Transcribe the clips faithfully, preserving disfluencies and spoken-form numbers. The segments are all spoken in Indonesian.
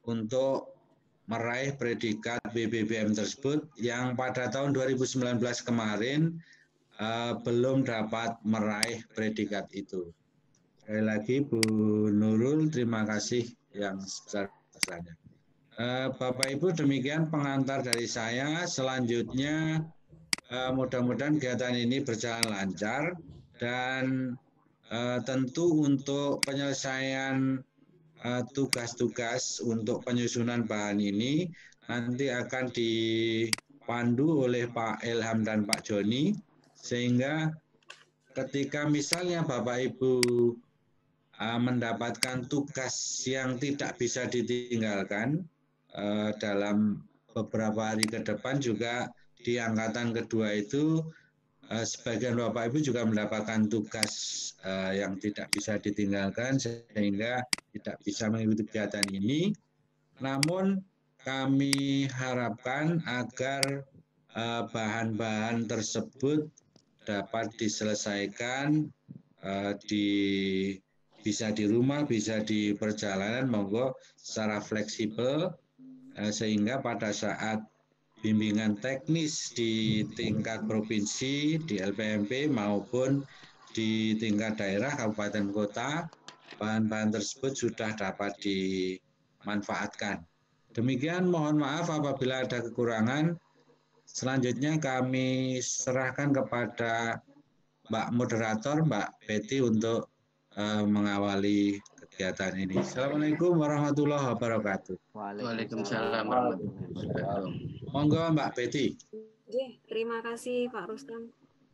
untuk meraih predikat B B B M tersebut yang pada tahun dua ribu sembilan belas kemarin uh, belum dapat meraih predikat itu. Sekali lagi Bu Nurul, terima kasih yang sebesar-besarnya. Uh, Bapak Ibu, demikian pengantar dari saya. Selanjutnya uh, mudah-mudahan kegiatan ini berjalan lancar dan uh, tentu untuk penyelesaian tugas-tugas uh, untuk penyusunan bahan ini nanti akan dipandu oleh Pak Ilham dan Pak Joni, sehingga ketika misalnya Bapak Ibu uh, mendapatkan tugas yang tidak bisa ditinggalkan uh, dalam beberapa hari ke depan, juga di angkatan kedua itu uh, sebagian Bapak Ibu juga mendapatkan tugas uh, yang tidak bisa ditinggalkan sehingga tidak bisa mengikuti kegiatan ini. Namun kami harapkan agar bahan-bahan uh, tersebut dapat diselesaikan uh, di bisa di rumah, bisa di perjalanan, monggo secara fleksibel uh, sehingga pada saat bimbingan teknis di tingkat provinsi, di L P M P maupun di tingkat daerah, kabupaten kota, bahan-bahan tersebut sudah dapat dimanfaatkan. Demikian, mohon maaf apabila ada kekurangan. Selanjutnya kami serahkan kepada Mbak Moderator, Mbak Betty untuk uh, mengawali kegiatan ini. Assalamualaikum warahmatullahi wabarakatuh. Waalaikumsalam warahmatullahi wabarakatuh. Monggo Mbak Betty. Oke, terima kasih Pak Rustam.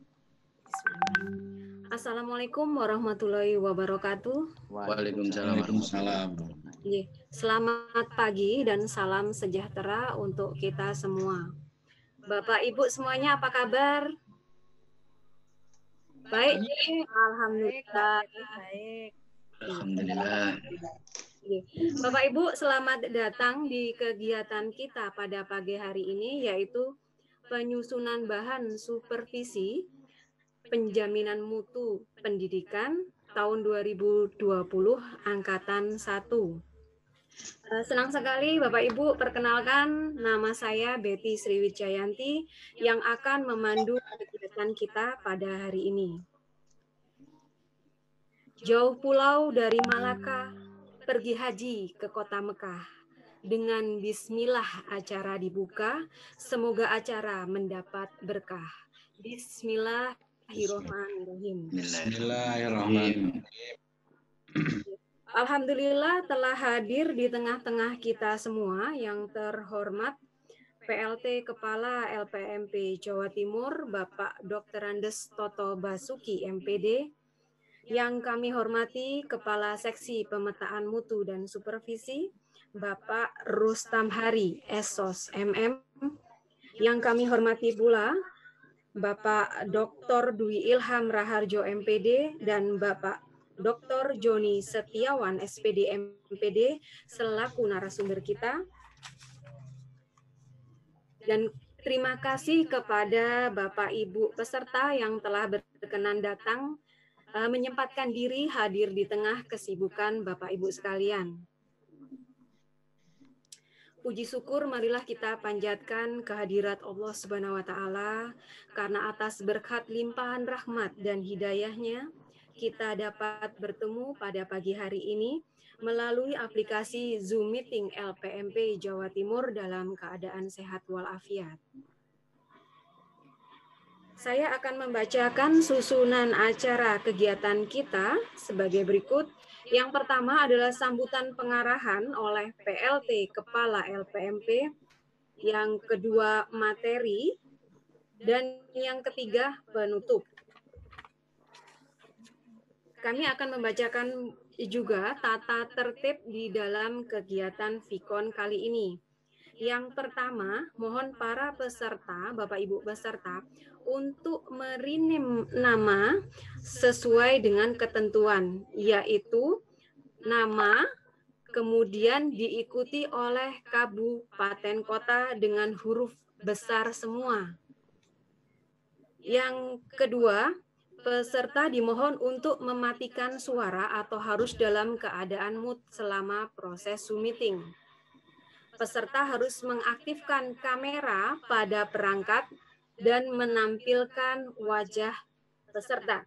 Assalamualaikum warahmatullahi wabarakatuh. Waalaikumsalam. Waalaikumsalam. Selamat pagi dan salam sejahtera untuk kita semua. Bapak Ibu semuanya apa kabar? Baik, alhamdulillah. Baik. Alhamdulillah. Bapak Ibu, selamat datang di kegiatan kita pada pagi hari ini, yaitu penyusunan bahan supervisi penjaminan mutu pendidikan tahun dua ribu dua puluh angkatan satu. Senang sekali Bapak Ibu, perkenalkan nama saya Betty Sriwijayanti yang akan memandu kegiatan kita pada hari ini. Jauh pulau dari Malaka, pergi haji ke kota Mekah. Dengan bismillah acara dibuka, semoga acara mendapat berkah. Bismillah. Bismillahirrahmanirrahim. Bismillahirrahmanirrahim. Alhamdulillah telah hadir di tengah-tengah kita semua yang terhormat P L T Kepala L P M P Jawa Timur Bapak Doktor Andes Toto Basuki M P D, yang kami hormati Kepala Seksi Pemetaan Mutu dan Supervisi Bapak Rustam Hari S O S M M, yang kami hormati pula Bapak Doktor Dwi Ilham Raharjo M P D dan Bapak Doktor Joni Setiawan S P D M P D selaku narasumber kita. Dan terima kasih kepada Bapak Ibu peserta yang telah berkenan datang uh, menyempatkan diri hadir di tengah kesibukan Bapak Ibu sekalian. Puji syukur marilah kita panjatkan kehadirat Allah Subhanahu wa taala, karena atas berkat limpahan rahmat dan hidayahnya kita dapat bertemu pada pagi hari ini melalui aplikasi Zoom Meeting L P M P Jawa Timur dalam keadaan sehat walafiat. Saya akan membacakan susunan acara kegiatan kita sebagai berikut. Yang pertama adalah sambutan pengarahan oleh P L T Kepala L P M P, yang kedua materi, dan yang ketiga penutup. Kami akan membacakan juga tata tertib di dalam kegiatan Vikon kali ini. Yang pertama, mohon para peserta, Bapak Ibu peserta, untuk merinim nama sesuai dengan ketentuan, yaitu nama, kemudian diikuti oleh kabupaten kota dengan huruf besar semua. Yang kedua, peserta dimohon untuk mematikan suara atau harus dalam keadaan mute selama proses Zoom meeting. peserta harus mengaktifkan kamera pada perangkat dan menampilkan wajah peserta.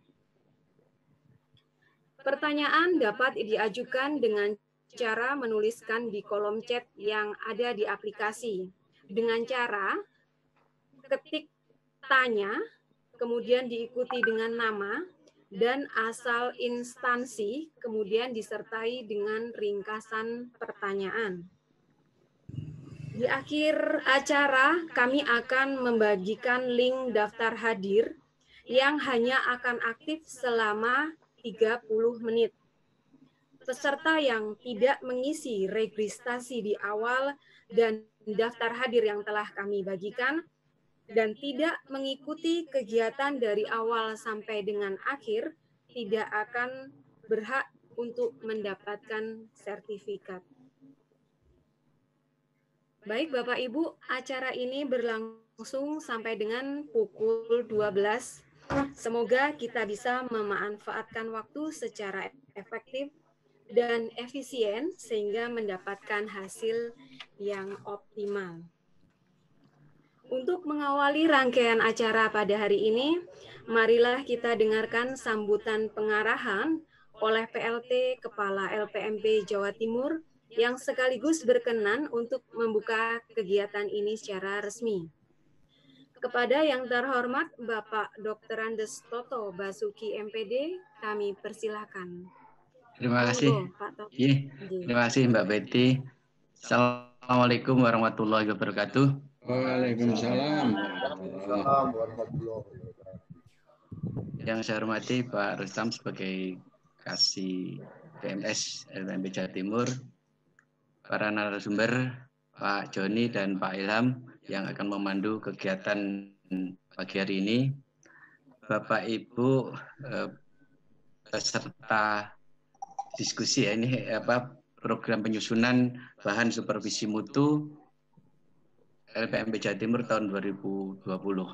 Pertanyaan dapat diajukan dengan cara menuliskan di kolom chat yang ada di aplikasi. Dengan cara ketik tanya, kemudian diikuti dengan nama dan asal instansi, kemudian disertai dengan ringkasan pertanyaan. Di akhir acara, kami akan membagikan link daftar hadir yang hanya akan aktif selama tiga puluh menit. Peserta yang tidak mengisi registrasi di awal dan daftar hadir yang telah kami bagikan dan tidak mengikuti kegiatan dari awal sampai dengan akhir tidak akan berhak untuk mendapatkan sertifikat. Baik Bapak Ibu, acara ini berlangsung sampai dengan pukul dua belas. Semoga kita bisa memanfaatkan waktu secara efektif dan efisien sehingga mendapatkan hasil yang optimal. Untuk mengawali rangkaian acara pada hari ini, marilah kita dengarkan sambutan pengarahan oleh P L T Kepala L P M P Jawa Timur yang sekaligus berkenan untuk membuka kegiatan ini secara resmi. Kepada yang terhormat Bapak Doktor Andes Toto Basuki M P D, kami persilakan. Terima kasih. Monggo, Pak Toto. Iya, terima kasih Mbak Betty. Assalamualaikum warahmatullahi wabarakatuh. Waalaikumsalam. Yang saya hormati Pak Rustam sebagai Kasih P M S L P M P Jawa Timur, para narasumber Pak Joni dan Pak Ilham yang akan memandu kegiatan pagi hari ini, Bapak Ibu eh, peserta diskusi ya, ini apa program penyusunan bahan supervisi mutu L P M P Jawa Timur tahun dua ribu dua puluh.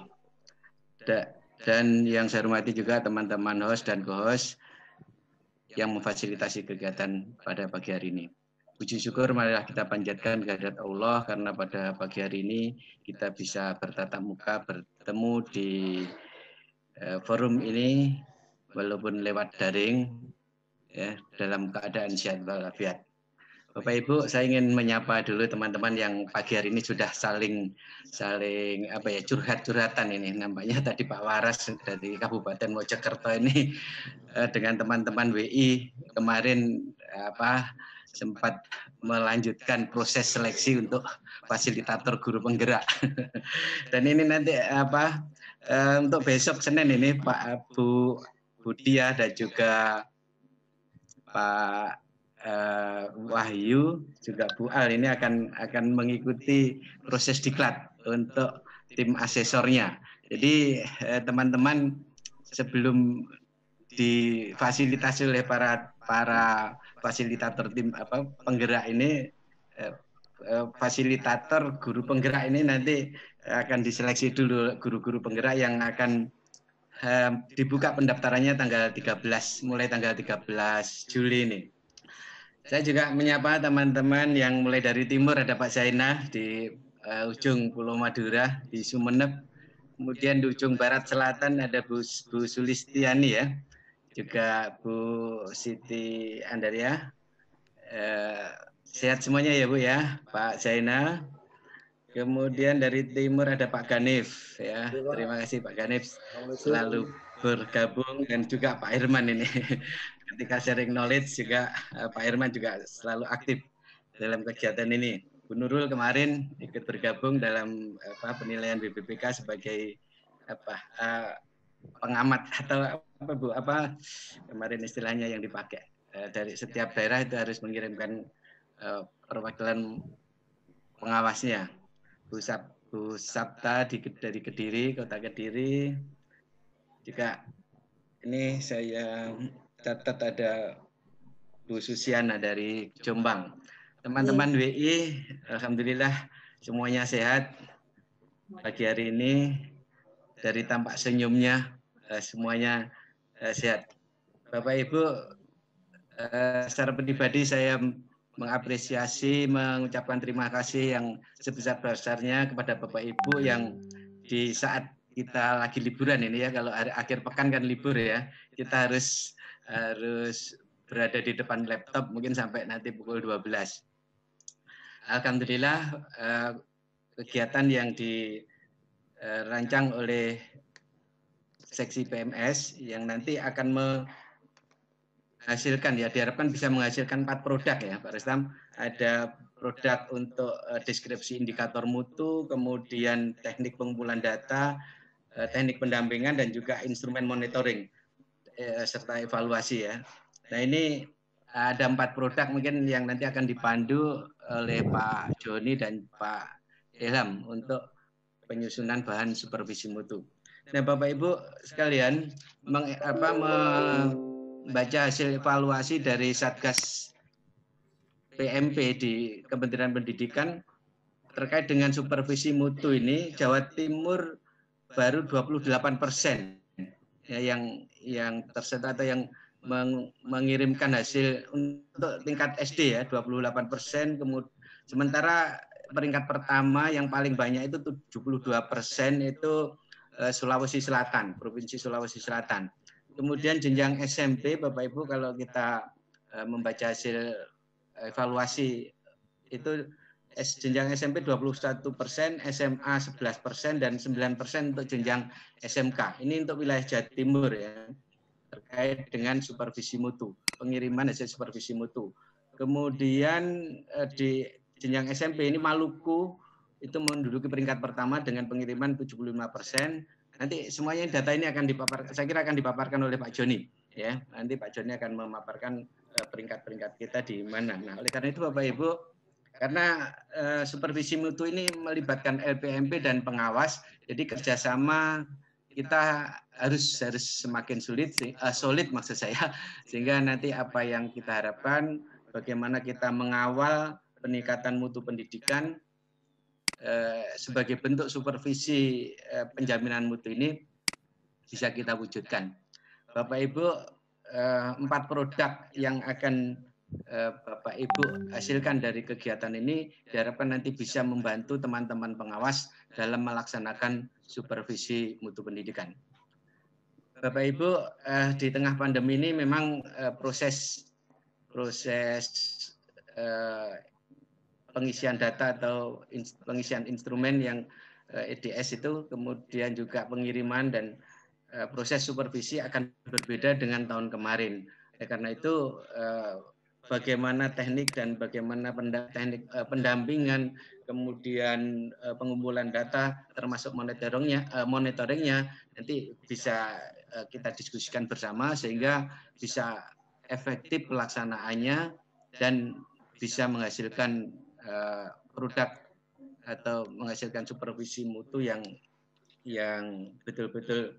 Dan yang saya hormati juga teman-teman host dan co-host yang memfasilitasi kegiatan pada pagi hari ini. Puji syukur marilah kita panjatkan kehadirat Allah karena pada pagi hari ini kita bisa bertatap muka, bertemu di uh, forum ini walaupun lewat daring ya, dalam keadaan sehat walafiat. Bapak Ibu, saya ingin menyapa dulu teman-teman yang pagi hari ini sudah saling saling apa ya curhat-curhatan ini. Nampaknya tadi Pak Waras dari Kabupaten Mojokerto ini uh, dengan teman-teman W I kemarin apa sempat melanjutkan proses seleksi untuk fasilitator guru penggerak. Dan ini nanti apa uh, untuk besok Senin ini Pak Bu Budia dan juga Pak uh, Wahyu juga Bu Al ini akan akan mengikuti proses diklat untuk tim asesornya. Jadi teman-teman uh, sebelum difasilitasi oleh para para fasilitator tim apa penggerak ini uh, uh, fasilitator guru penggerak ini nanti akan diseleksi dulu guru-guru penggerak yang akan Uh, dibuka pendaftarannya tanggal tiga belas, mulai tanggal tiga belas Juli ini. Saya juga menyapa teman-teman yang mulai dari timur, ada Pak Zainah di uh, ujung Pulau Madura, di Sumeneb. Kemudian di ujung barat selatan ada Bu, Bu Sulistiani ya, juga Bu Siti Andaria. Uh, sehat semuanya ya Bu ya, Pak Zainah. Kemudian dari timur ada Pak Ganif ya. Terima kasih Pak Ganif selalu bergabung dan juga Pak Irman ini. Ketika sharing knowledge juga Pak Irman juga selalu aktif dalam kegiatan ini. Bu Nurul kemarin ikut bergabung dalam apa penilaian B P P K sebagai apa uh, pengamat atau apa Bu apa kemarin istilahnya yang dipakai. Uh, dari setiap daerah itu harus mengirimkan uh, perwakilan pengawasnya. Bu, Sab, Bu Sabta di, dari Kediri, Kota Kediri. Juga ini saya catat ada Bu Susiana dari Jombang. Teman-teman W I, alhamdulillah semuanya sehat pagi hari ini. Dari tampak senyumnya semuanya sehat. Bapak Ibu, secara pribadi saya mengapresiasi, mengucapkan terima kasih yang sebesar-besarnya kepada Bapak Ibu yang di saat kita lagi liburan ini ya, kalau hari akhir pekan kan libur ya, kita harus harus berada di depan laptop mungkin sampai nanti pukul dua belas. Alhamdulillah kegiatan yang dirancang oleh seksi P M S yang nanti akan menghasilkan ya, diharapkan bisa menghasilkan empat produk ya Pak Rustam. Ada produk untuk deskripsi indikator mutu, kemudian teknik pengumpulan data, teknik pendampingan, dan juga instrumen monitoring serta evaluasi ya. Nah ini ada empat produk mungkin yang nanti akan dipandu oleh Pak Joni dan Pak Ilham untuk penyusunan bahan supervisi mutu. Nah Bapak Ibu sekalian, meng, apa, membaca hasil evaluasi dari Satgas P M P di Kementerian Pendidikan terkait dengan supervisi mutu ini, Jawa Timur baru dua puluh delapan persen ya, yang yang tersedia atau yang meng, mengirimkan hasil untuk tingkat S D ya, dua puluh delapan persen. Kemudian sementara peringkat pertama yang paling banyak itu tujuh puluh dua persen itu eh, Sulawesi Selatan, Provinsi Sulawesi Selatan. Kemudian jenjang S M P Bapak Ibu, kalau kita eh, membaca hasil evaluasi itu jenjang S M P dua puluh satu persen, S M A sebelas persen, dan sembilan persen untuk jenjang S M K. Ini untuk wilayah Jawa Timur ya, terkait dengan supervisi mutu, pengiriman hasil supervisi mutu. Kemudian di jenjang S M P ini Maluku itu menduduki peringkat pertama dengan pengiriman tujuh puluh lima persen. Nanti semuanya data ini akan dipaparkan, saya kira akan dipaparkan oleh Pak Joni ya. Nanti Pak Joni akan memaparkan peringkat-peringkat kita di mana. Nah, oleh karena itu Bapak Ibu, karena uh, supervisi mutu ini melibatkan L P M P dan pengawas, jadi kerjasama kita harus harus semakin sulit, uh, solid maksud saya, sehingga nanti apa yang kita harapkan, bagaimana kita mengawal peningkatan mutu pendidikan uh, sebagai bentuk supervisi uh, penjaminan mutu ini bisa kita wujudkan. Bapak Ibu, uh, empat produk yang akan Bapak Ibu hasilkan dari kegiatan ini diharapkan nanti bisa membantu teman-teman pengawas dalam melaksanakan supervisi mutu pendidikan. Bapak Ibu, eh, di tengah pandemi ini memang eh, proses proses eh, pengisian data atau in, pengisian instrumen yang eh, E D S itu, kemudian juga pengiriman dan eh, proses supervisi akan berbeda dengan tahun kemarin. Ya, karena itu eh, bagaimana teknik dan bagaimana teknik pendampingan, kemudian pengumpulan data termasuk monitoringnya, monitoringnya nanti bisa kita diskusikan bersama sehingga bisa efektif pelaksanaannya dan bisa menghasilkan produk atau menghasilkan supervisi mutu yang yang betul-betul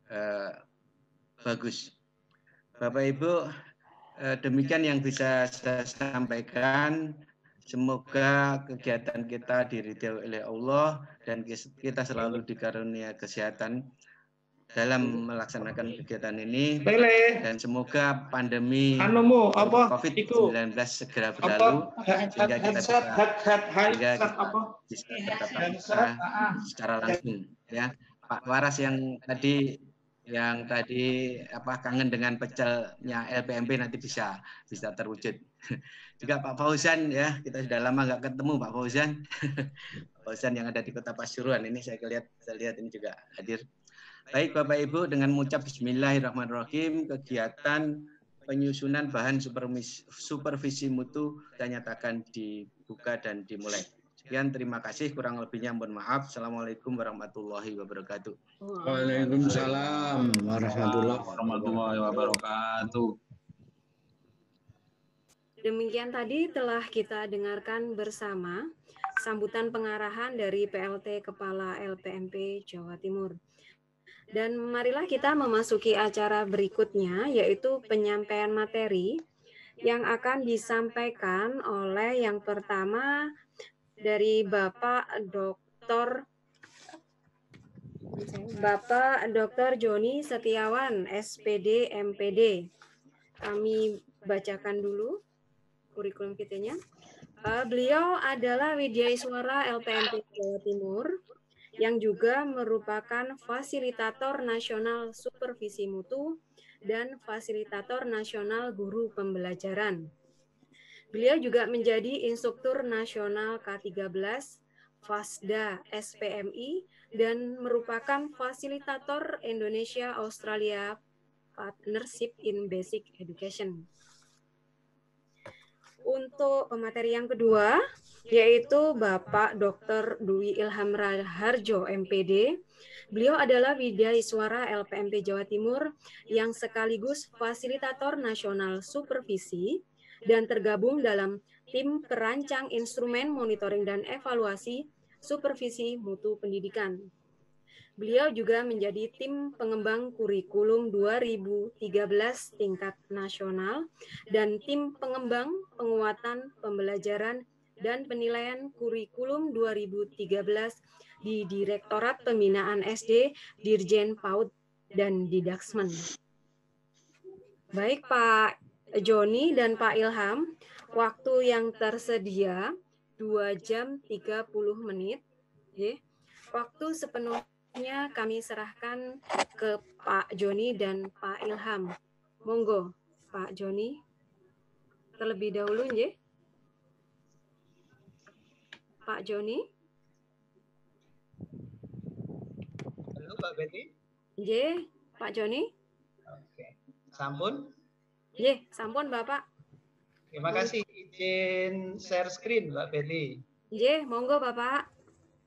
bagus. Bapak Ibu, demikian yang bisa saya sampaikan. Semoga kegiatan kita diridhoi oleh Allah dan kita selalu dikarunia kesehatan dalam melaksanakan kegiatan ini. Dan semoga pandemi COVID sembilan belas segera berlalu sehingga kita bisa, sehingga kita bisa bertatap muka secara langsung. Ya, Pak Waras yang tadi yang tadi apa kangen dengan pecelnya L P M P nanti bisa bisa terwujud. Juga Pak Fauzan ya, kita sudah lama nggak ketemu Pak Fauzan. Pak Fauzan yang ada di Kota Pasuruan ini saya lihat saya lihat ini juga hadir. Baik Bapak Ibu, dengan mengucap Bismillahirrahmanirrahim, kegiatan penyusunan bahan supervisi mutu saya nyatakan dibuka dan dimulai. Sekian, terima kasih. Kurang lebihnya mohon maaf. Assalamualaikum warahmatullahi wabarakatuh. Waalaikumsalam warahmatullahi wabarakatuh. Demikian tadi telah kita dengarkan bersama sambutan pengarahan dari P L T Kepala L P M P Jawa Timur. Dan marilah kita memasuki acara berikutnya, yaitu penyampaian materi yang akan disampaikan oleh yang pertama dari Bapak Doktor Bapak Doktor Joni Setiawan, S P D M P D. Kami bacakan dulu kurikulum kitanya. Uh, beliau adalah Widyaswara L P M P Jawa Timur yang juga merupakan fasilitator nasional supervisi mutu dan fasilitator nasional guru pembelajaran. Beliau juga menjadi instruktur nasional K tiga belas, FASDA S P M I, dan merupakan fasilitator Indonesia Australia Partnership in Basic Education. Untuk pemateri yang kedua, yaitu Bapak Doktor Dwi Ilham Raharjo, M P D. Beliau adalah Widyaswara L P M P Jawa Timur yang sekaligus fasilitator nasional supervisi dan tergabung dalam tim perancang instrumen monitoring dan evaluasi supervisi mutu pendidikan. Beliau juga menjadi tim pengembang kurikulum dua ribu tiga belas tingkat nasional dan tim pengembang penguatan pembelajaran dan penilaian kurikulum dua ribu tiga belas di Direktorat Pembinaan S D, Dirjen PAUD, dan Didaksmen. Baik Pak Joni dan Pak Ilham, waktu yang tersedia dua jam tiga puluh menit. Waktu sepenuhnya kami serahkan ke Pak Joni dan Pak Ilham. Monggo, Pak Joni. Terlebih dahulu, nggih. Pak Joni. Halo, Mbak Betty. Nggih, Pak Joni. Oke. Sampun? Nggih, sampun, Bapak. Terima kasih. Izin share screen, Mbak Betty. Nggih, monggo, Bapak.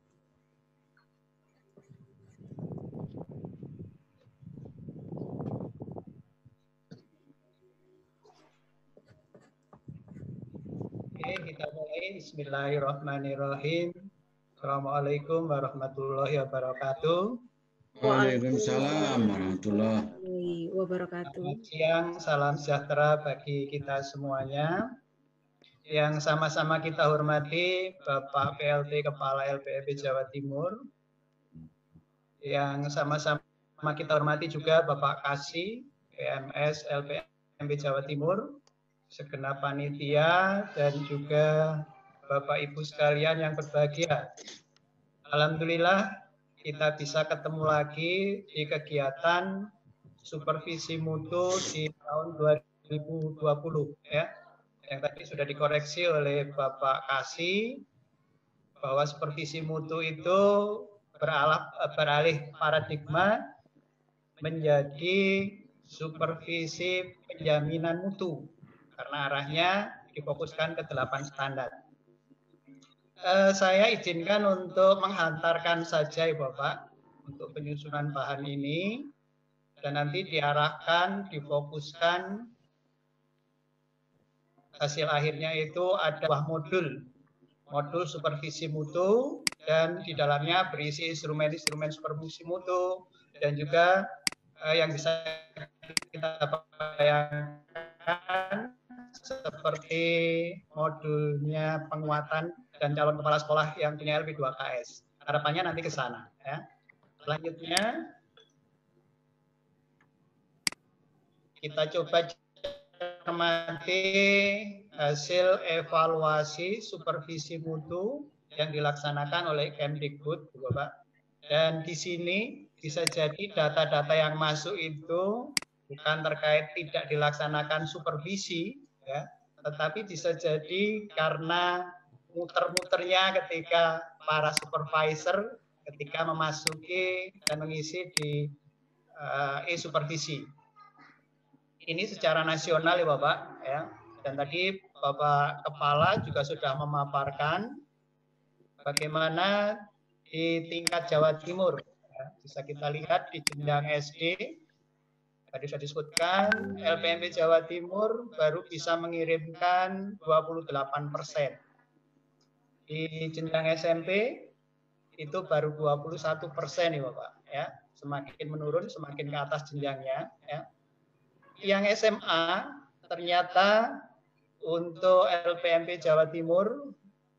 Kita mulai. Bismillahirrahmanirrahim. Assalamualaikum warahmatullahi wabarakatuh. Waalaikumsalam warahmatullahi wabarakatuh. Selamat siang, salam sejahtera bagi kita semuanya. Yang sama-sama kita hormati Bapak P L T Kepala L P M P Jawa Timur. Yang sama-sama kita hormati juga Bapak Kasih P M S L P M P Jawa Timur, segenap panitia, dan juga Bapak Ibu sekalian yang berbahagia. Alhamdulillah kita bisa ketemu lagi di kegiatan supervisi mutu di tahun dua ribu dua puluh ya. Yang tadi sudah dikoreksi oleh Bapak Kasih bahwa supervisi mutu itu beralih, beralih paradigma menjadi supervisi penjaminan mutu, karena arahnya difokuskan ke delapan standar. Eh, saya izinkan untuk menghantarkan saja ya Bapak untuk penyusunan bahan ini, dan nanti diarahkan, difokuskan hasil akhirnya itu ada buah modul, modul supervisi mutu, dan di dalamnya berisi instrumen-instrumen supervisi mutu, dan juga eh, yang bisa kita bayangkan seperti modulnya penguatan dan calon kepala sekolah yang punya L P dua K S. Harapannya nanti ke sana. Ya. Selanjutnya kita coba cermati hasil evaluasi supervisi mutu yang dilaksanakan oleh Kemdikbud, Bapak. Dan di sini bisa jadi data-data yang masuk itu bukan terkait tidak dilaksanakan supervisi, ya, tetapi bisa jadi karena muter-muternya ketika para supervisor ketika memasuki dan mengisi di uh, e-supervisi. Ini secara nasional ya Bapak, ya. Dan tadi Bapak Kepala juga sudah memaparkan bagaimana di tingkat Jawa Timur, ya, bisa kita lihat di jenjang S D. Tadi sudah disebutkan, L P M P Jawa Timur baru bisa mengirimkan dua puluh delapan persen. Di jenjang S M P itu baru dua puluh satu persen nih Bapak. Ya. Semakin menurun, semakin ke atas jenjangnya. Ya. Yang S M A ternyata untuk L P M P Jawa Timur,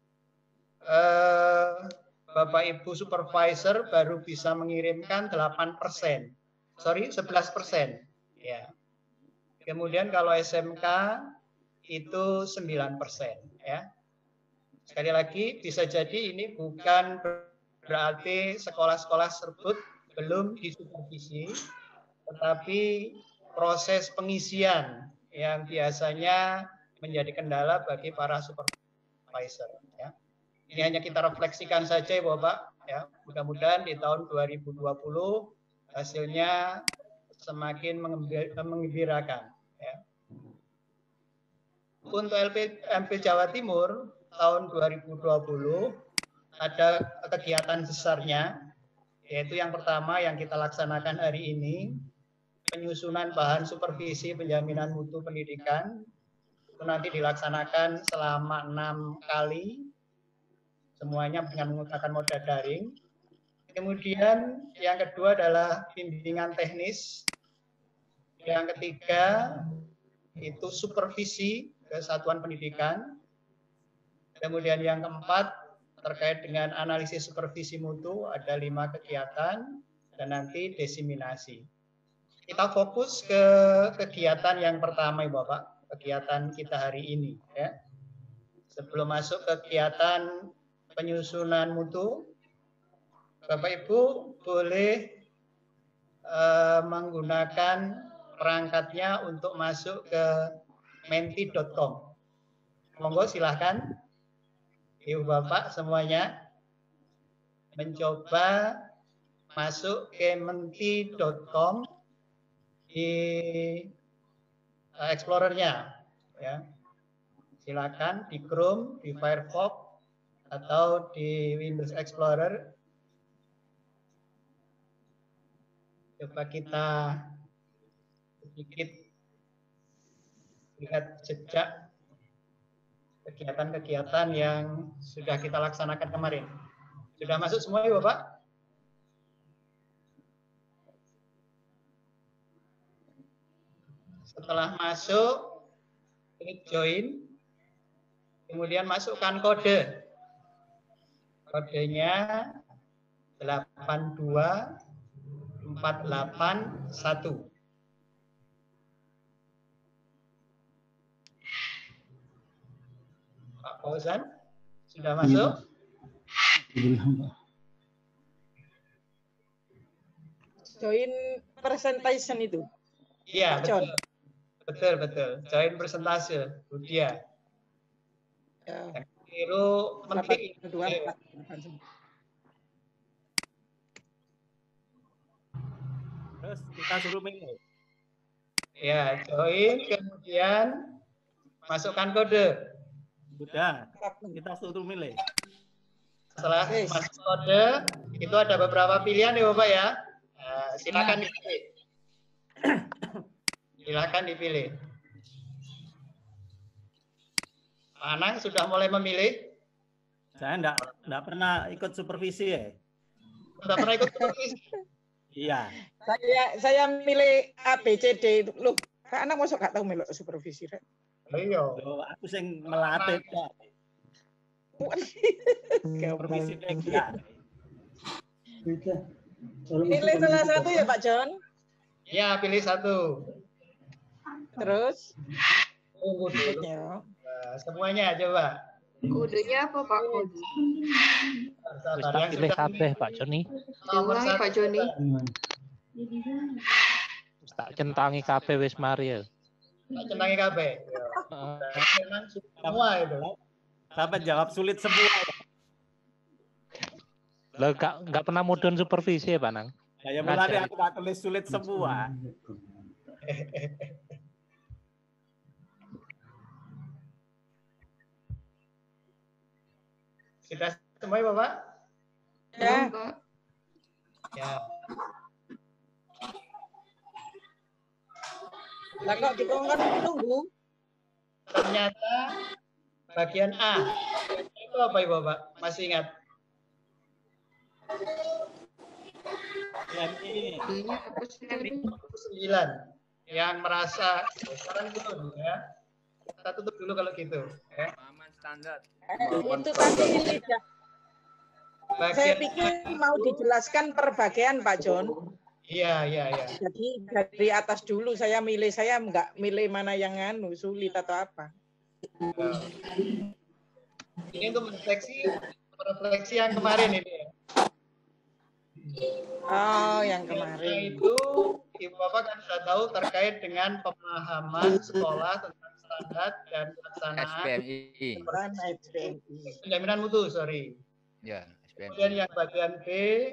eh, Bapak Ibu Supervisor baru bisa mengirimkan delapan persen. Sorry, sebelas persen. Ya. Kemudian kalau S M K itu sembilan persen. Ya. sekali lagi bisa jadi ini bukan berarti sekolah-sekolah tersebut belum disupervisi, tetapi proses pengisian yang biasanya menjadi kendala bagi para supervisor. Ya. Ini hanya kita refleksikan saja, Bapak. Ya, mudah-mudahan di tahun dua ribu dua puluh hasilnya semakin menggembirakan. Ya. Untuk L P M P Jawa Timur tahun dua ribu dua puluh ada kegiatan besarnya, yaitu yang pertama yang kita laksanakan hari ini, penyusunan bahan supervisi penjaminan mutu pendidikan. Itu nanti dilaksanakan selama enam kali, semuanya dengan menggunakan moda daring. Kemudian yang kedua adalah bimbingan teknis. Yang ketiga itu supervisi kesatuan pendidikan. Kemudian yang keempat terkait dengan analisis supervisi mutu, ada lima kegiatan, dan nanti desiminasi. Kita fokus ke kegiatan yang pertama, Bapak, kegiatan kita hari ini. Ya. Sebelum masuk kegiatan penyusunan mutu, Bapak Ibu boleh uh, menggunakan perangkatnya untuk masuk ke menti titik com. Monggo silahkan. Ibu Bapak semuanya mencoba masuk ke menti titik com di uh, Explorer-nya. Ya. Silakan di Chrome, di Firefox, atau di Windows Explorer. Coba kita sedikit lihat jejak kegiatan-kegiatan yang sudah kita laksanakan kemarin. Sudah masuk semua ya Bapak? Setelah masuk, klik join, kemudian masukkan kode. Kodenya delapan dua empat delapan satu. Pak Fauzan, sudah masuk? Join presentation itu? Iya, betul. Betul, betul. Join presentase, Budia. Ya. Keliru mentik. Terus kita suruh milih. Ya, join, kemudian masukkan kode. Sudah, kita suruh milih. Setelah masuk kode, itu ada beberapa pilihan ya Bapak ya. Nah, silakan dipilih. Silakan dipilih. Pak Anang sudah mulai memilih? Saya enggak, enggak pernah ikut supervisi ya. Enggak pernah ikut supervisi? Iya. Saya saya milih A B C D itu. Loh, Kak Anak masuk gak tahu milih supervisi, Rek? Iya. Loh, aku sing melatih kok. Supervisi enggak. Pilih salah satu ya Pak John? Iya, pilih satu. Terus? Tunggu dulu. Nah, semuanya coba. Kodenya apa Pak? Kode. Kita pilih kabeh Pak Joni. Nomor satu Pak Joni. Tak centangi kabeh wis mari ya. Tak centangi kabeh. Memang semua itu. Sampai jawab sulit semua. Lah enggak enggak pernah mudun supervisi ya Pak Nang. Saya mulai aku tak tulis sulit semua. Sudah semua ya Bapak? Ya. Ya. Lah kok dikongkon tunggu? Ternyata bagian A. Itu apa ya Bapak? Masih ingat? sembilan yang merasa sekarang dulu ya. Kita tutup dulu kalau gitu ya. Aman standar. Itu tadi tidak. Saya pikir mau dijelaskan per bagian Pak John. Iya, iya, iya. Jadi dari atas dulu saya milih, saya enggak milih mana yang anu sulit atau apa. Ini untuk refleksi refleksi yang kemarin ini. Oh, yang Nah, kemarin. itu Ibu Bapak kan sudah tahu terkait dengan pemahaman sekolah tentang standar dan pelaksanaan S P M I. penjaminan mutu, sorry. Ya, S P M I. Kemudian yang bagian B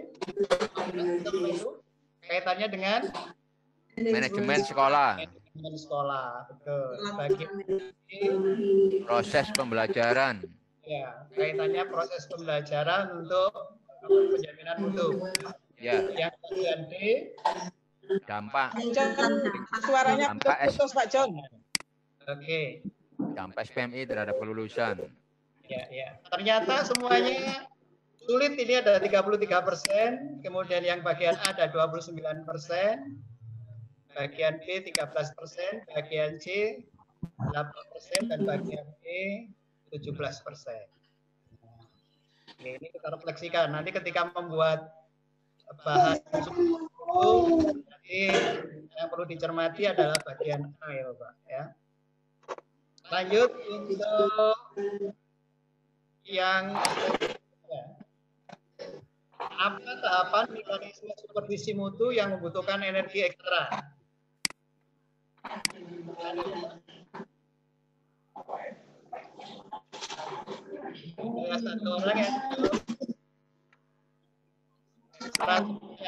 itu kaitannya dengan Manajemen sekolah. Manajemen sekolah, betul. Bagian B, Proses pembelajaran. ya, kaitannya proses pembelajaran untuk penjaminan mutu. Ya. Yang bagian D, dampak. Suaranya dampak putus, Pak John. Oke. Dampak S P M I terhadap kelulusan. Ya, ya. Ternyata semuanya sulit, ini ada tiga puluh tiga persen, kemudian yang bagian A ada dua puluh sembilan persen, bagian B tiga belas persen, bagian C delapan persen, dan bagian E tujuh belas persen. Ini kita refleksikan. Nanti ketika membuat bahan itu, nanti yang perlu dicermati adalah bagian A ya Bapak. Ya. Lanjut untuk yang ya. Apa tahapan mekanisme supervisi mutu yang membutuhkan energi ekstra? Ada satu orang yang strategi.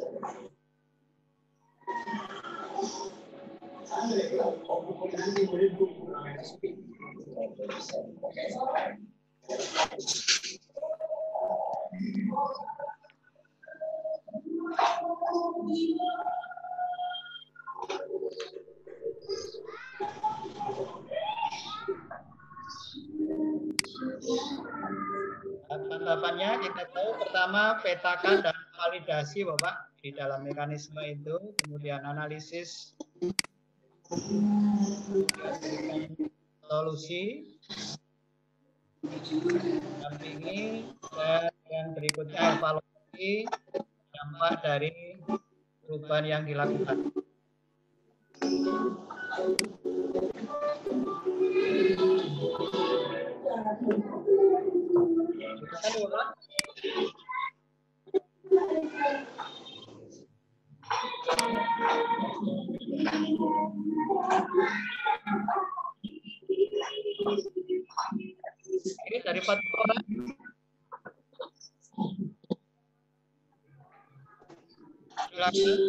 Tahapan-tahapannya kita tahu, pertama petakan dan validasi Bapak di dalam mekanisme itu, kemudian analisis solusi, dampingi, dan yang berikutnya evaluasi dampak dari perubahan yang dilakukan. Ini dari empat orang. Silakan.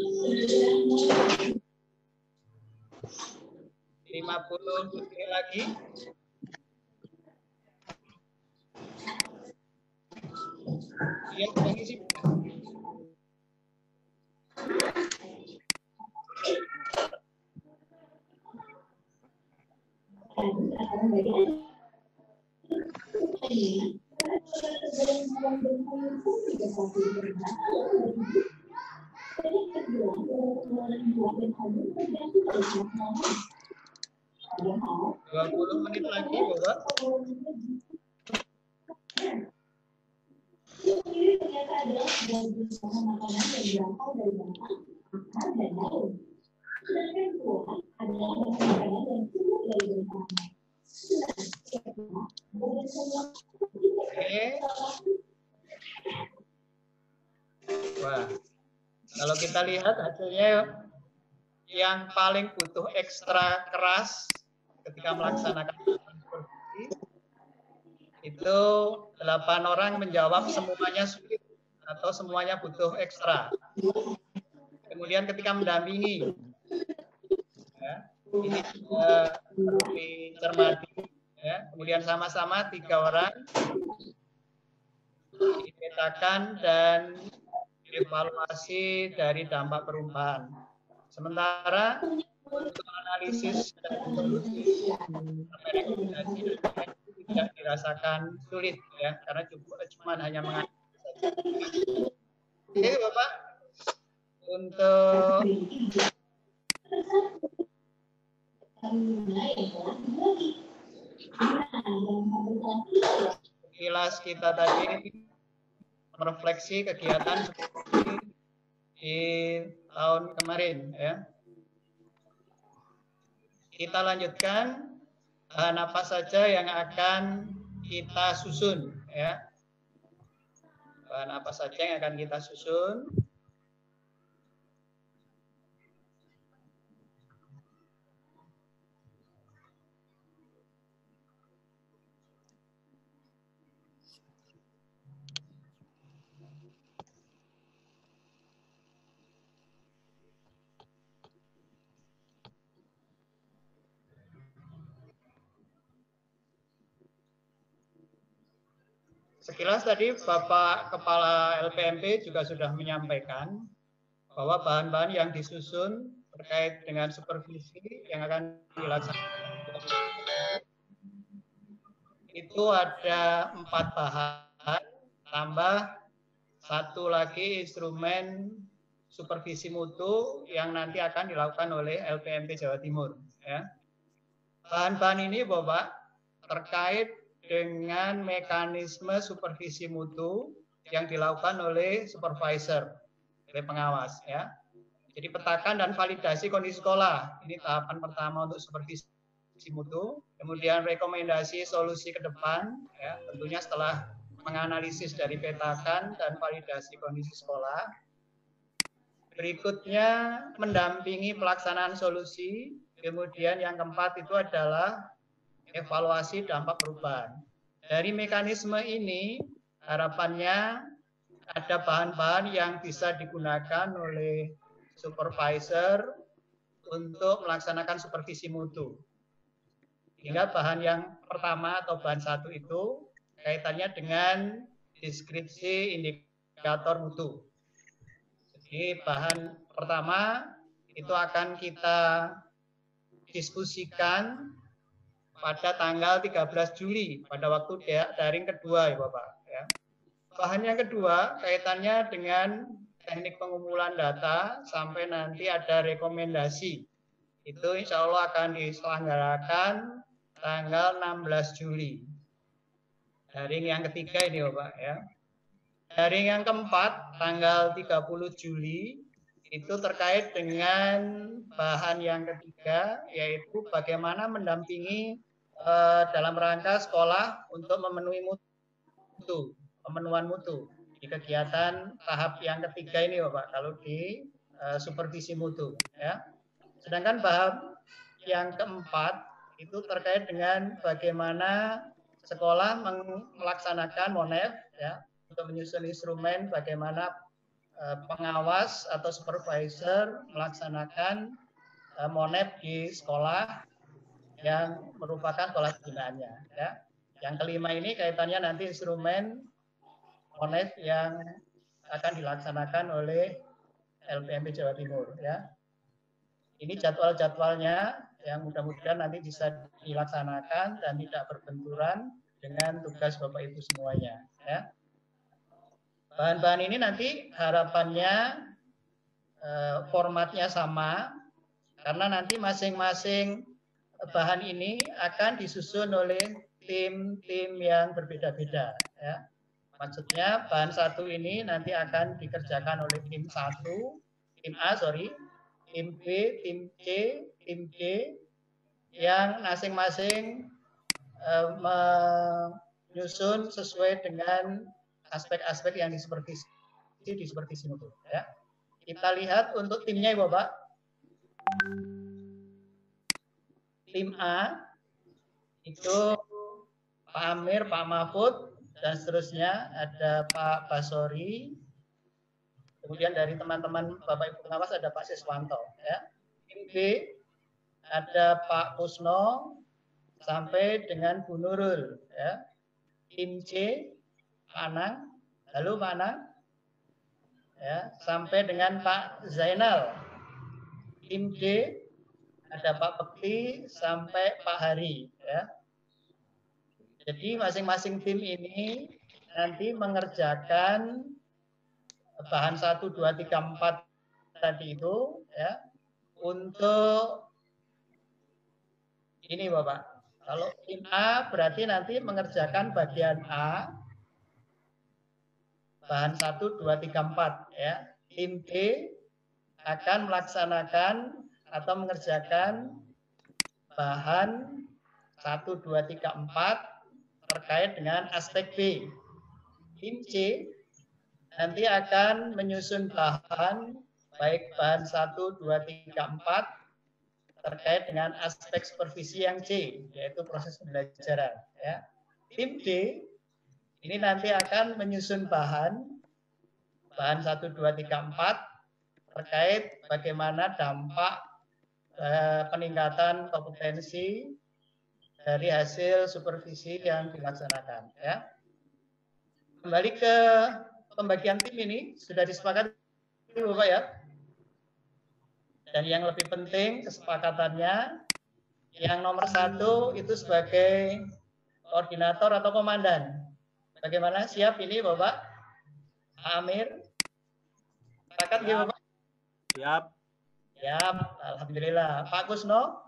lima puluh detik lagi. Iya, ini sih. dua puluh menit lagi, Bapak. Oke. Wah, kalau kita lihat hasilnya yang paling butuh ekstra keras ketika melaksanakan supervisi itu delapan orang menjawab semuanya sulit atau semuanya butuh ekstra. Kemudian ketika mendampingi, ya, ini juga perlu dicermati. Ya. Kemudian sama-sama tiga orang dipetakan dan evaluasi dari dampak perubahan. Sementara untuk analisis dan solusi rekomendasi tidak dirasakan sulit ya, karena cukup cuma hanya menganalisis. Oke Bapak, untuk kilas kita tadi merefleksi kegiatan di tahun kemarin ya. Kita lanjutkan bahan apa saja yang akan kita susun ya. Bahan apa saja yang akan kita susun? Sekilas tadi Bapak Kepala L P M P juga sudah menyampaikan bahwa bahan-bahan yang disusun terkait dengan supervisi yang akan dilaksanakan itu ada empat bahan, tambah satu lagi instrumen supervisi mutu yang nanti akan dilakukan oleh L P M P Jawa Timur. Ya. Bahan-bahan ini Bapak terkait dengan mekanisme supervisi mutu yang dilakukan oleh supervisor, oleh pengawas ya. Jadi petakan dan validasi kondisi sekolah, ini tahapan pertama untuk supervisi mutu. Kemudian rekomendasi solusi ke depan, ya, tentunya setelah menganalisis dari petakan dan validasi kondisi sekolah. Berikutnya mendampingi pelaksanaan solusi. Kemudian yang keempat itu adalah evaluasi dampak perubahan. Dari mekanisme ini harapannya ada bahan-bahan yang bisa digunakan oleh supervisor untuk melaksanakan supervisi mutu. Hingga bahan yang pertama atau bahan satu itu kaitannya dengan deskripsi indikator mutu. Jadi bahan pertama itu akan kita diskusikan pada tanggal tiga belas Juli pada waktu daring kedua ya Bapak. Ya. Bahan yang kedua kaitannya dengan teknik pengumpulan data sampai nanti ada rekomendasi. Itu insya Allah akan diselenggarakan tanggal enam belas Juli. Daring yang ketiga ini Bapak ya. Daring yang keempat tanggal tiga puluh Juli itu terkait dengan bahan yang ketiga yaitu bagaimana mendampingi Uh, dalam rangka sekolah untuk memenuhi mutu, pemenuhan mutu di kegiatan tahap yang ketiga ini Bapak, kalau di uh, supervisi mutu ya. Sedangkan bahan yang keempat itu terkait dengan bagaimana sekolah melaksanakan MONEF ya, untuk menyusun instrumen bagaimana uh, pengawas atau supervisor melaksanakan uh, MONEF di sekolah yang merupakan sekolah binaannya. Ya. Yang kelima ini kaitannya nanti instrumen MONEF yang akan dilaksanakan oleh L P M P Jawa Timur. Ya. Ini jadwal-jadwalnya yang mudah-mudahan nanti bisa dilaksanakan dan tidak berbenturan dengan tugas Bapak Ibu semuanya. Ya. Bahan-bahan ini nanti harapannya eh, formatnya sama, karena nanti masing-masing bahan ini akan disusun oleh tim-tim yang berbeda-beda. Ya. Maksudnya bahan satu ini nanti akan dikerjakan oleh tim satu, tim A, sorry, tim B, tim C, tim D, yang masing-masing uh, menyusun sesuai dengan aspek-aspek yang di supervisi di supervisi mutu. Ya. Kita lihat untuk timnya, Bapak. Tim A itu Pak Amir, Pak Mahfud, dan seterusnya ada Pak Basori. Kemudian dari teman-teman Bapak Ibu pengawas ada Pak Siswanto. Ya. Tim B ada Pak Kusno sampai dengan Bu Nurul. Ya. Tim C Pak Anang, lalu Pak Anang, ya, sampai dengan Pak Zainal. Tim D ada Pak Bekti sampai Pak Hari. Ya. Jadi masing-masing tim ini nanti mengerjakan bahan satu, dua, tiga, empat tadi itu ya, untuk ini Bapak. Kalau tim A berarti nanti mengerjakan bagian A, bahan satu, dua, tiga, empat. Ya. Tim B akan melaksanakan atau mengerjakan bahan satu, dua, tiga, empat terkait dengan aspek B. Tim C nanti akan menyusun bahan, baik bahan satu, dua, tiga, empat, terkait dengan aspek supervisi yang C, yaitu proses pembelajaran. Ya. Tim D ini nanti akan menyusun bahan, bahan satu, dua, tiga, empat, terkait bagaimana dampak eh, peningkatan kompetensi dari hasil supervisi yang dilaksanakan. Ya. Kembali ke pembagian tim ini, sudah disepakati Bapak ya. Dan yang lebih penting kesepakatannya, yang nomor satu itu sebagai koordinator atau komandan. Bagaimana, siap ini Bapak? Amir? Sepakat ya Bapak? Siap. Siap, alhamdulillah. Pak Kusno?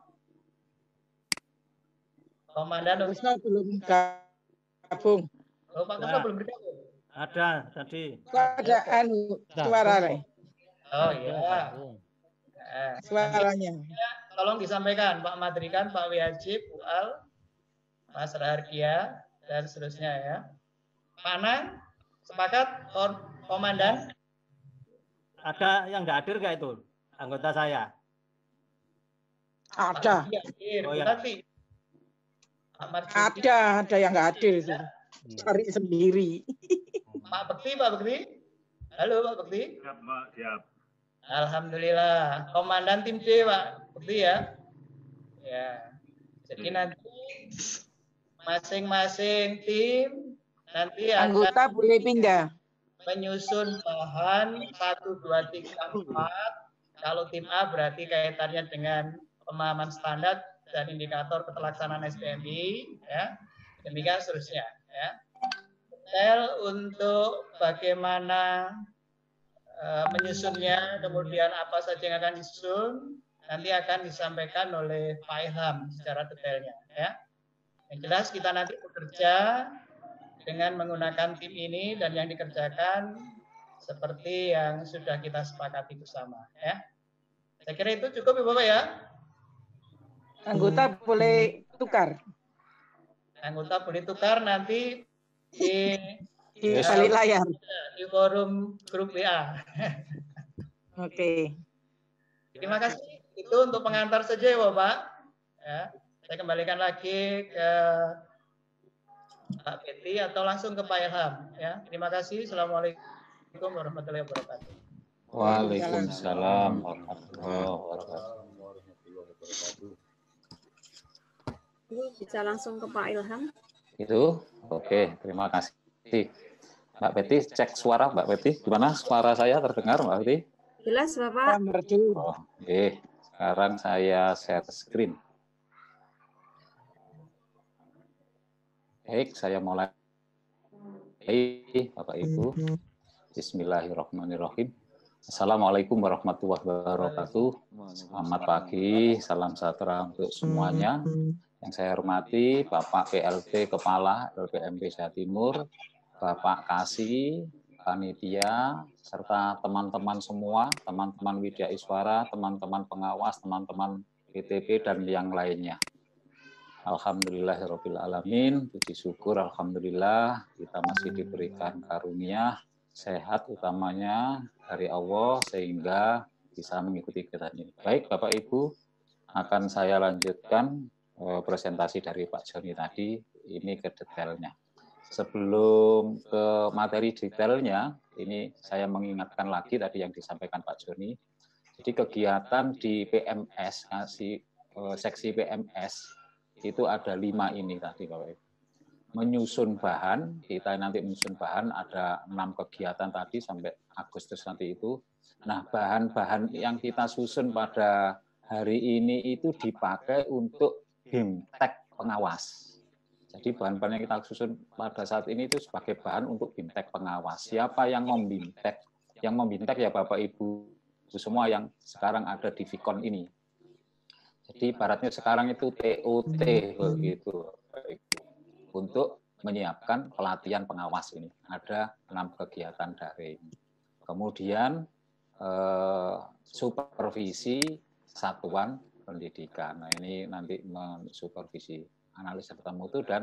Komandan. Pak Kusno belum gabung. Oh, Pak Kusno belum bergabung? Ada tadi. Kok ada anu suara nih? Oh iya. Nah, suaranya. Tolong disampaikan Pak Madrikan, Pak Wajib, Bu Al, Mas Rahardia, dan seterusnya ya. Pak Anang, sepakat komandan? Ada yang nggak hadir nggak itu? Anggota saya. Ada. Oh, ya. Ada, ada yang nggak hadir itu. Cari sendiri. Pak Bekti, Pak Bekti. Halo Pak Bekti. Siap, Pak. Siap. Alhamdulillah. Komandan tim C, Pak Bekti ya. Ya. Jadi nanti masing-masing tim nanti anggota akan boleh pindah. Menyusun bahan satu, dua, tiga, empat. Kalau tim A berarti kaitannya dengan pemahaman standar dan indikator keterlaksanaan S P M I. Ya. Demikian seterusnya. Ya. Detail untuk bagaimana uh, menyusunnya, kemudian apa saja yang akan disusun, nanti akan disampaikan oleh Pak Ilham secara detailnya. Ya. Yang jelas kita nanti bekerja dengan menggunakan tim ini dan yang dikerjakan seperti yang sudah kita sepakati bersama. Ya. Saya kira itu cukup ya Bapak ya. Anggota boleh tukar. Anggota boleh tukar nanti di di balik layar di forum grup W A. Oke. Okay. Terima kasih. Itu untuk pengantar saja ya Bapak. Ya, saya kembalikan lagi ke Pak Betty atau langsung ke Pak Ilham. Ya, terima kasih. Assalamualaikum warahmatullahi wabarakatuh. Waalaikumsalam warahmatullahi wabarakatuh. Bisa langsung ke Pak Ilham. Itu, oke, terima kasih. Mbak Betty, cek suara Mbak Betty. Gimana suara saya terdengar Mbak Betty? Jelas Bapak. Oh, oke, sekarang saya share screen. Baik, saya mulai. Baik, Bapak Ibu. Bismillahirrahmanirrahim. Assalamualaikum warahmatullahi wabarakatuh. Selamat pagi, salam sejahtera untuk semuanya. Yang saya hormati Bapak P L T Kepala L P M P Jawa Timur, Bapak Kasih, panitia, serta teman-teman semua, teman-teman Widya Iswara, teman-teman pengawas, teman-teman P T P, dan yang lainnya. Alhamdulillahirabbil alamin, puji syukur alhamdulillah kita masih diberikan karunia sehat utamanya dari Allah sehingga bisa mengikuti kegiatan ini. Baik Bapak Ibu, akan saya lanjutkan eh, presentasi dari Pak Joni tadi ini ke detailnya. Sebelum ke materi detailnya, ini saya mengingatkan lagi tadi yang disampaikan Pak Joni. Jadi kegiatan di P M S, kasih eh, seksi P M S itu ada lima ini tadi Bapak Ibu. Menyusun bahan, kita nanti menyusun bahan ada enam kegiatan tadi sampai Agustus nanti itu. Nah, bahan-bahan yang kita susun pada hari ini itu dipakai untuk BIMTEK pengawas. Jadi bahan-bahan yang kita susun pada saat ini itu sebagai bahan untuk BIMTEK pengawas. Siapa yang membimtek? Yang membimtek ya Bapak Ibu semua yang sekarang ada di Vicon ini. Jadi ibaratnya sekarang itu T O T begitu. Untuk menyiapkan pelatihan pengawas ini. Ada enam kegiatan daring. Kemudian eh, supervisi satuan pendidikan. Nah ini nanti mensupervisi analisa data mutu dan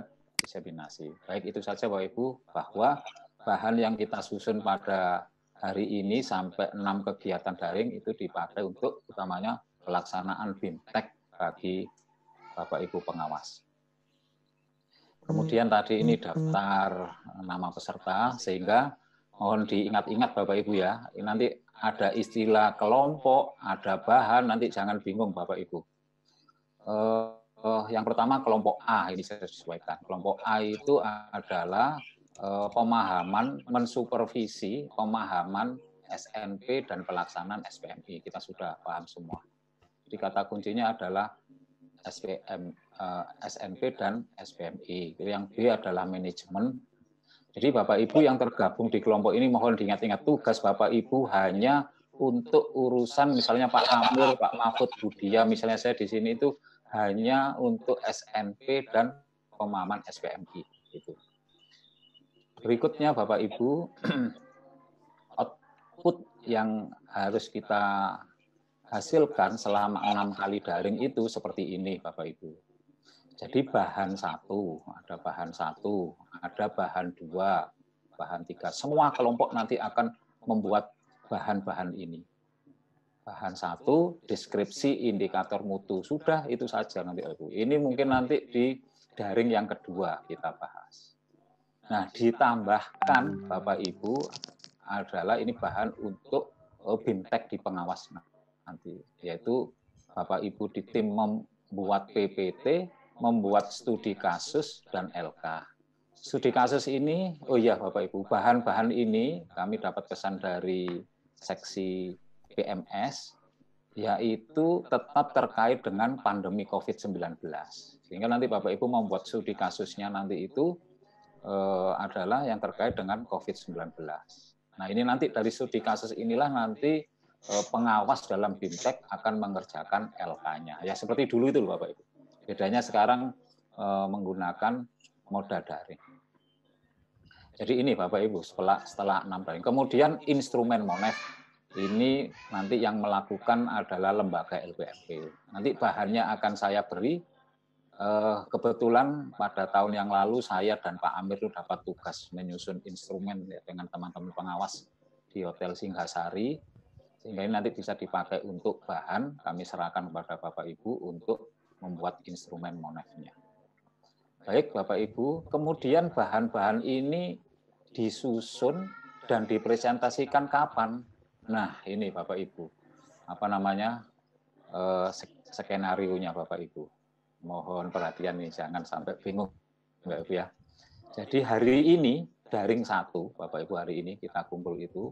diseminasi. Baik itu saja Bapak Ibu, bahwa bahan yang kita susun pada hari ini sampai enam kegiatan daring itu dipakai untuk utamanya pelaksanaan BIMTEK bagi Bapak Ibu pengawas. Kemudian tadi ini daftar nama peserta, sehingga mohon diingat-ingat Bapak Ibu ya, nanti ada istilah kelompok, ada bahan, nanti jangan bingung Bapak Ibu. Uh, uh, yang pertama kelompok A, ini saya sesuaikan. Kelompok A itu adalah uh, pemahaman, mensupervisi pemahaman S N P dan pelaksanaan S P M I. Kita sudah paham semua. Jadi kata kuncinya adalah S P M, uh, S N P dan S P M I. Yang B adalah manajemen. Jadi Bapak Ibu yang tergabung di kelompok ini mohon diingat-ingat, tugas Bapak Ibu hanya untuk urusan misalnya Pak Amir, Pak Mahfud, Budia, misalnya saya di sini itu hanya untuk S N P dan pemahaman S P M I. Gitu. Berikutnya Bapak Ibu, output yang harus kita hasilkan selama enam kali daring itu seperti ini Bapak Ibu. Jadi bahan satu, ada bahan satu, ada bahan dua, bahan tiga. Semua kelompok nanti akan membuat bahan-bahan ini. Bahan satu, deskripsi indikator mutu. Sudah itu saja nanti Ibu. Ini mungkin nanti di daring yang kedua kita bahas. Nah, ditambahkan Bapak Ibu adalah ini bahan untuk BIMTEK di pengawas nanti. Yaitu Bapak Ibu di tim membuat P P T, membuat studi kasus, dan L K. Studi kasus ini, oh iya Bapak Ibu, bahan-bahan ini kami dapat pesan dari seksi P M S, yaitu tetap terkait dengan pandemi COVID sembilan belas. Sehingga nanti Bapak Ibu membuat studi kasusnya nanti itu eh, adalah yang terkait dengan COVID sembilan belas. Nah ini nanti dari studi kasus inilah nanti eh, pengawas dalam BIMTEK akan mengerjakan L K-nya. Ya seperti dulu itu Bapak Ibu. Bedanya sekarang eh, menggunakan moda daring. Jadi ini Bapak Ibu setelah setelah enam daring. Kemudian instrumen MONEF ini nanti yang melakukan adalah lembaga L P M P. Nanti bahannya akan saya beri. Eh, kebetulan pada tahun yang lalu saya dan Pak Amir itu dapat tugas menyusun instrumen ya, dengan teman-teman pengawas di Hotel Singgasari. Sehingga ini nanti bisa dipakai untuk bahan. Kami serahkan kepada Bapak Ibu untuk membuat instrumen MONEF-nya. Baik Bapak Ibu, kemudian bahan-bahan ini disusun dan dipresentasikan kapan? Nah, ini Bapak Ibu. Apa namanya? Eh, skenario-nya Bapak Ibu. Mohon perhatian nih, jangan sampai bingung Bapak Ibu ya. Jadi hari ini daring satu, Bapak Ibu hari ini kita kumpul itu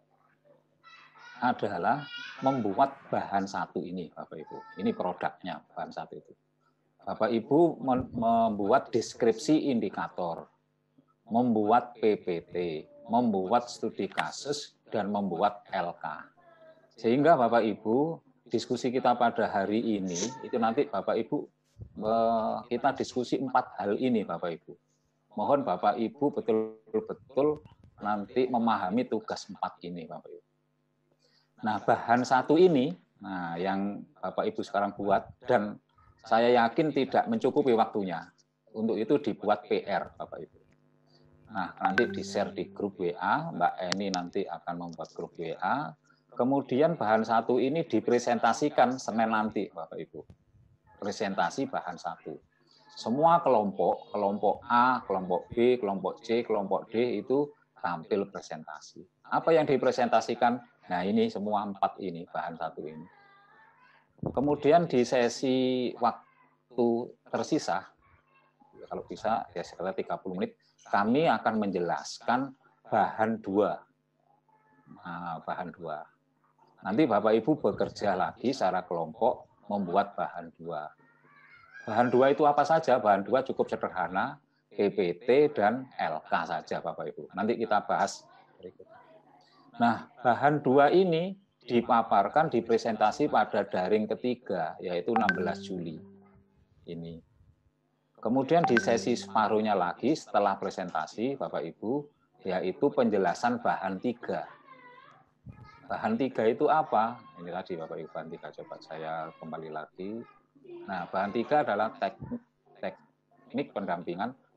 adalah membuat bahan satu ini Bapak Ibu. Ini produknya bahan satu itu. Bapak Ibu membuat deskripsi indikator, membuat P P T, membuat studi kasus, dan membuat L K. Sehingga Bapak Ibu, diskusi kita pada hari ini, itu nanti Bapak Ibu, kita diskusi empat hal ini Bapak Ibu. Mohon Bapak Ibu betul-betul nanti memahami tugas empat ini Bapak Ibu. Nah, bahan satu ini, nah yang Bapak Ibu sekarang buat, dan saya yakin tidak mencukupi waktunya. Untuk itu dibuat P R, Bapak Ibu. Nah, nanti di-share di grup W A, Mbak Eni nanti akan membuat grup W A. Kemudian bahan satu ini dipresentasikan Senin nanti, Bapak Ibu. Presentasi bahan satu. Semua kelompok, kelompok A, kelompok B, kelompok C, kelompok D itu tampil presentasi. Apa yang dipresentasikan? Nah, ini semua empat ini, bahan satu ini. Kemudian di sesi waktu tersisa, kalau bisa ya sekitar tiga puluh menit, kami akan menjelaskan bahan dua. Nah, bahan dua. Nanti Bapak Ibu bekerja lagi secara kelompok membuat bahan dua. Bahan dua itu apa saja? Bahan dua cukup sederhana, P P T dan L K saja Bapak Ibu. Nanti kita bahas berikutnya. Nah, bahan dua ini dipaparkan, dipresentasi pada daring ketiga, yaitu enam belas Juli. Ini. Kemudian di sesi separuhnya lagi setelah presentasi, Bapak Ibu, yaitu penjelasan bahan tiga. Bahan tiga itu apa? Ini tadi Bapak Ibu, bahan tiga. Coba saya kembali lagi. Nah, bahan tiga adalah teknik, teknik pendampingan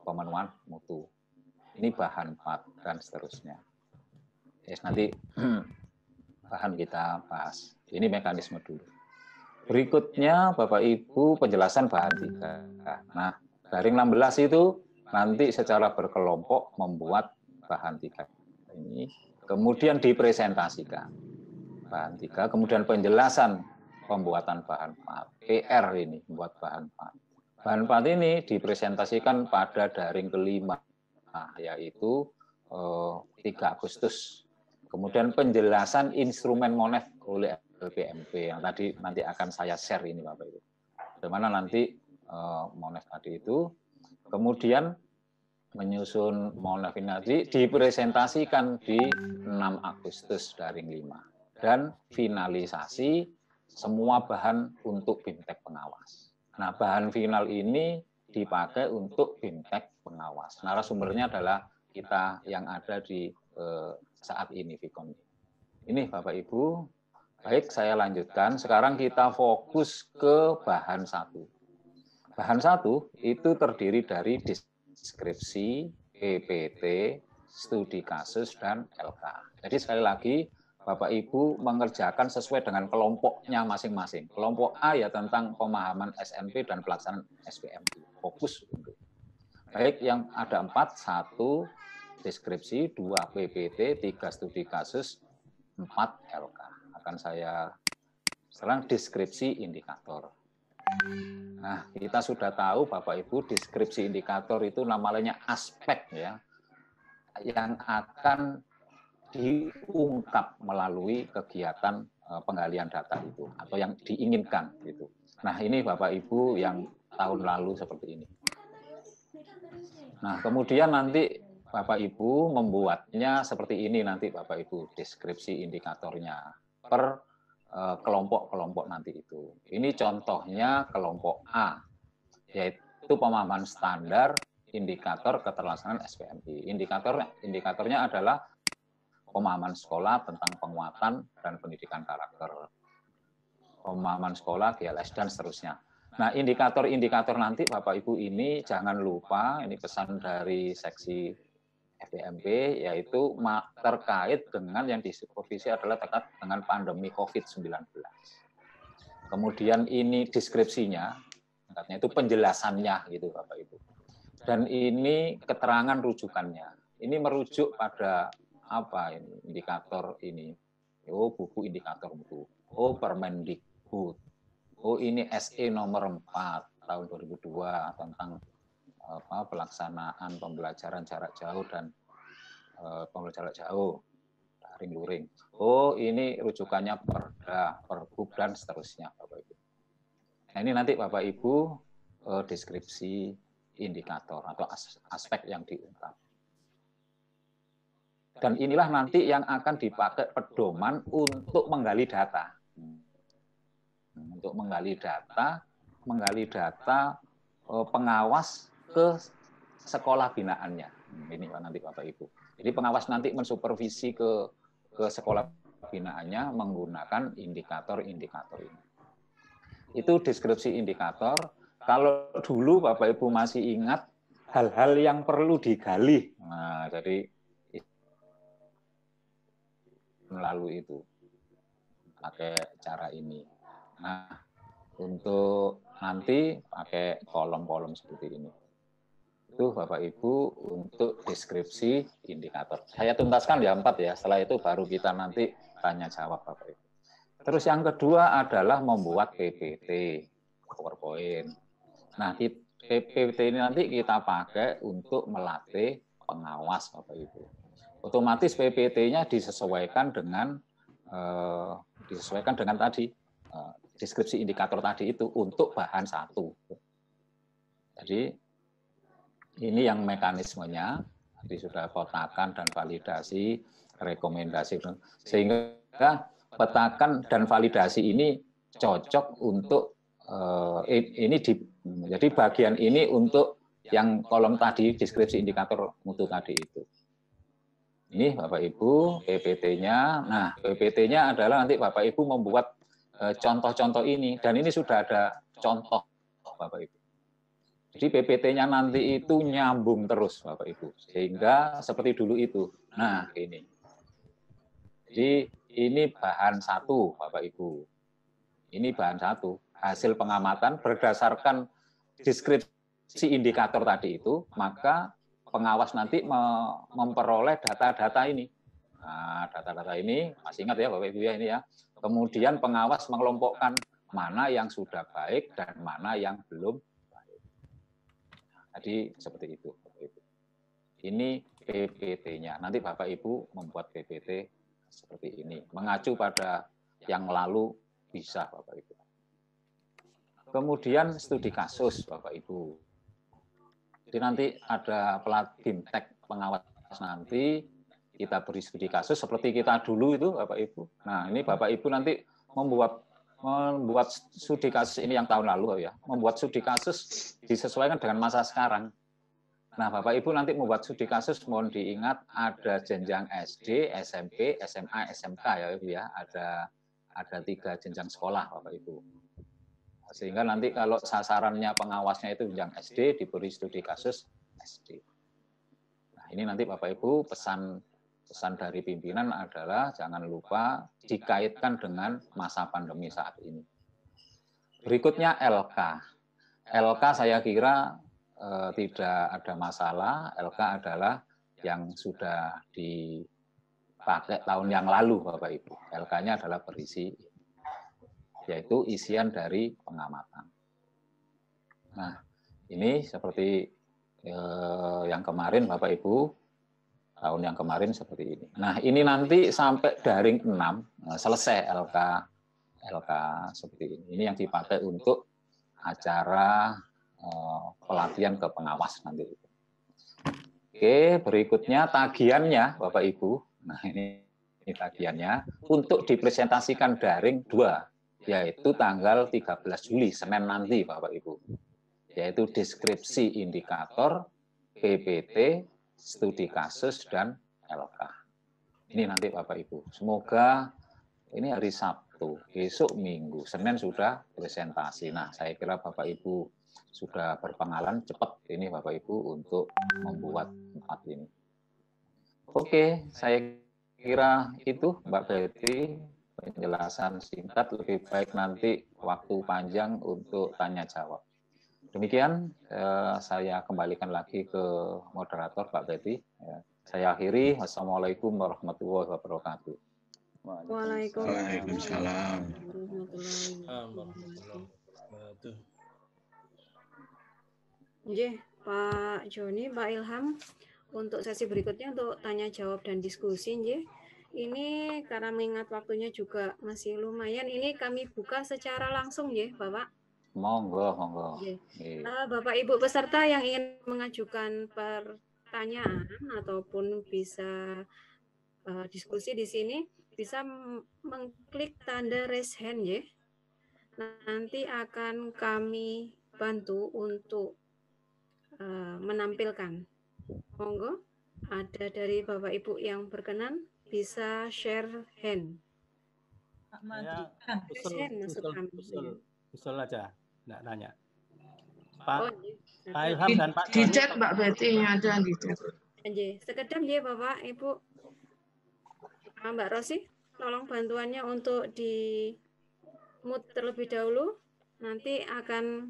pemenuhan mutu. Ini bahan empat dan seterusnya. Yes, nanti bahan kita bahas. Ini mekanisme dulu. Berikutnya Bapak Ibu penjelasan bahan tiga. Nah, dari enam belas itu nanti secara berkelompok membuat bahan tiga ini, kemudian dipresentasikan. Bahan tiga, kemudian penjelasan pembuatan bahan empat. P R ini membuat bahan empat. Bahan empat ini dipresentasikan pada daring kelima, nah, yaitu eh, tiga Agustus. Kemudian penjelasan instrumen Monef oleh L P M P yang tadi nanti akan saya share ini Bapak Ibu. Bagaimana nanti eh, Monef tadi itu, kemudian menyusun Monef ini tadi dipresentasikan di enam Agustus daring lima. Dan finalisasi semua bahan untuk BIMTEK pengawas. Nah, bahan final ini dipakai untuk BIMTEK pengawas. Narasumbernya adalah kita yang ada di eh, saat ini, Vicom. Ini Bapak Ibu. Baik, saya lanjutkan. Sekarang kita fokus ke bahan satu. Bahan satu itu terdiri dari deskripsi, P P T, studi kasus, dan L K. Jadi sekali lagi, Bapak Ibu mengerjakan sesuai dengan kelompoknya masing-masing. Kelompok A ya tentang pemahaman S N P dan pelaksanaan S P M P. Fokus untuk. Baik, yang ada empat, satu deskripsi, dua P P T, tiga studi kasus, empat L K. Akan saya serang deskripsi indikator. Nah, kita sudah tahu Bapak Ibu deskripsi indikator itu namanya aspek ya, yang akan diungkap melalui kegiatan penggalian data itu atau yang diinginkan gitu. Nah, ini Bapak Ibu yang tahun lalu seperti ini. Nah, kemudian nanti Bapak Ibu membuatnya seperti ini nanti Bapak Ibu deskripsi indikatornya per kelompok-kelompok nanti itu. Ini contohnya kelompok A, yaitu pemahaman standar indikator keterlaksanaan S P M P. Indikator indikatornya adalah pemahaman sekolah tentang penguatan dan pendidikan karakter, pemahaman sekolah, G L S, dan seterusnya. Nah, indikator-indikator nanti Bapak Ibu ini jangan lupa, ini pesan dari seksi F B M P, yaitu terkait dengan yang disupervisi adalah terkait dengan pandemi COVID sembilan belas. Kemudian ini deskripsinya, itu penjelasannya gitu Bapak Ibu. Dan ini keterangan rujukannya. Ini merujuk pada apa ini indikator ini? Oh, buku indikator buku. Oh, Permendikbud. Oh, ini S E nomor empat tahun dua ribu dua tentang apa pelaksanaan pembelajaran jarak jauh dan e, pembelajaran jarak jauh daring luring. Oh, ini rujukannya Perda, Pergub, dan seterusnya Bapak Ibu. Nah, ini nanti Bapak Ibu e, deskripsi indikator atau as, aspek yang diungkap. Dan inilah nanti yang akan dipakai pedoman untuk menggali data. Untuk menggali data, menggali data e, pengawas ke sekolah binaannya. Ini nanti Bapak Ibu. Jadi pengawas nanti mensupervisi ke ke sekolah binaannya menggunakan indikator-indikator ini. Itu deskripsi indikator. Kalau dulu Bapak Ibu masih ingat hal-hal yang perlu digali. Nah, jadi melalui itu pakai cara ini. Nah, untuk nanti pakai kolom-kolom seperti ini. Itu Bapak Ibu untuk deskripsi indikator. Saya tuntaskan ya empat ya, setelah itu baru kita nanti tanya jawab Bapak Ibu. Terus yang kedua adalah membuat P P T, PowerPoint. Nah, P P T ini nanti kita pakai untuk melatih pengawas Bapak Ibu. Otomatis P P T-nya disesuaikan dengan eh, disesuaikan dengan tadi eh, deskripsi indikator tadi itu untuk bahan satu. Jadi ini yang mekanismenya, tadi sudah kotakan dan validasi, rekomendasi, sehingga petakan dan validasi ini cocok untuk eh, ini di, jadi bagian ini untuk yang kolom tadi deskripsi indikator mutu tadi itu. Ini Bapak Ibu P P T-nya. Nah, P P T-nya adalah nanti Bapak Ibu membuat contoh-contoh ini, dan ini sudah ada contoh Bapak Ibu. Jadi P P T-nya nanti itu nyambung terus, Bapak Ibu, sehingga seperti dulu itu. Nah, ini. Jadi ini bahan satu, Bapak Ibu. Ini bahan satu, hasil pengamatan berdasarkan deskripsi indikator tadi itu, maka pengawas nanti memperoleh data-data ini. Nah, data-data ini, masih ingat ya Bapak Ibu ya ini ya. Kemudian pengawas mengelompokkan mana yang sudah baik dan mana yang belum. Jadi seperti itu. Ini P P T-nya. Nanti Bapak Ibu membuat P P T seperti ini. Mengacu pada yang lalu bisa Bapak Ibu. Kemudian studi kasus Bapak Ibu. Jadi nanti ada pelat bimtek pengawas nanti kita beri studi kasus seperti kita dulu itu Bapak Ibu. Nah ini Bapak Ibu nanti membuat membuat studi kasus ini yang tahun lalu ya, membuat studi kasus disesuaikan dengan masa sekarang. Nah, Bapak Ibu nanti membuat studi kasus, mohon diingat ada jenjang S D, S M P, S M A, S M K ya Ibu ya, ada ada tiga jenjang sekolah Bapak Ibu. Sehingga nanti kalau sasarannya pengawasnya itu jenjang S D diberi studi kasus S D. Nah, ini nanti Bapak Ibu pesan Pesan dari pimpinan adalah jangan lupa dikaitkan dengan masa pandemi saat ini. Berikutnya L K. L K saya kira eh, tidak ada masalah. L K adalah yang sudah dipakai tahun yang lalu, Bapak Ibu. L K-nya adalah berisi, yaitu isian dari pengamatan. Nah, ini seperti eh, yang kemarin, Bapak Ibu. Tahun yang kemarin seperti ini. Nah, ini nanti sampai daring enam, selesai L K L K seperti ini. Ini yang dipakai untuk acara eh, pelatihan ke pengawas nanti. Oke, berikutnya tagihannya, Bapak Ibu. Nah, ini, ini tagihannya untuk dipresentasikan daring dua, yaitu tanggal tiga belas Juli, Senin nanti, Bapak Ibu. Yaitu deskripsi indikator, P P T, studi kasus, dan L K. Ini nanti Bapak Ibu. Semoga ini hari Sabtu, besok Minggu, Senin sudah presentasi. Nah, saya kira Bapak Ibu sudah berpengalaman cepat ini Bapak Ibu untuk membuat empat ini. Oke, saya kira itu Mbak Betty, penjelasan singkat, lebih baik nanti waktu panjang untuk tanya jawab. Demikian eh, saya kembalikan lagi ke moderator Pak Betty. Ya. Saya akhiri. Wassalamualaikum warahmatullahi wabarakatuh. Waalaikumsalam. Nggih, Pak Joni, Pak Ilham, untuk sesi berikutnya untuk tanya jawab dan diskusi nggih. Ini karena mengingat waktunya juga masih lumayan, ini kami buka secara langsung nggih, Bapak. Monggo, monggo. Okay. Uh, Bapak Ibu peserta yang ingin mengajukan pertanyaan ataupun bisa uh, diskusi di sini bisa mengklik tanda raise hand ya. Nanti akan kami bantu untuk uh, menampilkan. Monggo, ada dari Bapak Ibu yang berkenan bisa share hand. Ya, usul, hand maksud usul, kami. usul, usul aja. Nggak nanya. Pak, oh, Pak Ilham dan Pak di chat Mbak Betty ada di chat. Nggih, sekedap nggih Bapak Ibu. Mbak Rosi, tolong bantuannya untuk di mute terlebih dahulu. Nanti akan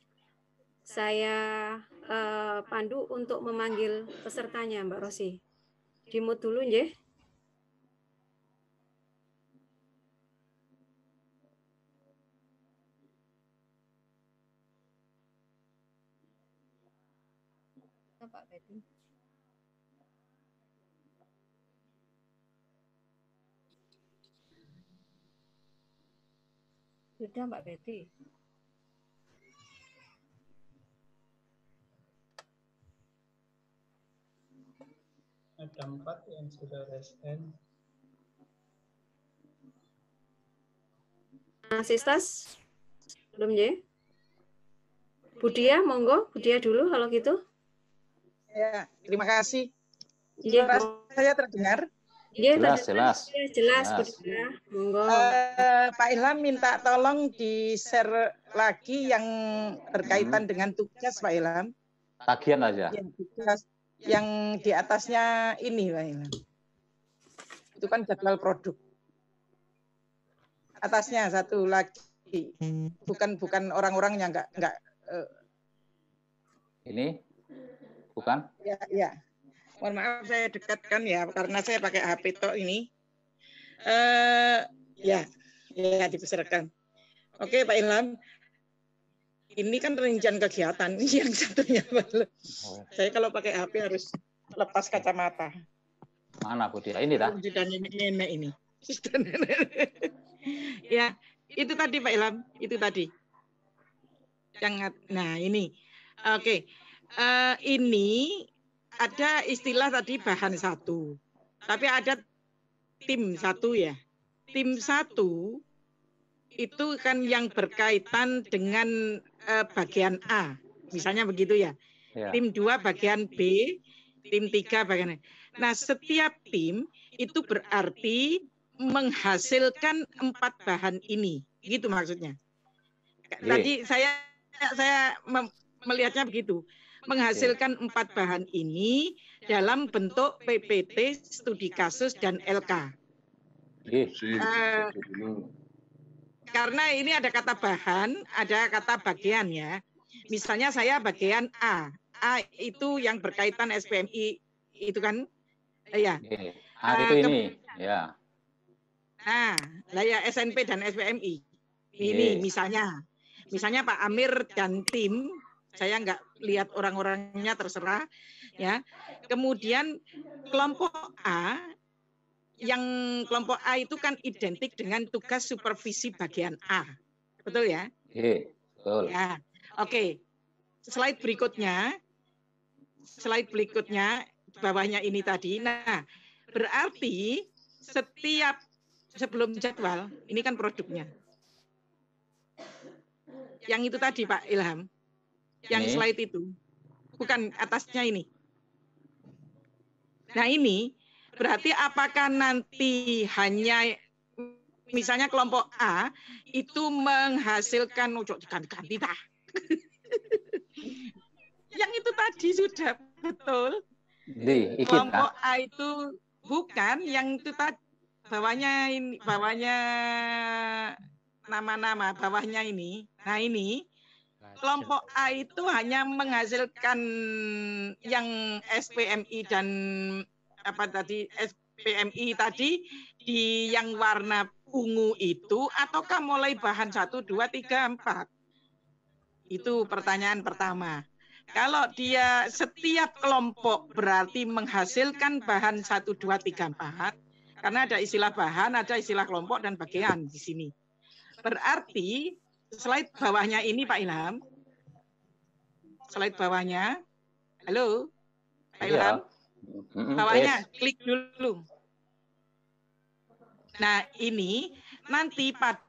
saya uh, pandu untuk memanggil pesertanya Mbak Rosi. Di mute dulu nggih. Pak Betty. Sudah Mbak Betty. Ada empat yang sudah raise hand. Sistas, belum ya? Budia, monggo. Budia dulu kalau gitu. Ya, terima kasih. Ya, suara saya terdengar? Ya, jelas, jelas, jelas, jelas, Bunda. Monggo. Uh, Pak Ilham minta tolong di-share lagi yang berkaitan hmm. dengan tugas, Pak Ilham. Tagihan aja. Yang tugas yang di atasnya ini, Pak Ilham. Itu kan jadwal produk. Atasnya satu lagi. Bukan bukan orang-orangnya enggak enggak. Uh... Ini bukan? Ya, ya. Mohon maaf saya dekatkan ya karena saya pakai H P tok ini. Uh, ya, ya dibesarkan. Oke Pak Ilham, ini kan rincian kegiatan yang satunya belum. Saya kalau pakai H P harus lepas kacamata. Mana Bu Dia? Ini dah. Sudah nenek-nenek ini. Sudah nenek. Ya, itu tadi Pak Ilham, itu tadi. Yang nah ini, oke, okay. uh, ini ada istilah tadi bahan satu, tapi ada tim satu ya. Tim satu itu kan yang berkaitan dengan uh, bagian A, misalnya begitu ya. Ya. Tim dua bagian B, tim tiga bagian A. Nah setiap tim itu berarti menghasilkan empat bahan ini, gitu maksudnya. Tadi saya saya melihatnya begitu. Menghasilkan empat bahan ini dalam bentuk P P T, studi kasus, dan L K. Uh, karena ini ada kata bahan, ada kata bagian ya. Misalnya saya bagian A. A itu yang berkaitan S P M I, itu kan? Uh, ya. A itu uh, ini, ya. Nah, lah ya S N P dan S P M I. Ini yeah. misalnya. Misalnya Pak Amir dan tim, saya nggak lihat orang-orangnya terserah ya. Kemudian kelompok A, yang kelompok A itu kan identik dengan tugas supervisi bagian A, betul ya? Iya, betul. Ya, oke. Okay. Slide berikutnya, slide berikutnya bawahnya ini tadi. Nah, berarti setiap sebelum jadwal ini kan produknya. Yang itu tadi Pak Ilham. Yang ini. Slide itu. Bukan atasnya ini. Nah ini berarti apakah nanti hanya misalnya kelompok A itu menghasilkan ojo ganti-ganti tah. Yang itu tadi sudah betul. Di, kelompok A itu bukan yang itu tadi bawahnya ini bawahnya nama-nama bawahnya ini. Nah ini kelompok A itu hanya menghasilkan yang S P M I dan apa tadi S P M I tadi di yang warna ungu itu ataukah mulai bahan satu, dua, tiga, empat? Itu pertanyaan pertama. Kalau dia setiap kelompok berarti menghasilkan bahan satu, dua, tiga, empat. Karena ada istilah bahan, ada istilah kelompok dan bagian di sini. Berarti slide bawahnya ini Pak Ilham. Slide bawahnya. Halo, Pak Ilham. Bawahnya, klik dulu. Nah, ini nanti pada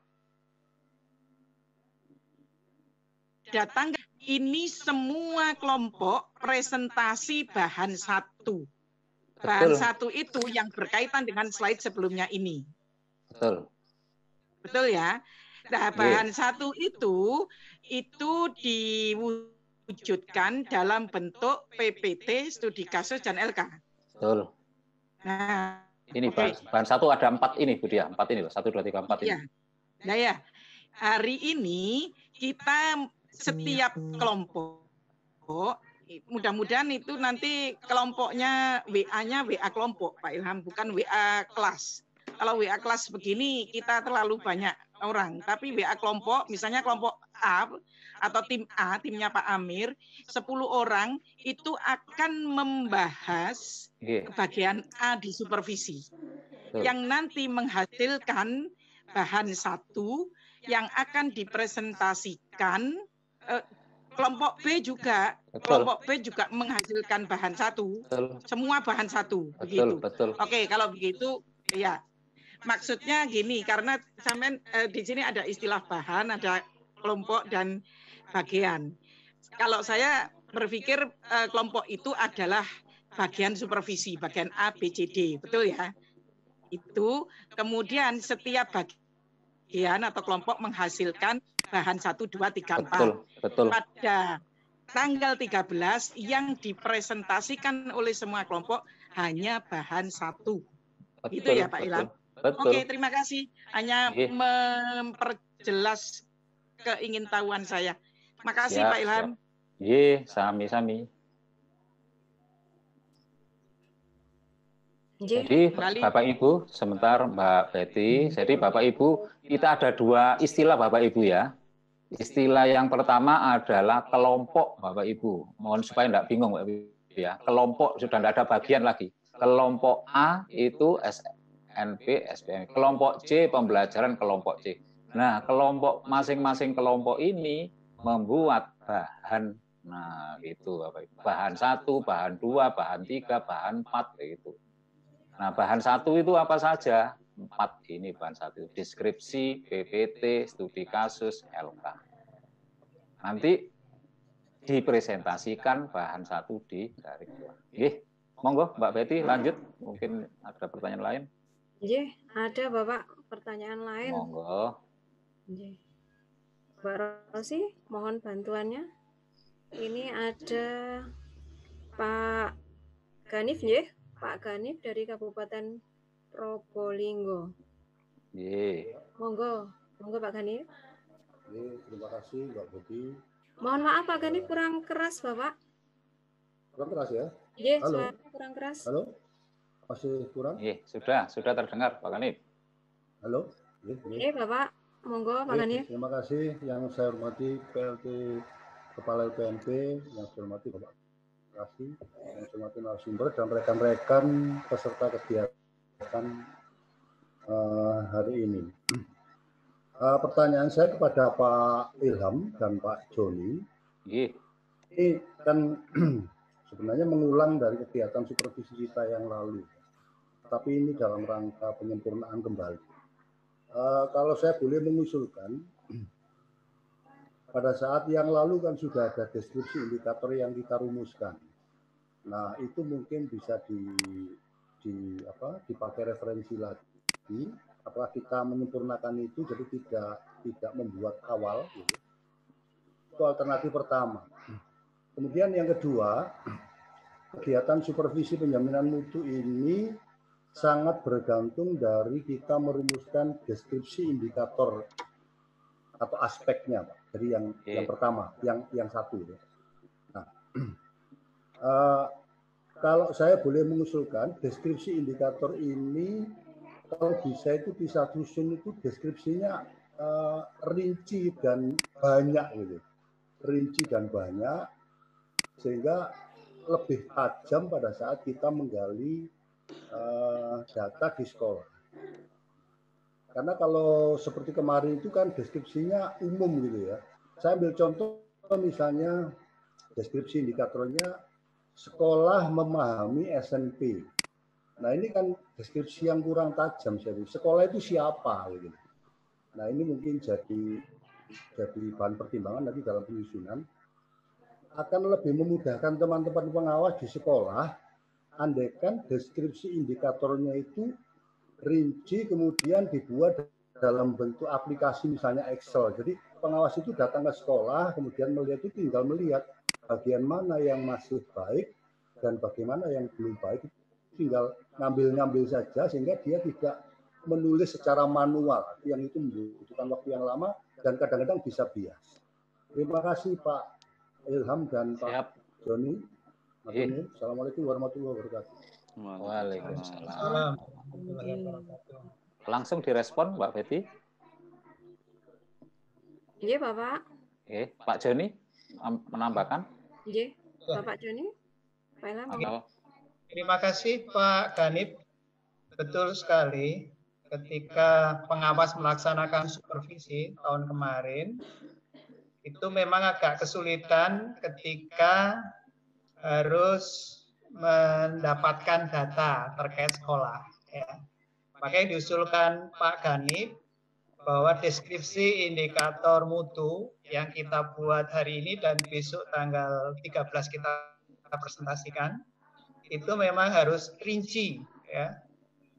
tanggal ini semua kelompok presentasi bahan satu. Bahan Betul. Satu itu yang berkaitan dengan slide sebelumnya ini. Betul. Betul ya? Nah, bahan yeah. satu itu itu diwujudkan dalam bentuk P P T, studi kasus, dan L K. Betul. Nah, ini okay. bahan, bahan satu ada empat ini, Bu Dia. Empat ini loh. Satu, dua, tiga, empat ini. Ya. Nah ya, hari ini kita setiap kelompok, mudah-mudahan itu nanti kelompoknya W A-nya W A kelompok, Pak Ilham, bukan W A kelas. Kalau W A kelas begini kita terlalu banyak orang, tapi W A kelompok, misalnya kelompok A atau tim A, timnya Pak Amir, sepuluh orang itu akan membahas yeah. bagian A di supervisi, oh. yang nanti menghasilkan bahan satu yang akan dipresentasikan. Eh, kelompok B juga, betul. Kelompok B juga menghasilkan bahan satu, betul. Semua bahan satu, betul, begitu. Betul. Oke, kalau begitu, ya. Maksudnya gini, karena sampai eh, di sini ada istilah bahan, ada kelompok dan bagian. Kalau saya berpikir eh, kelompok itu adalah bagian supervisi, bagian A, B, C, D, betul ya? itu, kemudian setiap bagian atau kelompok menghasilkan bahan satu, dua, tiga, empat. Betul, betul. Pada tanggal tiga belas yang dipresentasikan oleh semua kelompok hanya bahan satu. Betul, itu ya Pak Ilham. Betul. Oke, terima kasih. Hanya Ye. memperjelas keingintahuan saya. Makasih Siap, Pak Ilham. Ye, sami-sami. Jadi Bapak Ibu, sebentar Mbak Betty. Jadi Bapak Ibu, kita ada dua istilah Bapak Ibu ya. Istilah yang pertama adalah kelompok Bapak Ibu. Mohon supaya tidak bingung Bapak Ibu ya. Kelompok sudah tidak ada bagian lagi. Kelompok A itu S N P, S P M. Kelompok C pembelajaran kelompok C. Nah, kelompok masing-masing kelompok ini membuat bahan. Nah, itu Bapak Ibu. Bahan satu, bahan dua, bahan tiga, bahan empat itu. Nah, bahan satu itu apa saja? Empat ini bahan satu. Deskripsi, P P T, studi kasus, L K. Nanti dipresentasikan bahan satu di daring dua. Oke, monggo Mbak Betty lanjut. Mungkin ada pertanyaan lain. Iya, ada Bapak pertanyaan lain. Monggo. Iya. Mbak Rosi, mohon bantuannya. Ini ada Pak Ganif, ya? Pak Ganif dari Kabupaten Probolinggo. Ye. Monggo, monggo Pak Ganif. Ye, terima kasih Mbak Betty. Mohon maaf Pak Ganif, kurang keras Bapak. Kurang keras ya? Ye, halo. Suara kurang keras. Halo, masih kurang? Ye, sudah, sudah terdengar Pak Ganif. Halo. Ye, ye. Bapak, monggo Pak Ganif. Terima kasih yang saya hormati P L T Kepala L P M P, yang saya hormati Bapak kasih, yang saya hormati narasumber dan rekan-rekan peserta kegiatan uh, hari ini. Uh, pertanyaan saya kepada Pak Ilham dan Pak Joni. Yeah. Ini kan sebenarnya mengulang dari kegiatan supervisi kita yang lalu, tapi ini dalam rangka penyempurnaan kembali. Uh, kalau saya boleh mengusulkan, pada saat yang lalu kan sudah ada deskripsi indikator yang kita rumuskan. Nah, itu mungkin bisa di, di apa, dipakai referensi lagi. Apakah kita menyempurnakan itu jadi tidak tidak membuat awal. Gitu. Itu alternatif pertama. Kemudian yang kedua, kegiatan supervisi penjaminan mutu ini sangat bergantung dari kita merumuskan deskripsi indikator atau aspeknya, Pak. Jadi yang okay. yang pertama, yang yang satu. Ya. Nah, uh, kalau saya boleh mengusulkan deskripsi indikator ini, kalau bisa itu bisa susun itu deskripsinya uh, rinci dan banyak, gitu, rinci dan banyak, sehingga lebih tajam pada saat kita menggali uh, data di sekolah. Karena kalau seperti kemarin itu kan deskripsinya umum gitu ya. Saya ambil contoh misalnya deskripsi indikatornya sekolah memahami S N P. Nah ini kan deskripsi yang kurang tajam. Jadi sekolah itu siapa gitu. Nah ini mungkin jadi jadi bahan pertimbangan nanti dalam penyusunan. Akan lebih memudahkan teman-teman pengawas di sekolah andaikan deskripsi indikatornya itu rinci kemudian dibuat dalam bentuk aplikasi misalnya Excel. Jadi pengawas itu datang ke sekolah kemudian melihat itu tinggal melihat bagian mana yang masih baik dan bagaimana yang belum baik, tinggal ngambil-ngambil saja sehingga dia tidak menulis secara manual yang itu membutuhkan waktu yang lama dan kadang-kadang bisa bias. Terima kasih Pak Ilham dan Pak Siap. Joni. Assalamualaikum warahmatullahi wabarakatuh. Waalaikumsalam. Langsung direspon Mbak Betty. Iya Bapak. Oke, Pak Joni menambahkan. Iya, Bapak Joni. Pak Ilham. Terima kasih Pak Ganip. Betul sekali. Ketika pengawas melaksanakan supervisi tahun kemarin, itu memang agak kesulitan ketika harus mendapatkan data terkait sekolah. Ya. Makanya diusulkan Pak Ganip bahwa deskripsi indikator mutu yang kita buat hari ini dan besok tanggal tiga belas kita presentasikan, itu memang harus rinci, ya.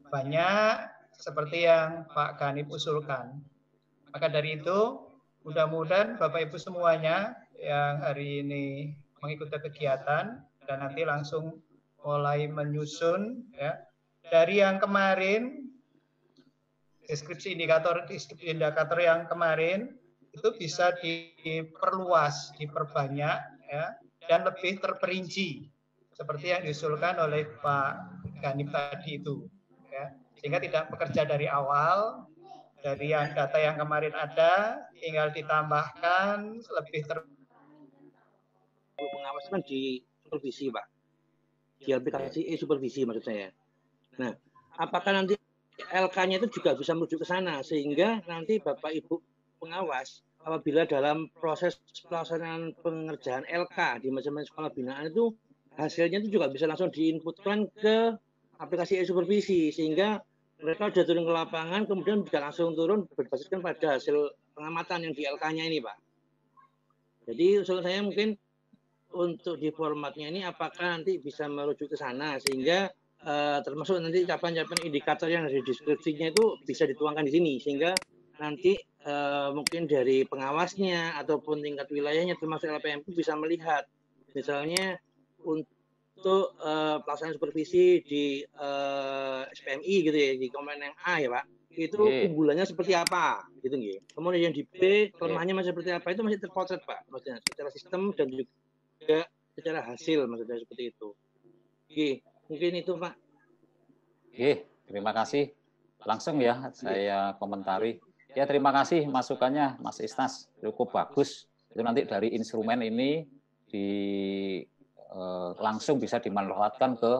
banyak seperti yang Pak Ganip usulkan. Maka dari itu, mudah-mudahan Bapak Ibu semuanya yang hari ini mengikuti kegiatan dan nanti langsung mulai menyusun ya. Dari yang kemarin deskripsi indikator deskripsi indikator yang kemarin itu bisa diperluas, diperbanyak ya, dan lebih terperinci seperti yang diusulkan oleh Pak Ganip tadi itu ya. Sehingga tidak bekerja dari awal, dari yang data yang kemarin ada tinggal ditambahkan lebih ter pengawasan di supervisi, Pak. Di aplikasi e-supervisi maksud saya. Nah, apakah nanti L K-nya itu juga bisa merujuk ke sana sehingga nanti Bapak Ibu pengawas apabila dalam proses pelaksanaan pengerjaan L K di masing-masing sekolah binaan itu hasilnya itu juga bisa langsung diinputkan ke aplikasi e-supervisi sehingga mereka sudah turun ke lapangan kemudian bisa langsung turun berbasiskan pada hasil pengamatan yang di L K-nya ini, Pak. Jadi usul saya mungkin untuk di formatnya ini apakah nanti bisa merujuk ke sana sehingga Uh, termasuk nanti capaian-capaian indikator yang ada di deskripsinya itu bisa dituangkan di sini sehingga nanti uh, mungkin dari pengawasnya ataupun tingkat wilayahnya termasuk L P M itu bisa melihat misalnya untuk uh, pelaksanaan supervisi di uh, S P M I gitu ya di komponen yang A ya Pak itu yeah. unggulannya seperti apa gitu nggih. Kemudian yang di B kelemahannya masih seperti apa itu masih terpotret Pak maksudnya secara sistem dan juga secara hasil maksudnya seperti itu. Oke. Mungkin itu Pak. Oke, terima kasih. Langsung ya saya komentari. Ya terima kasih masukannya Mas Isnas, cukup bagus. Itu nanti dari instrumen ini di eh, langsung bisa dimanfaatkan ke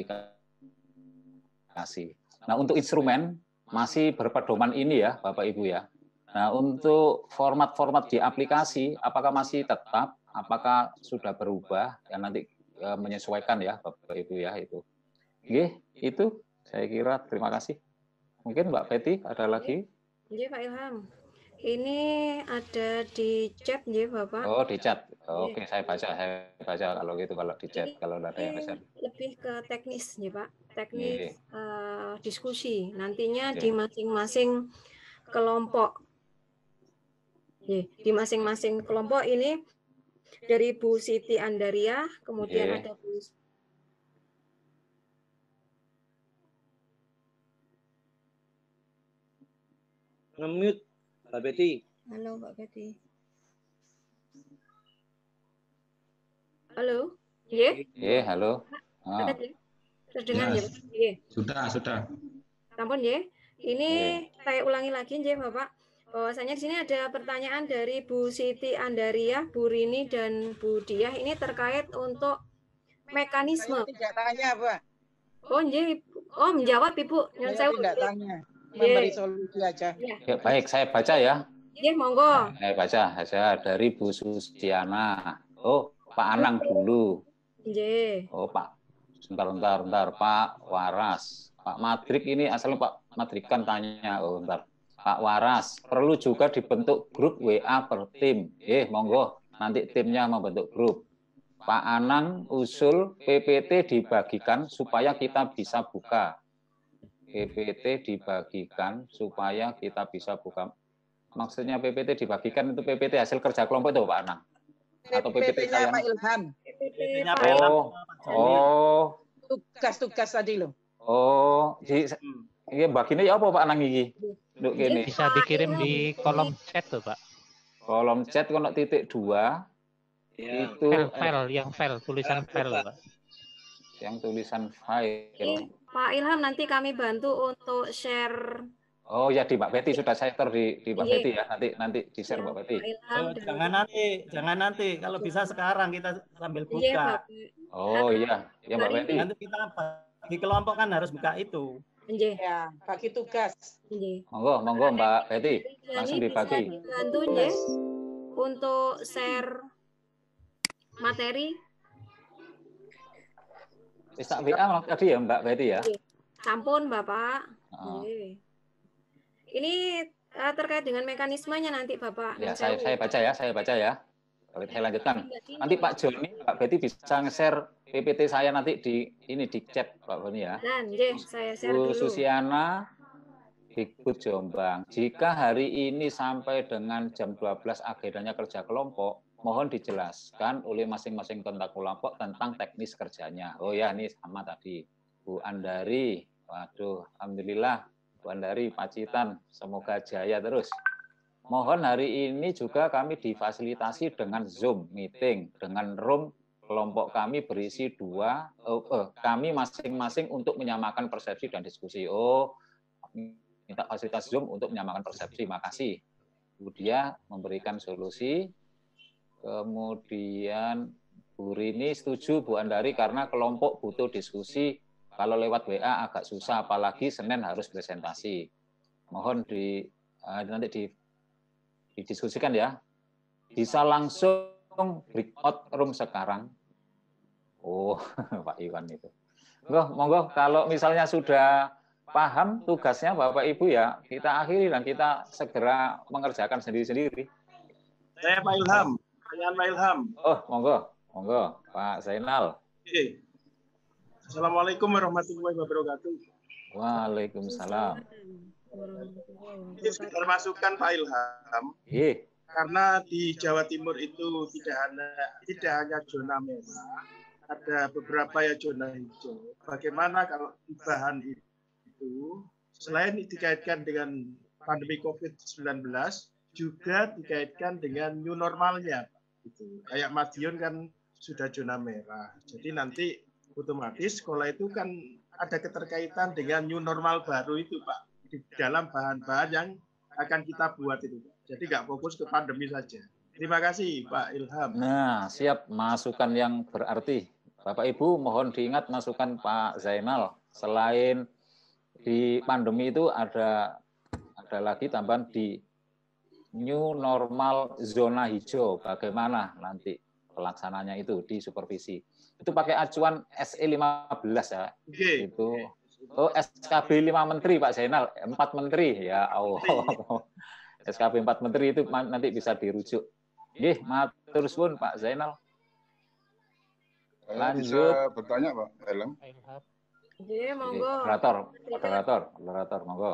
aplikasi. Nah untuk instrumen masih berpedoman ini ya Bapak Ibu ya. Nah untuk format-format di aplikasi apakah masih tetap, apakah sudah berubah ya nanti menyesuaikan ya Bapak Ibu ya itu. Oke, itu saya kira terima kasih. Mungkin Mbak Peti ada lagi? Iya Pak Ilham. Ini ada di chat ya Bapak. Oh, di chat. Oh, oke, saya baca, saya baca kalau gitu kalau di chat kalau ada yang pesan. Lebih ke teknis ya Pak. Teknis uh, diskusi. Nantinya di masing-masing kelompok. Ya, di masing-masing kelompok ini dari Bu Siti Andaria, kemudian yeah. ada Bu nge-mute Mbak Betty. Halo Mbak Betty. Halo. Iya? Yeah? Iya, yeah, halo. Ah. Terdengar ya, Pak? Yeah. Sudah, sudah. Sampun ya. Ini yeah. saya ulangi lagi ya, Bapak. Bahwasanya di sini ada pertanyaan dari Bu Siti Andaria, Bu Rini dan Bu Diah ini terkait untuk mekanisme. Saya tidak tanya, Pak. Oh, nggih. Oh, menjawab Ibu. Yang saya tidak tanya. Memberi solusi aja. Ya. Ya, baik, saya baca ya. Iya, monggo. Saya baca saja dari Bu Susiana. Oh, Pak Anang dulu. Nggih. Oh, Pak. Sebentar, bentar, bentar. Pak Waras. Pak Madrik ini asalnya Pak Madrikan tanya. Oh, bentar. Pak Waras, perlu juga dibentuk grup W A per tim. Eh, monggo, nanti timnya membentuk grup. Pak Anang usul P P T dibagikan supaya kita bisa buka. P P T dibagikan supaya kita bisa buka. Maksudnya P P T dibagikan itu P P T hasil kerja kelompok itu Pak Anang? Atau P P T saya? Pak Ilham. Oh, oh. Tugas-tugas tadi loh. Oh, di, iya baginya ya apa Pak Anang iki? Duk gini. Bisa dikirim di kolom chat tuh Pak. Kolom chat kalau titik dua ya. Itu file, file yang file tulisan file Pak. Yang tulisan file. Pak Ilham nanti kami bantu untuk share. Oh ya di Mbak Betty sudah saya share di di Mbak Iya. Betty ya nanti nanti di share Mbak Betty. Oh, jangan nanti jangan nanti kalau bisa sekarang kita sambil buka. Iya, oh iya ya Mbak Betty. Nanti kita bagi kelompok kan harus buka itu. Ya, bagi tugas. Monggo, monggo Mbak Betty, langsung dibagi. Bantu ya untuk share materi. Bisa W A tadi ya Mbak Betty ya. Sampun Bapak. Oh. Ini uh, terkait dengan mekanismenya nanti Bapak. Ya, saya saya baca ya, saya baca ya. Saya lanjutkan. Nanti Pak Joni, Mbak Betty bisa nge-share P P T saya nanti di ini di chat Pak Boni ya. Dan J, saya share Bu dulu. Susiana, Bikbud Jombang. Jika hari ini sampai dengan jam dua belas agendanya kerja kelompok, mohon dijelaskan oleh masing-masing ketua kelompok tentang teknis kerjanya. Oh ya, ini sama tadi. Bu Andari, waduh, alhamdulillah. Bu Andari, Pacitan, semoga jaya terus. Mohon hari ini juga kami difasilitasi dengan Zoom meeting, dengan room kelompok kami berisi dua, oh, eh, kami masing-masing untuk menyamakan persepsi dan diskusi. Oh, minta fasilitas Zoom untuk menyamakan persepsi, makasih. Kemudian memberikan solusi. Kemudian Bu Rini setuju Bu Andari karena kelompok butuh diskusi. Kalau lewat W A agak susah, apalagi Senin harus presentasi. Mohon di uh, nanti di didiskusikan ya. Bisa langsung breakout room sekarang. Oh, Pak Iwan itu. Monggo, monggo kalau misalnya sudah paham tugasnya Bapak Ibu ya, kita akhiri dan kita segera mengerjakan sendiri-sendiri. Saya Pak Ilham, pertanyaan Pak Ilham. Oh, monggo, monggo Pak Zainal. Oke. Assalamualaikum warahmatullahi wabarakatuh. Waalaikumsalam. Ini sekedar masukan Pak Ilham. Iya. Karena di Jawa Timur itu tidak hanya tidak hanya zona merah, ada beberapa ya zona hijau. Bagaimana kalau bahan itu selain dikaitkan dengan pandemi COVID sembilan belas juga dikaitkan dengan new normalnya, gitu. Kayak Madiun kan sudah zona merah. Jadi nanti otomatis sekolah itu kan ada keterkaitan dengan new normal baru itu, Pak. Di dalam bahan-bahan yang akan kita buat itu. Jadi nggak fokus ke pandemi saja. Terima kasih Pak Ilham. Nah, siap masukan yang berarti. Bapak Ibu mohon diingat masukan Pak Zainal. Selain di pandemi itu ada ada lagi tambahan di new normal zona hijau. Bagaimana nanti pelaksananya itu di supervisi. Itu pakai acuan S E lima belas ya. Okay. Itu oh S K B lima menteri Pak Zainal, empat menteri ya Allah. S K B empat menteri itu nanti bisa dirujuk. Nggih, matur suwun Pak Zainal. Lanjut. Bisa bertanya Pak Ilham? Nggih, monggo. Moderator, moderator, moderator, monggo.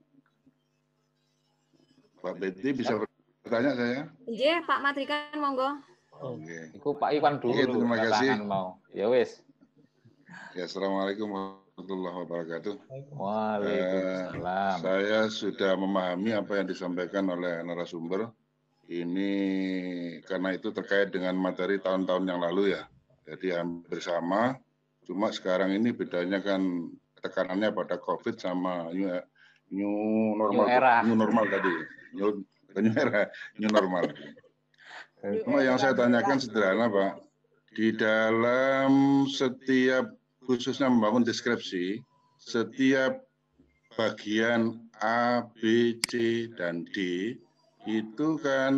Pak Betty bisa bertanya saya? Nggih, Pak Madrikan monggo. Oke. Iku Pak Iwan dulu. Oke, terima kasih. Mau. Ya wis. Ya, assalamualaikum warahmatullahi wabarakatuh. Waalaikumsalam. Eh, saya sudah memahami apa yang disampaikan oleh narasumber. Ini karena itu terkait dengan materi tahun-tahun yang lalu ya. Jadi hampir sama. Cuma sekarang ini bedanya kan tekanannya pada COVID sama new, new normal. New era. New normal tadi. New, new era, new normal. Cuma yang saya tanyakan sederhana Pak. Di dalam setiap khususnya membangun deskripsi, setiap bagian A, B, C, dan D itu kan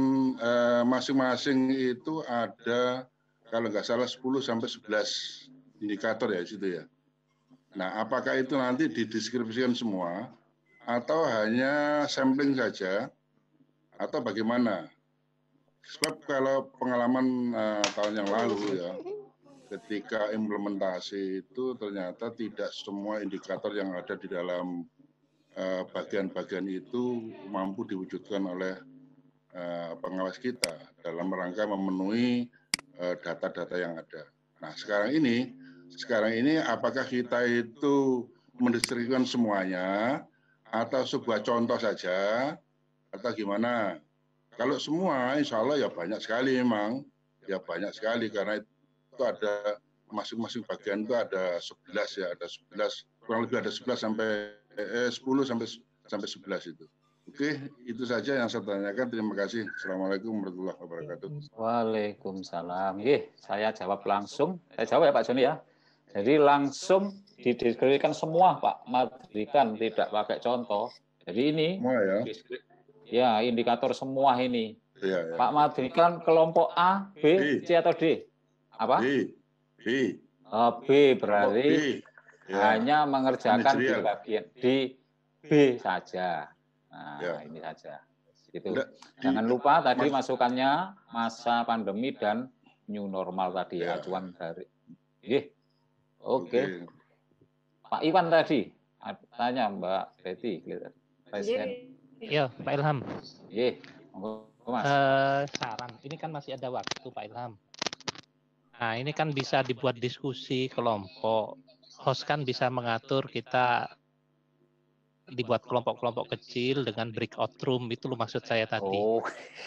masing-masing eh, itu ada kalau nggak salah sepuluh sampai sebelas indikator ya situ ya. Nah, apakah itu nanti dideskripsikan semua atau hanya sampling saja atau bagaimana? Sebab kalau pengalaman uh, tahun yang lalu ya, ketika implementasi itu ternyata tidak semua indikator yang ada di dalam bagian-bagian uh, itu mampu diwujudkan oleh uh, pengawas kita dalam rangka memenuhi data-data uh, yang ada. Nah sekarang ini, sekarang ini apakah kita itu mendistribusikan semuanya atau sebuah contoh saja atau gimana? Kalau semua, insya Allah ya banyak sekali memang, ya banyak sekali karena itu ada masing-masing bagian itu ada sebelas ya, ada sebelas, kurang lebih ada sebelas sampai eh, sepuluh sampai sampai sebelas itu. Oke, itu saja yang saya tanyakan. Terima kasih. Assalamualaikum warahmatullahi wabarakatuh. Waalaikumsalam. Nggih, saya jawab langsung. Saya jawab ya Pak Joni ya. Jadi langsung dideskripsikan semua Pak Madrikan, tidak pakai contoh. Jadi ini semua ya. Ya, indikator semua ini. Ya, ya. Pak Madrikan kelompok A, B, B, C atau D? Apa? B. B. Oh, B berarti B. Ya. hanya mengerjakan di bagian di B saja. Nah, ya. ini saja. Itu. Nggak, Jangan di, lupa tadi mas, masukannya masa pandemi dan new normal tadi ya. acuan dari Iya. Oke. Pak Iwan tadi tanya Mbak Betty. Iya, Pak Ilham. Iya, Mas. Uh, saran, ini kan masih ada waktu Pak Ilham. Nah, ini kan bisa dibuat diskusi kelompok. Host kan bisa mengatur kita dibuat kelompok-kelompok kecil dengan breakout room, itu loh maksud saya tadi. Oh.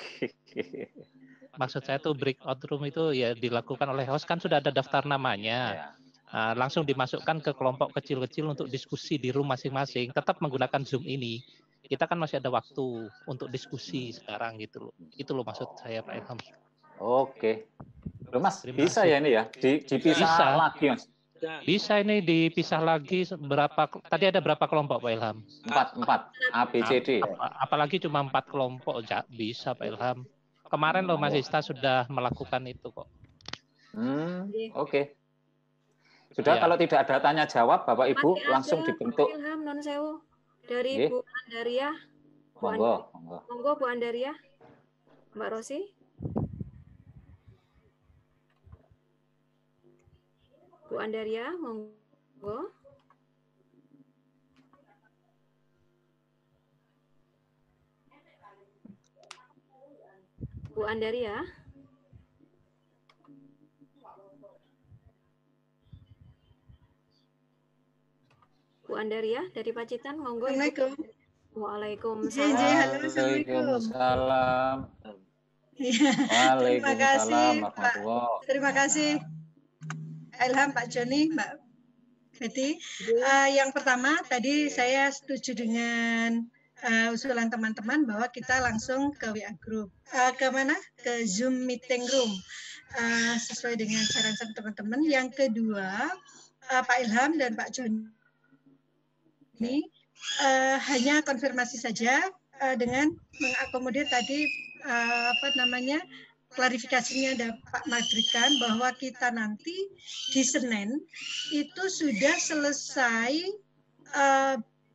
Maksud saya tuh breakout room itu ya dilakukan oleh host, kan sudah ada daftar namanya. Ya. Nah, langsung dimasukkan ke kelompok kecil-kecil untuk diskusi di room masing-masing, tetap menggunakan Zoom ini. Kita kan masih ada waktu untuk diskusi sekarang gitu loh. Itu loh maksud saya Pak Ilham. Oke. Loh Mas, Terima bisa kasih. Ya ini ya? Dipisah bisa. Lagi Mas? Bisa ini dipisah lagi berapa, tadi ada berapa kelompok Pak Ilham? Empat, empat. A, B, C, D. Ap apalagi cuma empat kelompok, bisa Pak Ilham. Kemarin loh Mas Ista sudah melakukan itu kok. Hmm, Oke. Okay. Sudah ya. Kalau tidak ada tanya jawab, Bapak Ibu Nanti langsung ada, dibentuk. Pak Ilham, non sewu. Dari Ye. Bu Andaria. Bu monggo, Andaria. monggo. Monggo Bu Andaria. Mbak Rosi. Bu Andaria, monggo. Bu Andaria. Bu Andaria dari Pacitan, monggo. Assalamualaikum. Waalaikumsalam. Waalaikumsalam. Ya, terima kasih Pak. Terima kasih Ilham, Pak Joni, Mbak Betty. Uh, yang pertama tadi saya setuju dengan uh, usulan teman-teman bahwa kita langsung ke W A group. Uh, ke mana? Ke Zoom meeting room. Uh, sesuai dengan saran-saran teman-teman. Yang kedua, uh, Pak Ilham dan Pak Joni ini uh, hanya konfirmasi saja uh, dengan mengakomodir tadi uh, apa namanya klarifikasinya ada Pak Madrikan bahwa kita nanti di Senin itu sudah selesai uh,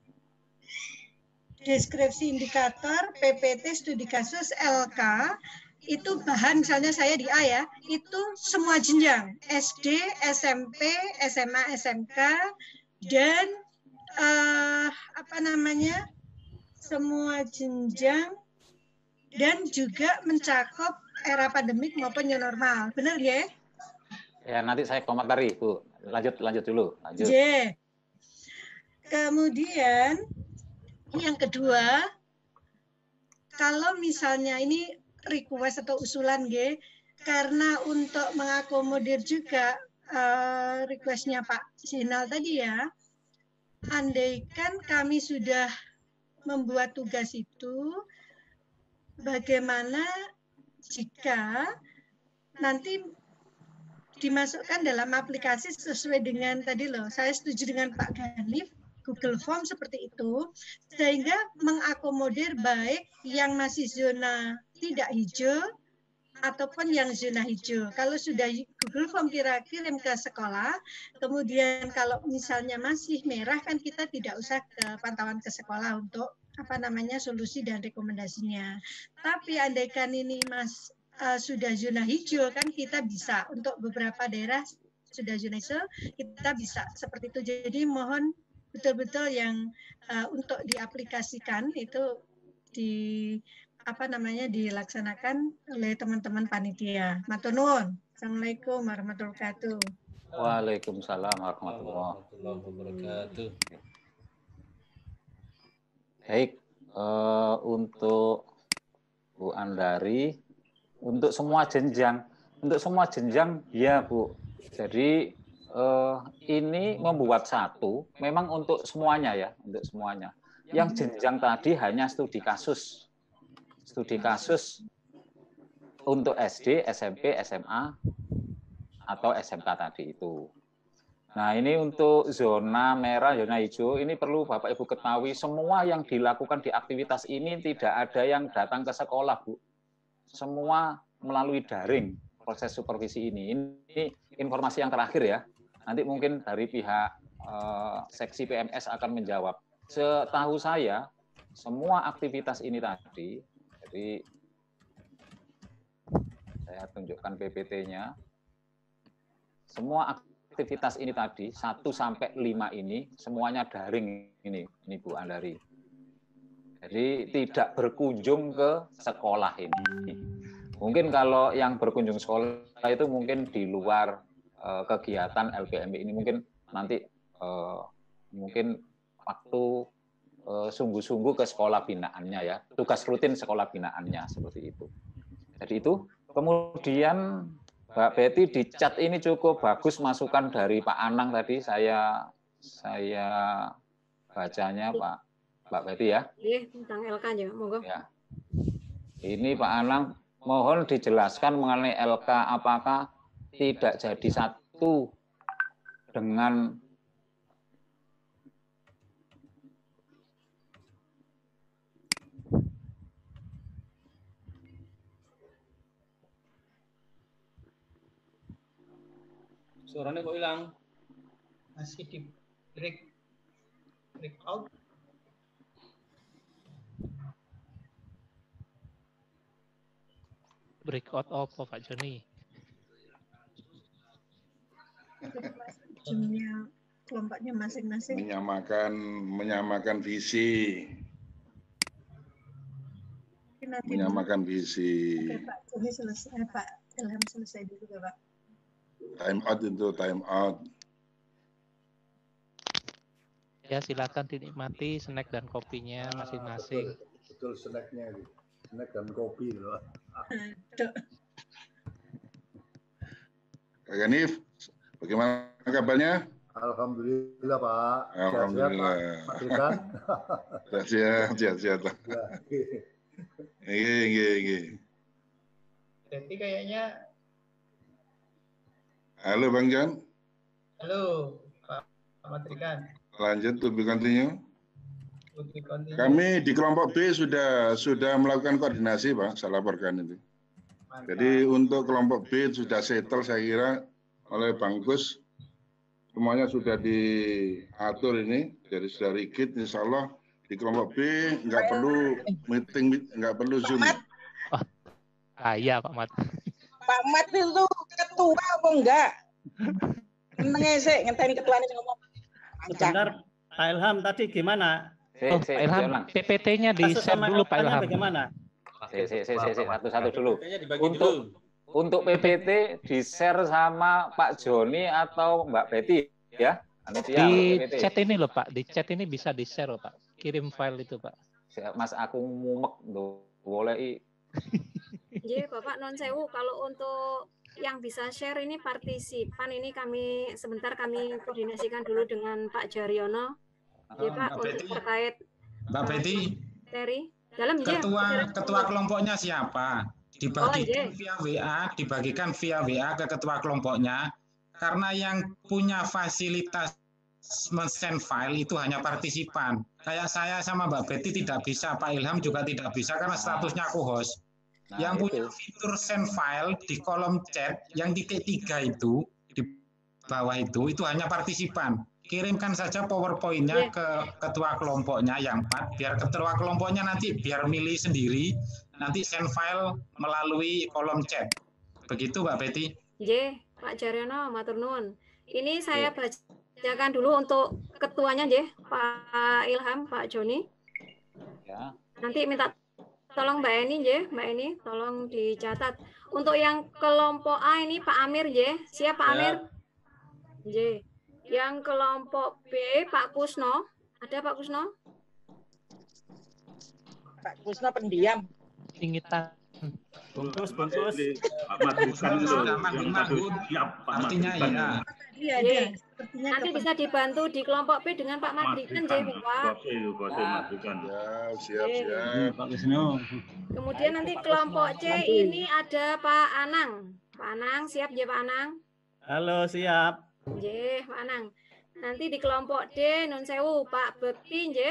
deskripsi indikator P P T studi kasus L K itu bahan misalnya saya di A ya itu semua jenjang S D, S M P, S M A, S M K dan Uh, apa namanya semua jenjang dan juga mencakup era pandemik maupun new normal, benar ya? Ya nanti saya komentari Bu, lanjut lanjut dulu. Lanjut. Yeah. Kemudian yang kedua, kalau misalnya ini request atau usulan G, karena untuk mengakomodir juga uh, requestnya Pak Sinal tadi ya. Andaikan kami sudah membuat tugas itu, bagaimana jika nanti dimasukkan dalam aplikasi sesuai dengan tadi loh, saya setuju dengan Pak Ganif, Google Form seperti itu, sehingga mengakomodir baik yang masih zona tidak hijau, ataupun yang zona hijau. Kalau sudah Google Form kira kirim ke sekolah, kemudian kalau misalnya masih merah kan kita tidak usah ke pantauan ke sekolah untuk apa namanya solusi dan rekomendasinya. Tapi andaikan ini Mas uh, sudah zona hijau kan kita bisa untuk beberapa daerah sudah zona hijau kita bisa seperti itu. Jadi mohon betul-betul yang uh, untuk diaplikasikan itu di apa namanya dilaksanakan oleh teman-teman panitia. Matur nuwun. Assalamualaikum warahmatullahi wabarakatuh. Waalaikumsalam warahmatullahi wabarakatuh. Baik, uh, untuk Bu Andari, untuk semua jenjang, untuk semua jenjang ya Bu. Jadi uh, ini membuat satu, memang untuk semuanya ya, untuk semuanya. Yang jenjang tadi hanya studi kasus. Studi kasus untuk S D, S M P, S M A, atau S M K tadi itu. Nah ini untuk zona merah, zona hijau, ini perlu Bapak Ibu ketahui semua yang dilakukan di aktivitas ini tidak ada yang datang ke sekolah Bu. Semua melalui daring proses supervisi ini. Ini informasi yang terakhir ya. Nanti mungkin dari pihak eh, seksi P M S akan menjawab. Setahu saya, semua aktivitas ini tadi, jadi saya tunjukkan P P T-nya. Semua aktivitas ini tadi satu sampai lima ini semuanya daring ini, ini Bu Andari. Jadi tidak berkunjung ke sekolah ini. Mungkin kalau yang berkunjung sekolah itu mungkin di luar uh, kegiatan L P M B ini mungkin nanti uh, mungkin waktu sungguh-sungguh uh, ke sekolah binaannya ya, tugas rutin sekolah binaannya seperti itu. Jadi itu. Kemudian Mbak Betty di chat ini cukup bagus masukan dari Pak Anang tadi, saya saya bacanya Pak Mbak Betty ya. Iya, tentang L K aja, monggo. Ya. Ini Pak Anang, mohon dijelaskan mengenai L K apakah tidak jadi satu dengan Suaranya kok hilang? Masih di break break out. Breakout apa Pak Joni? Jamnya kelompoknya masing-masing. Menyamakan menyamakan visi. Nanti menyamakan visi. Oke, Pak Joni selesai, Pak Ilham selesai dulu ya, Pak. Time out itu time out. Ya silakan dinikmati snack dan kopinya masing-masing. Ah, betul, betul snacknya itu. Snack dan kopi loh. Kak Ganif, bagaimana kabarnya? Alhamdulillah Pak. Alhamdulillah. Sehat, sehat, sehat. Iya, iya, iya. Jadi kayaknya. Halo Bang John. Halo Pak Matrikan. Lanjut to be continue. To be continue. Kami di kelompok B sudah sudah melakukan koordinasi Pak, saya laporkan itu. Mantap. Jadi untuk kelompok B sudah settle saya kira oleh Bang Gus. Semuanya sudah diatur ini, jadi sudah rigid. Insya Allah di kelompok B nggak perlu meeting, nggak perlu Zoom. Oh, kaya Pak Mat. Pak Mat itu ketua apa enggak? Ngesek ngenteni ketuanya ngomong. Sebentar, Pak Ilham tadi gimana? Oh, Pak Ilham, P P T-nya di-share dulu Pak Ilham. Bagaimana? Satu-satu dulu. Untuk untuk P P T di-share sama Pak Joni atau Mbak Betty ya? Di chat ini loh Pak, di chat ini bisa di-share loh Pak. Kirim file itu Pak. Mas aku mumek tuh, boleh. Iya Bapak non sewu, kalau untuk yang bisa share ini partisipan ini kami sebentar kami koordinasikan dulu dengan Pak Jaryono. Ya Pak, Mbak untuk Betty. terkait Mbak Betty, Terry dalam ketua ya, ketua kelompoknya siapa? Dibagikan oh, via W A, dibagikan via W A ke ketua kelompoknya. Karena yang punya fasilitas men-send file itu hanya partisipan. Kayak saya sama Mbak Betty tidak bisa, Pak Ilham juga tidak bisa karena statusnya aku host. Nah, yang punya itu. Fitur send file di kolom chat yang titik tiga itu di bawah itu itu hanya partisipan. Kirimkan saja PowerPoint-nya yeah. ke ketua kelompoknya yang empat, biar ketua kelompoknya nanti biar milih sendiri, nanti send file melalui kolom chat. Begitu Mbak Betty? J, Pak Jaryono, matur nuwun. Ini saya bacakan dulu untuk ketuanya J, Pak Ilham, Pak Joni. Ya. Nanti minta tolong Mbak Eni, J, Mbak Eni, tolong dicatat. Untuk yang kelompok A ini Pak Amir, J, siap Pak Amir? J. Yang kelompok B Pak Kusno, ada Pak Kusno? Pak Kusno pendiam. Ingitan. Bungkus, bungkus. Pak Madrikan itu yang patut siap, Pak Artinya Madrikan. Iya, iya. Nanti bisa dibantu di kelompok B dengan Pak Madrikan, J, Pak. Madrikan. Siap, siap, siap. Pak Wisnu. Kemudian nanti kelompok C ini ada Pak Anang. Pak Anang, siap J, Pak Anang? Halo, siap. J, Pak Anang. Nanti di kelompok D, Nun Sewu, Pak Bekti, J.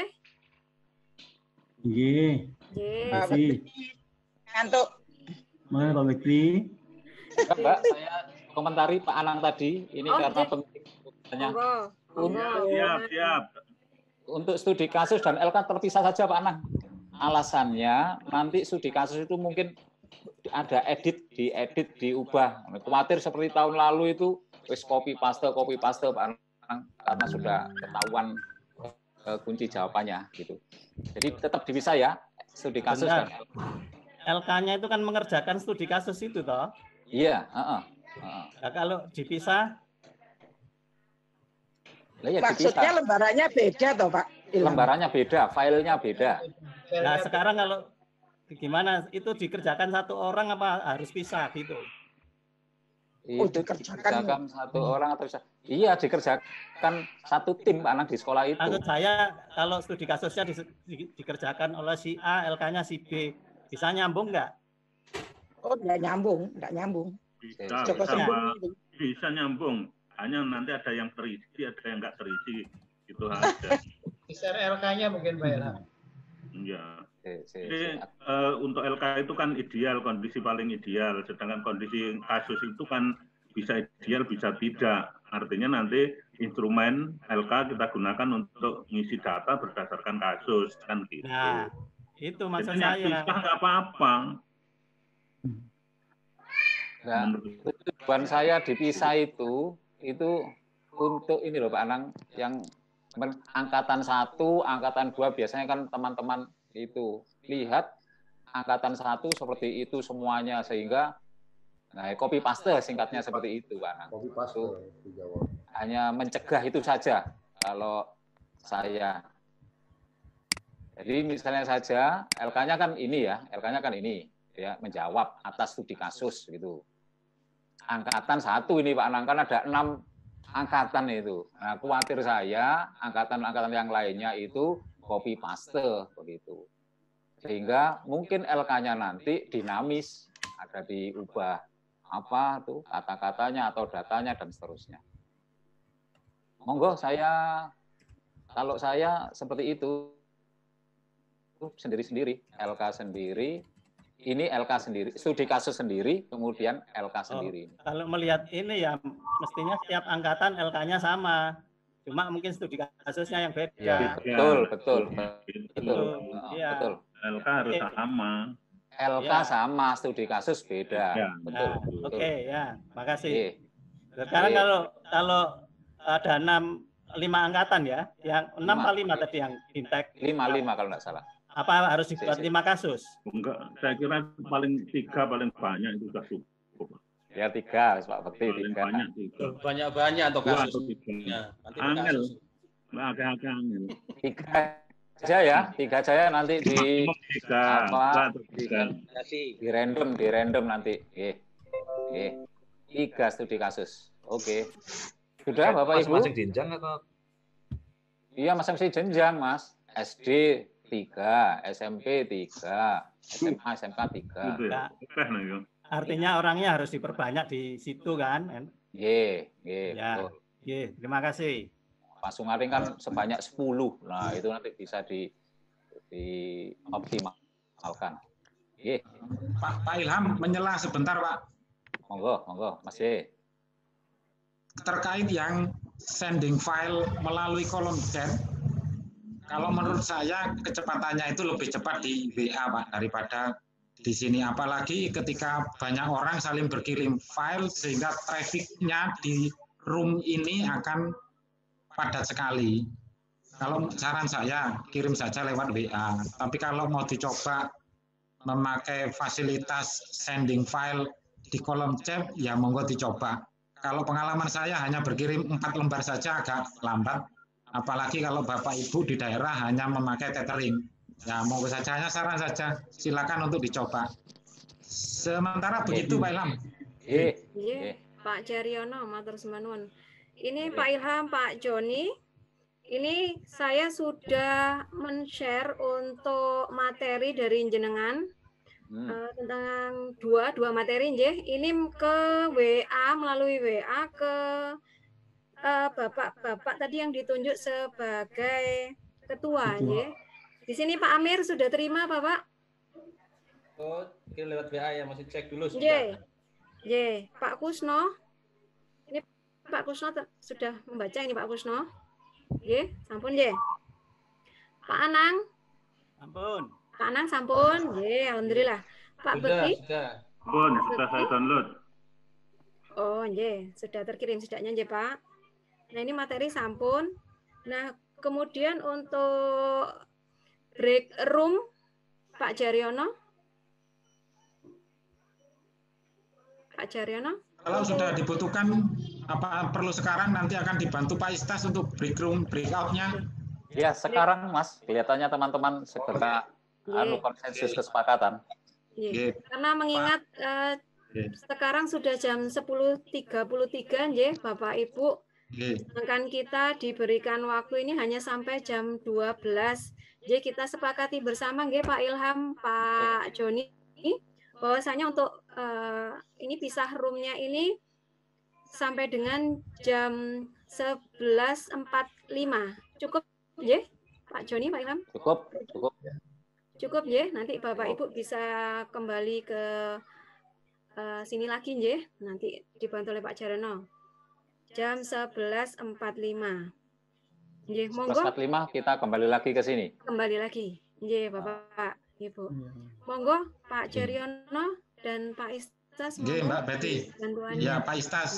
Nggih. J. Pak Bekti. Ngantuk. Mana Pak Bekti? Mbak, saya komentari Pak Anang tadi, ini Oh, karena J. penting. Monggo. Untuk, Siap, siap. untuk studi kasus dan L K terpisah saja Pak Anang. Alasannya nanti studi kasus itu mungkin ada edit, diedit, diubah. Khawatir seperti tahun lalu itu wis copy paste copy paste Pak Anang, karena sudah ketahuan uh, kunci jawabannya gitu. Jadi tetap dipisah ya studi kasus Benar. dan L K-nya itu kan mengerjakan studi kasus itu toh. iya, uh-uh. Uh-uh. Nah, kalau dipisah, Lah ya Maksudnya dipisah. lembarannya beda toh Pak Ilham? Lembarannya beda, filenya beda. nah sekarang kalau gimana itu dikerjakan satu orang apa harus pisah gitu? Oh, Itu dikerjakan. dikerjakan satu orang atau bisa? Iya, dikerjakan satu tim Pak Anang di sekolah itu. Maksud saya kalau studi kasusnya di, di, dikerjakan oleh si A, L K-nya si B, bisa nyambung nggak? Oh, nggak nyambung, nggak nyambung. Bisa, Coba bisa, sambung. Pak. Bisa nyambung. Hanya nanti ada yang terisi, ada yang nggak terisi. Itu aja. Share L K-nya mungkin Pak Ilham. Iya. Si, si, Jadi uh, untuk L K itu kan ideal, kondisi paling ideal. Sedangkan kondisi kasus itu kan bisa ideal, bisa tidak. Artinya nanti instrumen L K kita gunakan untuk ngisi data berdasarkan kasus kan gitu. Nah, itu maksud Jadi saya. pisah nggak apa-apa. Nah, tujuan saya dipisah itu itu untuk ini loh Pak Anang, yang men- angkatan satu, angkatan dua biasanya kan teman-teman itu lihat angkatan satu seperti itu semuanya sehingga nah copy paste singkatnya seperti itu Pak Anang. Copy paste dijawab. Hanya mencegah itu saja kalau saya. Jadi misalnya saja L K-nya kan ini ya, L K-nya kan ini ya menjawab atas studi kasus gitu. Angkatan satu ini Pak Anang kan ada enam angkatan itu. Nah, khawatir saya angkatan-angkatan yang lainnya itu copy paste begitu. Sehingga mungkin L K-nya nanti dinamis, ada diubah apa tuh kata-katanya atau datanya dan seterusnya. Monggo saya kalau saya seperti itu sendiri-sendiri, L K sendiri, ini L K sendiri, studi kasus sendiri, kemudian L K sendiri. Oh, kalau melihat ini ya mestinya setiap angkatan L K-nya sama. Cuma mungkin studi kasusnya yang beda. Ya, betul, betul, Betul. betul, Iya. betul. L K harus sama. L K Ya. sama, studi kasus beda, Ya. betul. Nah, betul. Oke ya, makasih. Oke. Sekarang Oke. kalau kalau ada enam lima angkatan ya, yang enam Lima. kali lima tadi yang intek. Lima lima kalau nggak salah. Apa harus dibuat Si, si. lima kasus? Enggak, saya kira paling tiga paling banyak itu sudah cukup. Ya tiga, Pak Bekti Paling tiga. banyak tiga. Banyak-banyak atau Dua kasus. atau tiga. Ya, nanti Angel. kasus. Agak-agak angel. Tiga aja ya, tiga aja ya nanti di Maksimum tiga. Dua apa atau di, tiga. di random, di random nanti. Oke, oke. Tiga studi kasus. Oke. Sudah Bapak Ibu? Masing-masing jenjang atau? Iya masing-masing jenjang Mas. S D tiga, S M P tiga, S M A, S M K tiga. Gitu ya. Nah, Oke, nah, ya. artinya orangnya harus diperbanyak di situ kan? Ye, ye, Ya, betul. ye, terima kasih. Pak Sungaring kan sebanyak sepuluh. Nah, itu nanti bisa di dioptimalkan. Ye, Pak, Pak Ilham menyela sebentar Pak, monggo, monggo, Mas Ye. terkait yang sending file melalui kolom chat. Kalau menurut saya kecepatannya itu lebih cepat di W A Pak daripada di sini. Apalagi ketika banyak orang saling berkirim file sehingga trafficnya di room ini akan padat sekali. Kalau saran saya kirim saja lewat W A. Tapi kalau mau dicoba memakai fasilitas sending file di kolom chat, ya monggo dicoba. Kalau pengalaman saya hanya berkirim empat lembar saja agak lambat. Apalagi kalau Bapak Ibu di daerah hanya memakai tethering. Ya monggo saja, hanya saran saja. Silakan untuk dicoba. Sementara begitu Pak Ilham. Ye, Iya, Pak Jaryono, matur sembahun. Ini Pak Ilham, Pak Joni. Ini saya sudah men-share untuk materi dari jenengan. Hmm. Uh, tentang dua dua materi nggih. Ini ke W A melalui W A ke uh, Bapak-bapak tadi yang ditunjuk sebagai ketua nggih. Di sini Pak Amir sudah terima Bapak? Oh, kirim lewat W A ya, masih cek dulu Nggih. sudah. Nggih, Pak Kusno. Ini Pak Kusno sudah membaca ini Pak Kusno. Nggih, sampun nggih. Pak Anang. Ampun. Pak Anang sampun, nggih, alhamdulillah. Pak Sudah, Bekti, sudah. Bon, sudah saya download. Oh, nggih, sudah terkirim setidaknya nggih, Pak. Nah, ini materi sampun. Nah, kemudian untuk break room Pak Jaryono. Pak Jaryono. Kalau sudah dibutuhkan apa perlu sekarang nanti akan dibantu Pak Istas untuk break room breakout-nya. Ya, sekarang Mas, kelihatannya teman-teman segera anu konsensus kesepakatan. Iya. Karena mengingat eh, sekarang sudah jam sepuluh tiga puluh tiga nggih, Bapak Ibu. Sedangkan kita diberikan waktu ini hanya sampai jam dua belas. Jadi kita sepakati bersama nggih Pak Ilham, Pak Joni, bahwasanya untuk uh, ini pisah roomnya ini sampai dengan jam sebelas empat puluh lima. Cukup nggih, Pak Joni, Pak Ilham? Cukup, cukup. Cukup nggih, nanti Bapak Ibu bisa kembali ke uh, sini lagi nggih, nanti dibantu oleh Pak Jaryono. Jam sebelas empat puluh lima. Nggih, monggo. sebelas empat puluh lima kita kembali lagi ke sini. Kembali lagi. Nggih, Bapak, Ibu. Monggo Pak Jaryono dan Pak Istas. Nggih, Mbak Betty. Ya, Pak Istas.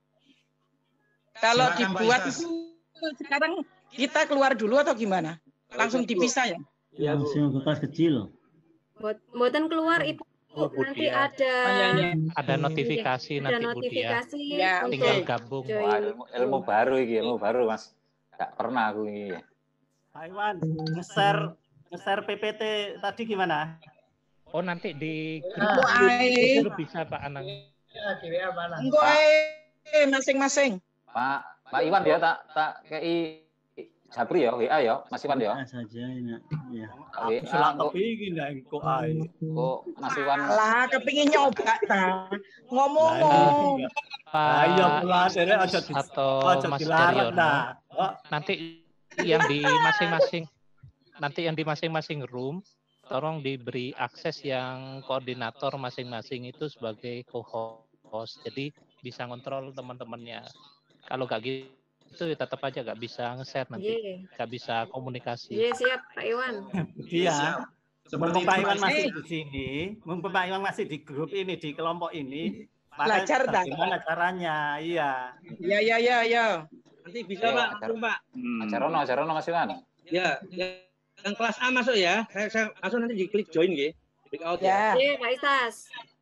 Kalau Silakan, dibuat Pak Istas. itu sekarang kita keluar dulu atau gimana? Langsung dipisah ya? Ya, langsung ke kelas kecil. Mboten keluar Ibu. Oh, Bu nanti Dia. ada Ada notifikasi ada nanti Bu Dia. notifikasi Ya, Tinggal untuk gabung. join. Wah, ilmu, ilmu baru iki, ilmu baru Mas. Gak pernah aku ini. Pak Iwan, nge-share nge-share P P T tadi gimana? Oh, nanti di Engko ae. grup bisa Pak Anang. Ya, di W A mana? Engko ae masing-masing. Pak Pak Iwan ya tak tak kei Japri ya, W A ya, Mas Iwan ya. Saja ini. Ya. W Aku A selak kok kepingin nek kok ae. kok Mas Iwan. Lah kepingin nyoba ta. Ngomong. Ayo Pak pula dere aja Istas atau aja Mas dilarang Jaryono. dah. Oh, Nanti yang di masing-masing nanti yang di masing-masing room tolong diberi akses yang koordinator masing-masing itu sebagai co-host. Jadi bisa ngontrol teman-temannya. Kalau nggak gitu ya tetap aja nggak bisa nge-share nanti, Nggih. nggak bisa komunikasi. Nggih, siap Pak Iwan. iya. Seperti Mumpung Pak itu, Iwan Mas. masih di sini, mumpung Pak Iwan masih di grup ini, di kelompok ini, maka Belajar dah. bagaimana caranya? Iya. Ya ya ya ya. Nanti bisa Ayo, Pak, acar langsung Pak. Acarono, Acarono Mas Iwan. Ya, ya, yang kelas A masuk ya. Saya, saya langsung nanti diklik join nggih. Break out ya. Ya. Nggih, Pak Istas.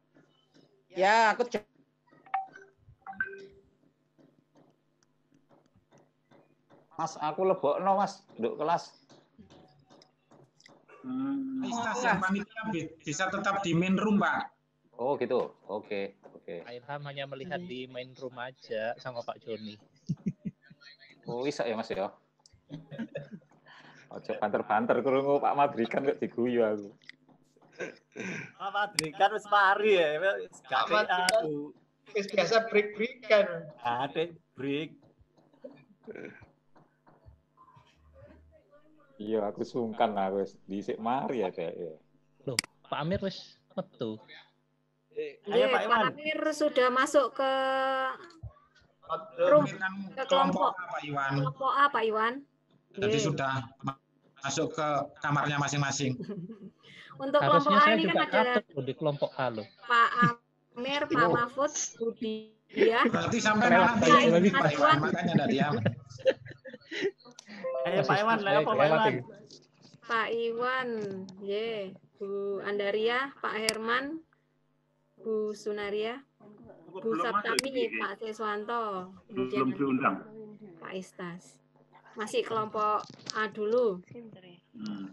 Ya, aku co- Mas, aku lebokno Mas, duduk kelas. Pak Istas yang panitia bi- bisa tetap di main room, Pak. Oh gitu. Oke, oke. Pak Ilham hanya melihat di main room aja sama Pak Joni. Oh, bisa ya Mas ya. Ojo banter-banter krungu Pak Madrikan kok diguyu aku. Apa Drikan wis mari ya, wis gak Aman, aku. Wis biasa break-breakan. Ada break. Iya, aku sungkan aku wis dhisik mari ya Dek. Loh, Pak Amir wis metu. Ayo Nggih, Pak Pak Iwan. Amir sudah masuk ke room Kan ke kelompok kelompok A, Pak Iwan. kelompok A Pak Iwan. Jadi Nggih. sudah ma- masuk ke kamarnya masing-masing. Untuk kelompok Harusnya A saya ini juga kan ada katut loh di kelompok A loh. Pak Amir, Pak Mahfud, Budi ya. Berarti sampai Kelewat nanti lagi, lagi. Pak Iwan, makanya ada diam. Ayo Pak Iwan, Masih ayo Pak kelewat Iwan. ini. Pak Iwan, ye, Bu Andaria, Pak Herman, Bu Sunaria, Bu Belum masuk Saptami, ini. Pak Siswanto, Belum kemudian diundang. Pak Istas. Masih kelompok A dulu. Hmm.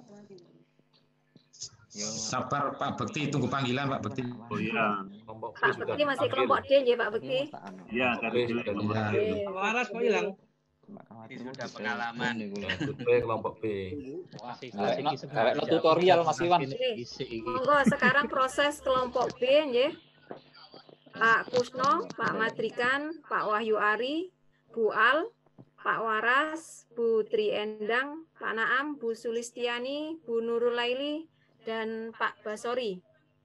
Sabar Pak Bekti, tunggu panggilan Pak Bekti. Oh iya. Pak Bekti masih kelompok D ya Pak Bekti. Iya, tadi bilang kelompok Ya. D. Waras kok hilang. Sudah pengalaman. kelompok B. Masih Gawek no- masih gawek no tutorial, Mas Iwan. Isi iki. Monggo sekarang proses kelompok B nggih. Pak Kusno, Pak Madrikan, Pak Wahyu Ari, Bu Al, Pak Waras, Bu Tri Endang, Pak Naam, Bu Sulistiani, Bu Nurul Laili, dan Pak Basori.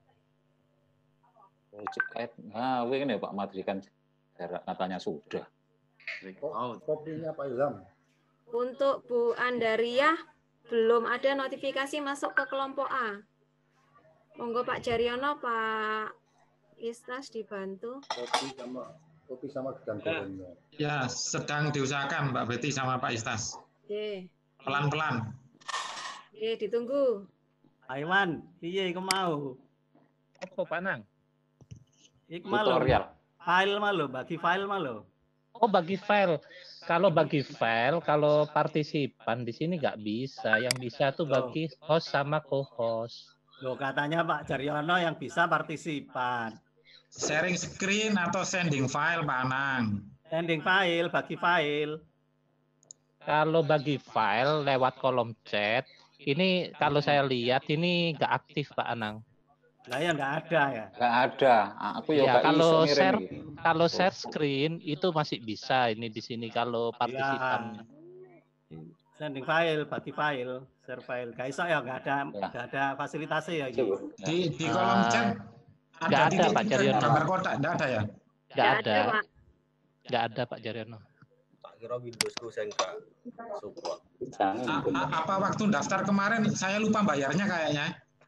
Nah, ini Pak Madrikan katanya sudah. Kopinya Pak Ilham. Untuk Bu Andariah, belum ada notifikasi masuk ke kelompok A. Monggo Pak Jaryono, Pak Istas dibantu. Kopi sama Kopi sama gedang gorengnya. Ya, sedang diusahakan Mbak Betty sama Pak Istas. Oke. Pelan-pelan. Oke, ditunggu. Aiman, piye iku mau? Apa Pak Nang? Iku malu. Tutorial. File malu, bagi file malu. Oh, bagi file. Kalau bagi file, kalau partisipan di sini nggak bisa. Yang bisa tuh bagi host sama co-host. Loh, katanya Pak Jaryono yang bisa partisipan. Sharing screen atau sending file, Pak Anang? Sending file, bagi file. Kalau bagi file lewat kolom chat, ini kalau saya lihat ini nggak aktif Pak Anang. Lah ya nggak ada ya. Nggak ada. Aku ya, kalau iso share gitu. kalau share screen itu masih bisa ini di sini kalau partisipan. Ya. Sending file, bagi file, share file. Nggak iso ya, nggak ada, nggak ya. ada fasilitasnya ya. Gitu. Di di kolom chat nggak ada, ada Pak Jaryono. Gambar kotak nggak ada ya? Nggak ada. Nggak ada Pak Jaryono. Tak kira Windowsku saya nggak support. Apa waktu daftar kemarin saya lupa bayarnya kayaknya.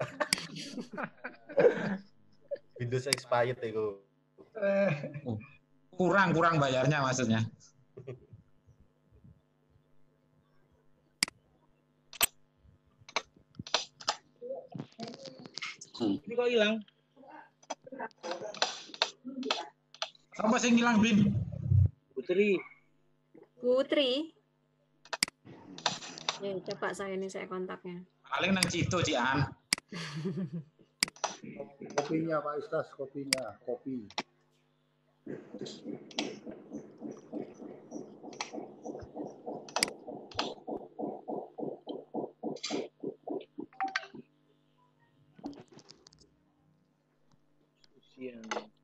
Windows expired itu. Kurang kurang bayarnya maksudnya. Ini kok hilang? Apa sih hilang, Bin? Putri. Putri. Ya, coba saya ini saya kontaknya. Paling nang Cito, Cian. Kopinya Pak Istas, kopinya, kopi. Siang.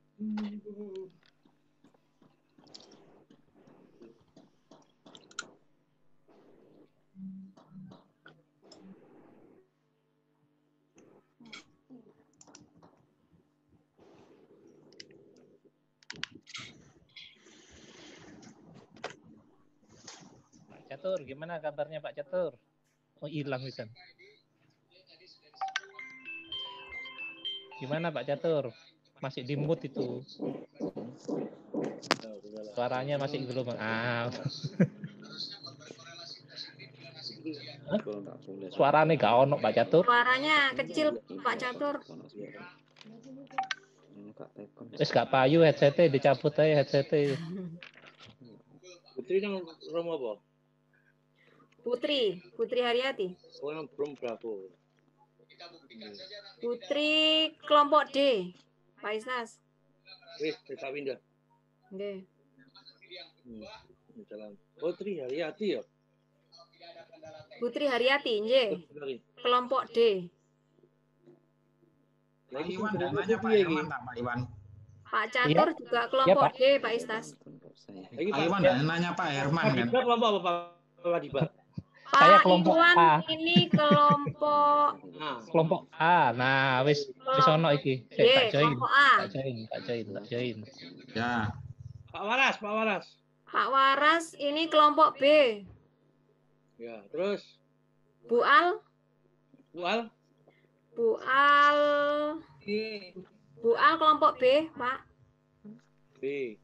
Catur, gimana kabarnya Pak Catur? Oh, hilang bisa. Gimana Pak Catur? Masih di mute itu. Suaranya masih belum. Ah. Suaranya gak ono Pak Catur. Suaranya kecil Pak Catur. Terus gak payu headsetnya dicabut aja headsetnya. Putri nang Romo apa? Putri, Putri Haryati. Oh, yang belum Bravo. Putri kelompok D, Pak Isnas. Wih, kita pindah. Oke. Hmm, jalan. Putri Haryati ya? Putri Haryati, nggih. Kelompok D. Pak Iwan, nanya Pak Iwan, Pak Iwan. Pak Catur ya. Juga kelompok ya, D, Pak Istas. Pak Iwan nanya Pak Herman kan. Kelompok apa Pak Wadiba? Saya kelompok Iwan, A. Ini kelompok A. Kelompok A. Nah, wis wis ono iki. Ye, tak join. kelompok A. Tak join, tak join, tak join. Ya. Pak Waras, Pak Waras. Pak Waras ini kelompok B. Ya, terus Bu Al. Bu Al. Bu Al. Bu Al kelompok B, Pak. B.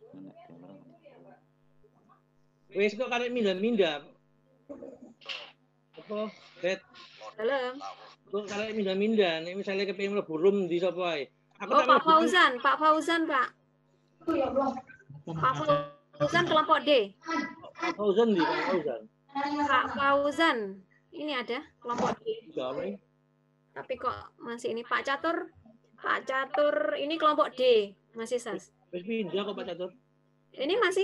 Wis kok karek mindah-mindah. Apa? Bet. Dalam. Kok karek mindah-mindah nek misale kepengin mlebu room di sapa ae. Aku oh, Pak Fauzan, Pak Fauzan, Pak. Pak Fauzan kelompok D. Pak Fauzan di Pak Fauzan. Pak Fauzan. Ini ada kelompok D. Gawe. Tapi kok masih ini Pak Catur? Pak Catur ini kelompok D, masih Sas. Wis pindah kok Pak Catur. Ini masih?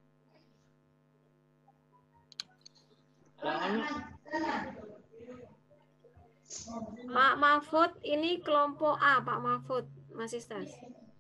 Pak Mahfud ini kelompok A, Pak Mahfud masih Stas.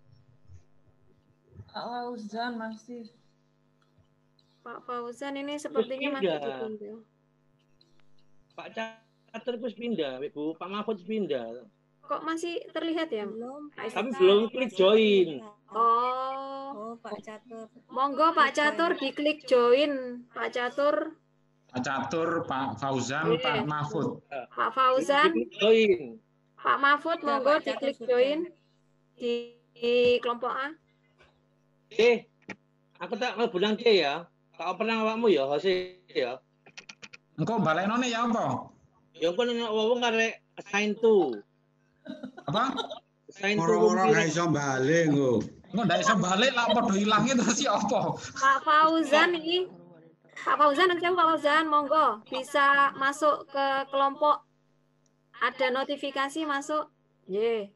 Pak Fauzan masih. Pak Fauzan ini sepertinya masih ditunjuk. Pak Catur terus pindah, Ibu. Pak Mahfud pindah. Kok masih terlihat ya? Belum. Kami belum klik join. Oh, oh Pak Catur. Monggo Pak Catur diklik join. Pak Catur. Pak Catur, Pak Fauzan, yeah. Pak Mahfud. Pak Fauzan. Join. Pak Mahfud, monggo diklik join di, di kelompok A. C, aku tak mau bilang C ya. Kau pernah awakmu ya, Hose ya. Engkau balenone ya apa? Ya engko nek wong karek assign to. Apa? Assign to. Orang-orang nggak iso balik kok. Engko ndak iso balik lah padha ilange terus ya apa? Pak Fauzan ini. Pak Fauzan, nanti Pak Fauzan, monggo bisa masuk ke kelompok. Ada notifikasi masuk. Ye.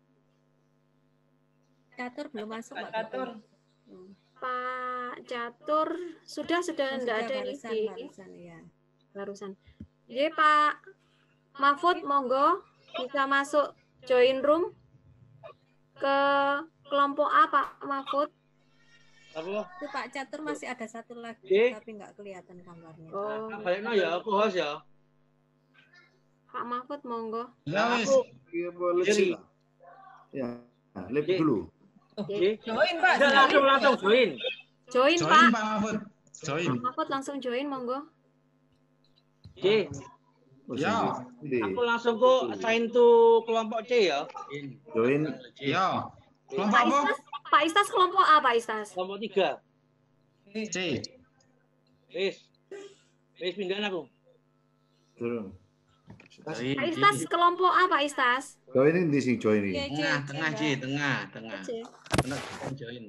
Catur belum masuk, Pak Catur. Pak Catur sudah sudah enggak ada barusan, ini. barusan, ya. Barusan. Ye, Pak Mahfud, monggo bisa masuk join room ke kelompok A, Pak Mahfud. Apa? Itu Pak Catur masih ada satu lagi, Oke. tapi nggak kelihatan gambarnya. Oh. Balikno ya, aku host ya. Pak Mahfud, monggo. Ya wis. Iya boleh sih. Ya, live dulu. Oke. Join, Pak. Udah langsung langsung join. Join, Join Pak. Pak Mahfud. Join. Pak Mahfud langsung join, monggo. C. Ya. Aku langsung kok assign to kelompok C ya. Join. Ya. Kelompok Pak apa? Istas, Pak Istas kelompok A, Pak Istas. Kelompok tiga. C. Wis. Wis pinggan aku. Turun. Pak Istas kelompok A, Pak Istas. Join ini sih join ini. Tengah, tengah C, tengah, tengah. C. Tengah join.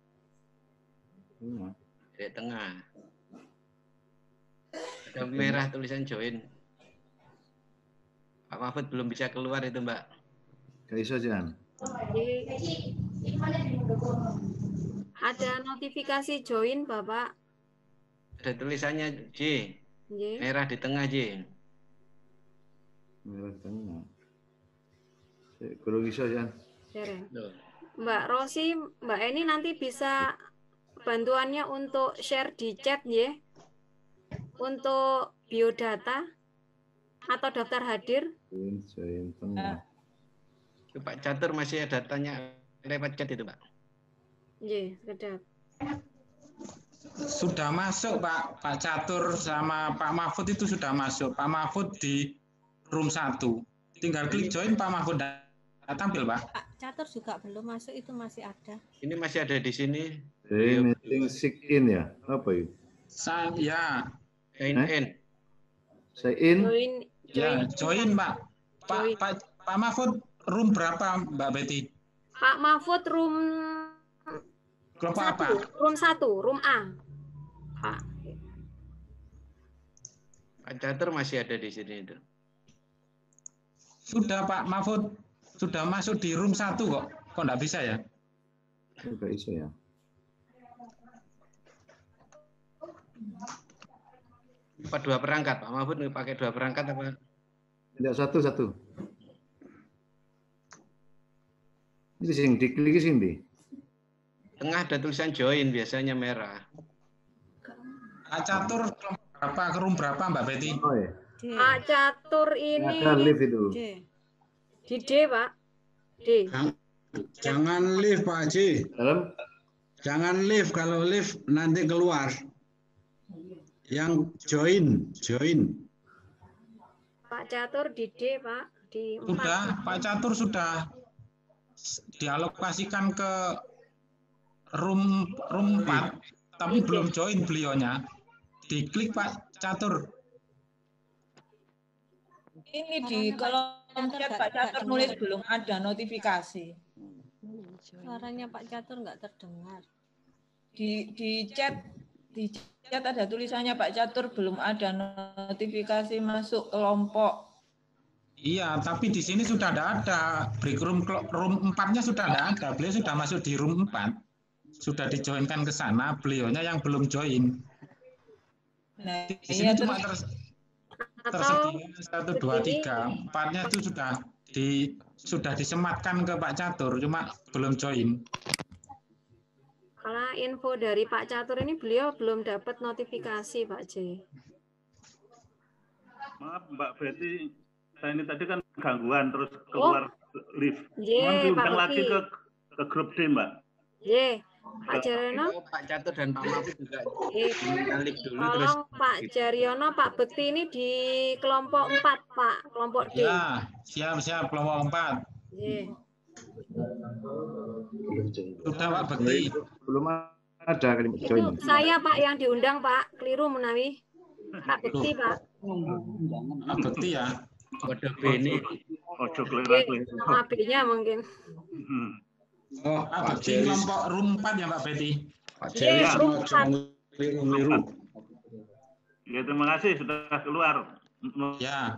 Hmm. Di tengah. Ada merah tulisan join. Pak Mahfud belum bisa keluar itu, Mbak. Gak iso Jan. Ada notifikasi join, Bapak. Ada tulisannya J. J. Merah di tengah J. Merah tengah. Kalau bisa Jan. Dereng. Mbak Rosi, Mbak Eni nanti bisa bantuannya untuk share di chat ya. Untuk biodata atau daftar hadir. Join, join tengah. Pak Catur masih ada tanya lewat chat itu, Pak. Iya, sedap. Sudah masuk Pak Pak Catur sama Pak Mahfud itu sudah masuk. Pak Mahfud di room satu. Tinggal klik join Pak Mahfud dan tampil, Pak. Pak Catur juga belum masuk, itu masih ada. Ini masih ada di sini. Jadi meeting sign in ya? Apa itu? Saya Sign in. Sign in? Join, ya, join, Pak. Pak Pak Pak Mahfud room berapa, Mbak Betty? Pak Mahfud room Kelompok satu, apa? room satu, room A. Pak. Pak Catur masih ada di sini itu. Sudah Pak Mahfud sudah masuk di room satu kok. Kok enggak bisa ya? Enggak bisa ya. Apa dua perangkat? Pak Mahfud pakai dua perangkat apa? Tidak satu satu. Ini sing diklik sini. Tengah ada tulisan join biasanya merah. Pak Catur berapa ke room berapa Mbak Betty? Oh ya. Pak Catur ini Ada live itu. di D, Pak. D. Jangan live Pak Haji. Dalam? Jangan live, kalau live nanti keluar. Yang join, join. Pak Catur di D, Pak. Di empat. Sudah, Pak Catur sudah dialokasikan ke room room empat, tapi belum join beliaunya. Diklik Pak Catur. Ini di kalau chat Pak Catur nulis belum ada notifikasi. Suaranya Pak Catur nggak terdengar. Di di chat di chat ada tulisannya Pak Catur belum ada notifikasi masuk kelompok. Iya, tapi di sini sudah ada ada. Break room room empatnya sudah ada ada. Beliau sudah masuk di room empat. Sudah dijoinkan ke sana, beliaunya yang belum join. Nah, di sini iya, cuma terus, ter, tersedia satu dua tiga empatnya itu sudah di sudah disematkan ke Pak Catur, cuma belum join. Kalau info dari Pak Catur ini beliau belum dapat notifikasi, Pak J. Maaf Mbak Betty, saya ini tadi kan gangguan terus keluar oh. lift. Ye, Mohon diundang Pak lagi ke ke grup D, Mbak. Ye, Pak Jaryono. Pak Catur dan Pak Mahfud juga Ye. diundang lift dulu Tolong terus. Pak Jaryono, Pak Bekti ini di kelompok empat, Pak, kelompok D. Ya, siap siap kelompok empat. Ye. Sudah Pak Bekti. Belum Ada kalimat join. Itu saya Pak yang diundang Pak, keliru menawi. Pak Bekti Pak. Pak Bekti ya. Kode B ini. Ojo kelera-kelera. Nama B-nya mungkin. Oh, Pak Bekti kelompok room empat ya Pak Betty. Pak Jerry semua keliru. Ya, terima kasih sudah keluar. Ya.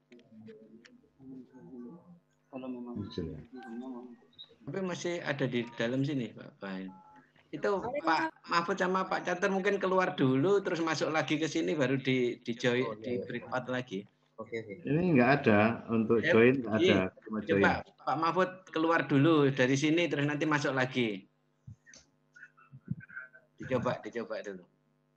Tapi masih ada di dalam sini Pak Bain. Itu Pak Mahfud sama Pak Catur mungkin keluar dulu terus masuk lagi ke sini baru di di join di breakout lagi. Oke. Ini enggak ada untuk join, enggak ada. Cuma join. Coba Pak Mahfud keluar dulu dari sini terus nanti masuk lagi. Dicoba, dicoba dulu.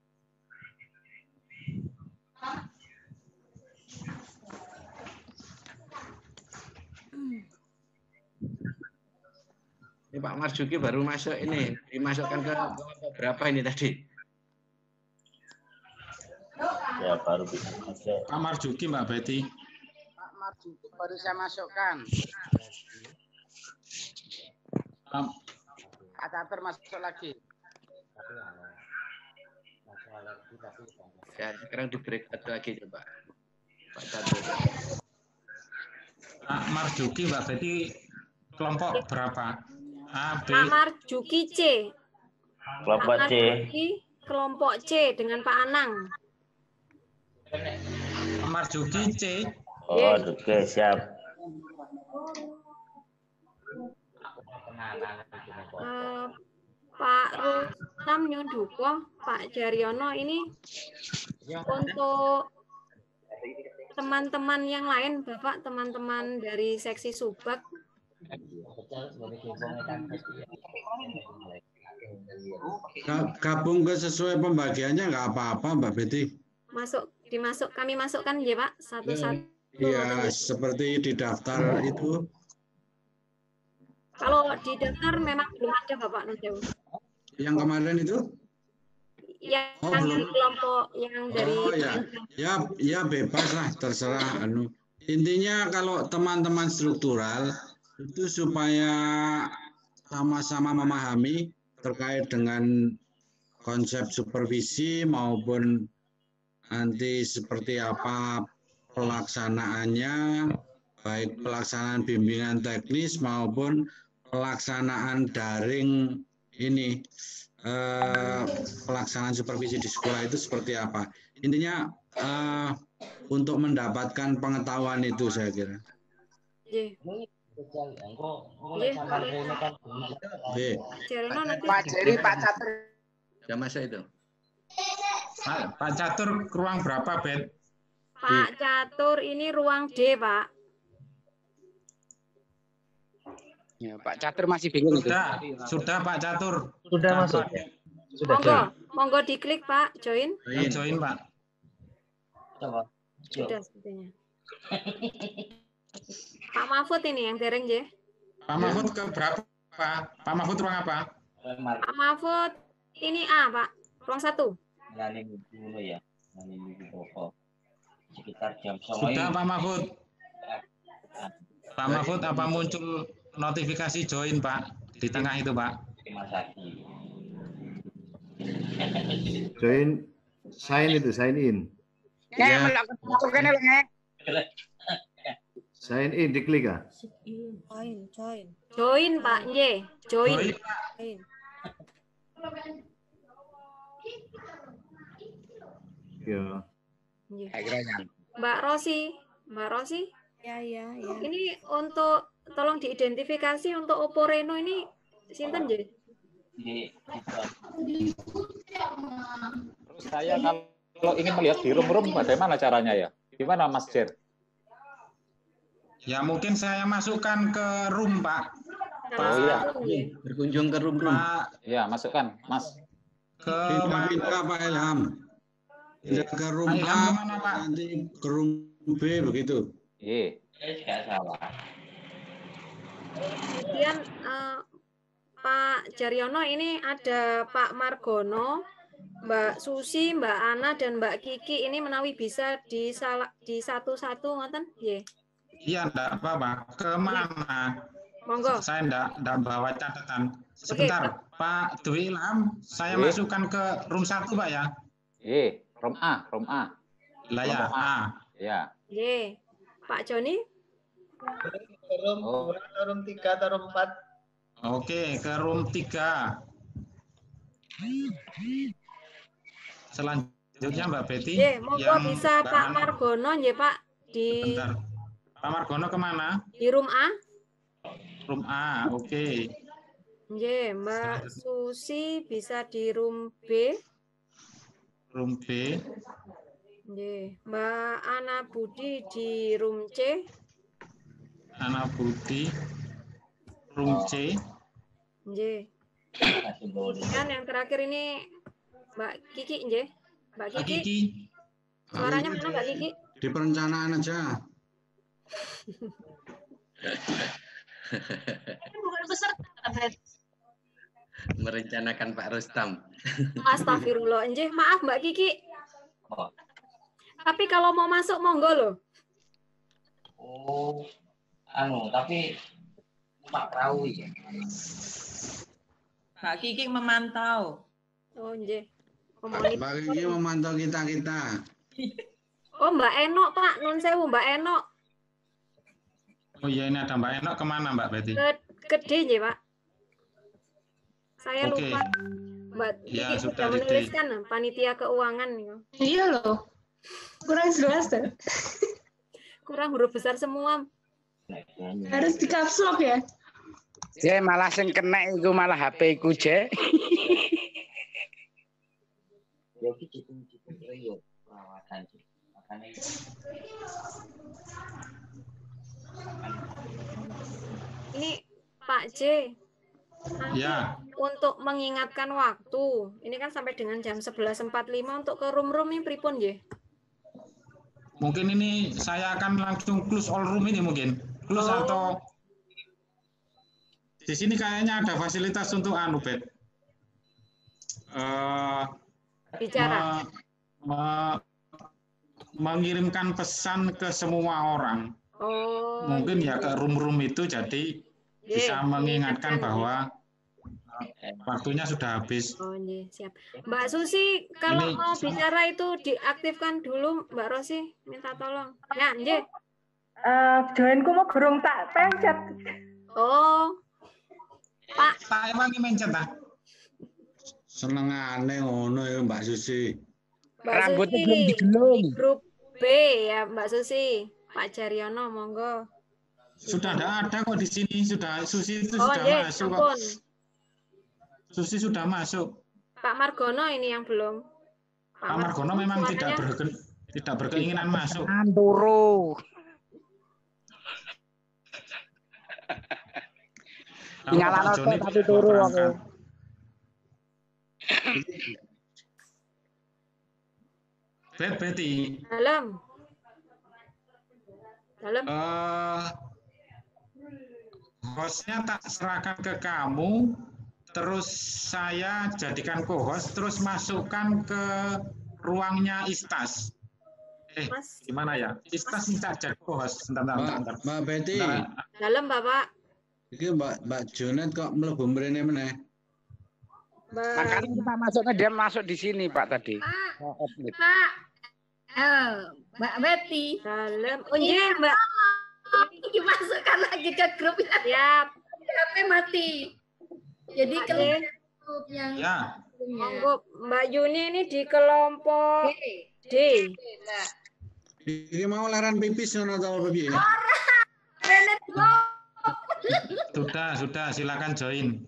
Ini Pak Marjuki baru masuk ini, dimasukkan ke kelompok berapa ini tadi? Ya baru bisa masuk. Pak Marjuki Mbak Betty. Pak Marjuki baru saya masukkan. Pak Catur masuk lagi. Ya, sekarang di breakout lagi coba. Pak Catur. Pak Marjuki Mbak Betty kelompok berapa? A, B. Pak Marjuki C. Kelompok C. Marjuki kelompok C dengan Pak Anang. Pak Marjuki C. Oh, oke, okay, siap. Uh, Pak Rustam Nyuduko, Pak Jaryono ini untuk teman-teman yang lain, Bapak, teman-teman dari seksi Subak. Gabung ke sesuai pembagiannya nggak apa-apa Mbak Betty. Masuk, dimasuk, kami masukkan ya Pak, satu-satu. Iya, seperti di daftar itu. Kalau di daftar memang belum ada Bapak Nujau. Yang kemarin itu? Yang Oh, yang belum. kelompok yang dari Oh ya, ya, ya bebas lah, terserah. Anu, intinya kalau teman-teman struktural itu supaya sama-sama memahami terkait dengan konsep supervisi maupun nanti seperti apa pelaksanaannya, baik pelaksanaan bimbingan teknis maupun pelaksanaan daring ini, eh, pelaksanaan supervisi di sekolah itu seperti apa. Intinya eh, untuk mendapatkan pengetahuan itu saya kira. Ye. Ye, Ye. Jaryono nanti. Pak Jerry, Pak Catur. Sudah masuk itu. Pak, Pak Catur ruang berapa, Bet? Pak Catur ini ruang D, Pak. Ya, Pak Catur masih bingung itu. Sudah, sudah Pak Catur. Sudah masuk. Sudah Monggo, monggo diklik Pak, join. Join, join Pak. Sudah sepertinya. Pak Mahfud ini yang dereng je. Pak Mahfud ke berapa? Pak Mahfud ruang apa? Pak Mahfud ini A, Pak. Ruang satu. Nyalin dulu ya. Nyalin dulu sekitar jam Sudah Pak Mahfud. Pak Mahfud apa muncul notifikasi join Pak di tengah itu Pak? Join, sign itu, sign in. Ya, melakukan ya. Sign in, diklik ah. Join, join. Join Pak, Ye. Join. Join. Ya. Mbak Rosi, Mbak Rosi. Ya, ya, ya. Ini untuk tolong diidentifikasi untuk Oppo Reno ini sinten je? Terus saya kalau ingin melihat di room-room bagaimana caranya ya? Gimana Mas Jer? Ya mungkin saya masukkan ke room Pak. Oh iya. Berkunjung ke room-room. Pak. Ya masukkan Mas. Ke pindah Pak Ilham. Pindah ke room A, nanti ke room B begitu. Iya. Kemudian uh, Pak Jaryono ini ada Pak Margono, Mbak Susi, Mbak Ana dan Mbak Kiki ini menawi bisa di salah di satu-satu ngoten nggih. Iya, enggak apa-apa. Kemana? Monggo. Saya enggak enggak bawa catatan. Sebentar, Oke, Pak Dwi Ilham, saya Eh. masukkan ke room satu Pak ya. Eh, room A, room A. Lah ya, Kelompok A. Ya. Ye. Pak Joni? Room dua atau room tiga atau room empat? Oke, ke room tiga. Selanjutnya Mbak Betty. Ye, monggo yang bisa Mbak Pak Ana. Margono nggih Pak di Bentar. Pak Margono kemana? di room A. Room A, oke. Nggih, Mbak Susi bisa di room B. Room B. Nggih, Mbak Ana Budi di room C. Ana Budi. Room C. Nggih. Dan yang terakhir ini Mbak Kiki nggih. Mbak Mbak Kiki. Kiki. Suaranya mana Mbak Kiki? Di perencanaan aja. Bukan peserta. Merencanakan Pak Rustam. Astagfirullah. Nggih, maaf Mbak Kiki. Oh. Tapi kalau mau masuk monggo loh. Oh, anu, tapi Pak Perahu ya. Mbak Kiki memantau. Oh, nggih. Mbak Kiki memantau kita-kita. Oh, Mbak Enok, Pak. Nun sewu, Mbak Enok. Oh iya, ini ada Mbak Enok kemana Mbak Betty? Ke Gede nggih, Pak. Saya Oke. lupa. Mbak Ya, Kiki sudah, sudah Didi. menuliskan panitia keuangan. Iya loh. Kurang jelas tuh. Kurang huruf besar semua. Harus di caps lock ya. Ya malah sing kena iku malah H P ku, Jek. Ya iki citum-citum yo perawatan. Makane Ini Pak J. Nanti Ya. untuk mengingatkan waktu. Ini kan sampai dengan jam sebelas empat puluh lima untuk ke room-room ini pripun nggih? Mungkin ini saya akan langsung close all room ini mungkin. Close Oh. atau di sini kayaknya ada fasilitas untuk anu, Bet. Eh, Bicara. me- me- mengirimkan pesan ke semua orang. Oh. Mungkin ya ke room-room itu jadi bisa Ye, mengingatkan mengingatkan, bahwa eh, waktunya sudah habis. Oh, nggih, siap. Mbak Susi, kalau Ini mau sama- bicara itu diaktifkan dulu, Mbak Rosi, minta tolong. Ya, nggih. Eh, joinku mau gerung tak pencet. Oh. Pak. Tak ewangi mencet ta. Senengane ngono ya Mbak Susi. Mbak Rambutnya Susi, belum digelung. di grup B ya, Mbak Susi. Pak Jaryono, monggo. Sudah ada ada kok di sini, sudah Susi itu Oh, sudah nggih, masuk kok. ampun. Susi sudah masuk. Pak Margono ini yang belum. Pak Margono memang tidak suaranya- berke, tidak berkeinginan masuk. Anturu. Kalau Nyala Pak rokok Joni tapi tidak turu aku. berangkat. Bet, Betty, Dalam. Dalam. eh, hostnya tak serahkan ke kamu, terus saya jadikan co-host, terus masukkan ke ruangnya Istas. Eh, gimana ya? Istas minta jadi co-host. Bentar, bentar, bentar. Mbak, Mbak Betty, Bentar. Dalam, Bapak. iki Mbak Mbak Jonet kok mlebu mrene meneh. Mbak. Makanya kita masuknya dia masuk di sini Pak tadi. Oh, update. Pak. Eh, Mbak Betty. Dalam. Oh, iya, Mbak. Ini masukkan lagi ke grup ya. Siap. H P mati. Jadi Oke. keluar grup yang Ya. Monggo Mbak Yuni ini di kelompok D. Iki mau laran pipis ngono ta apa piye? Renet go. Sudah, sudah, silakan join.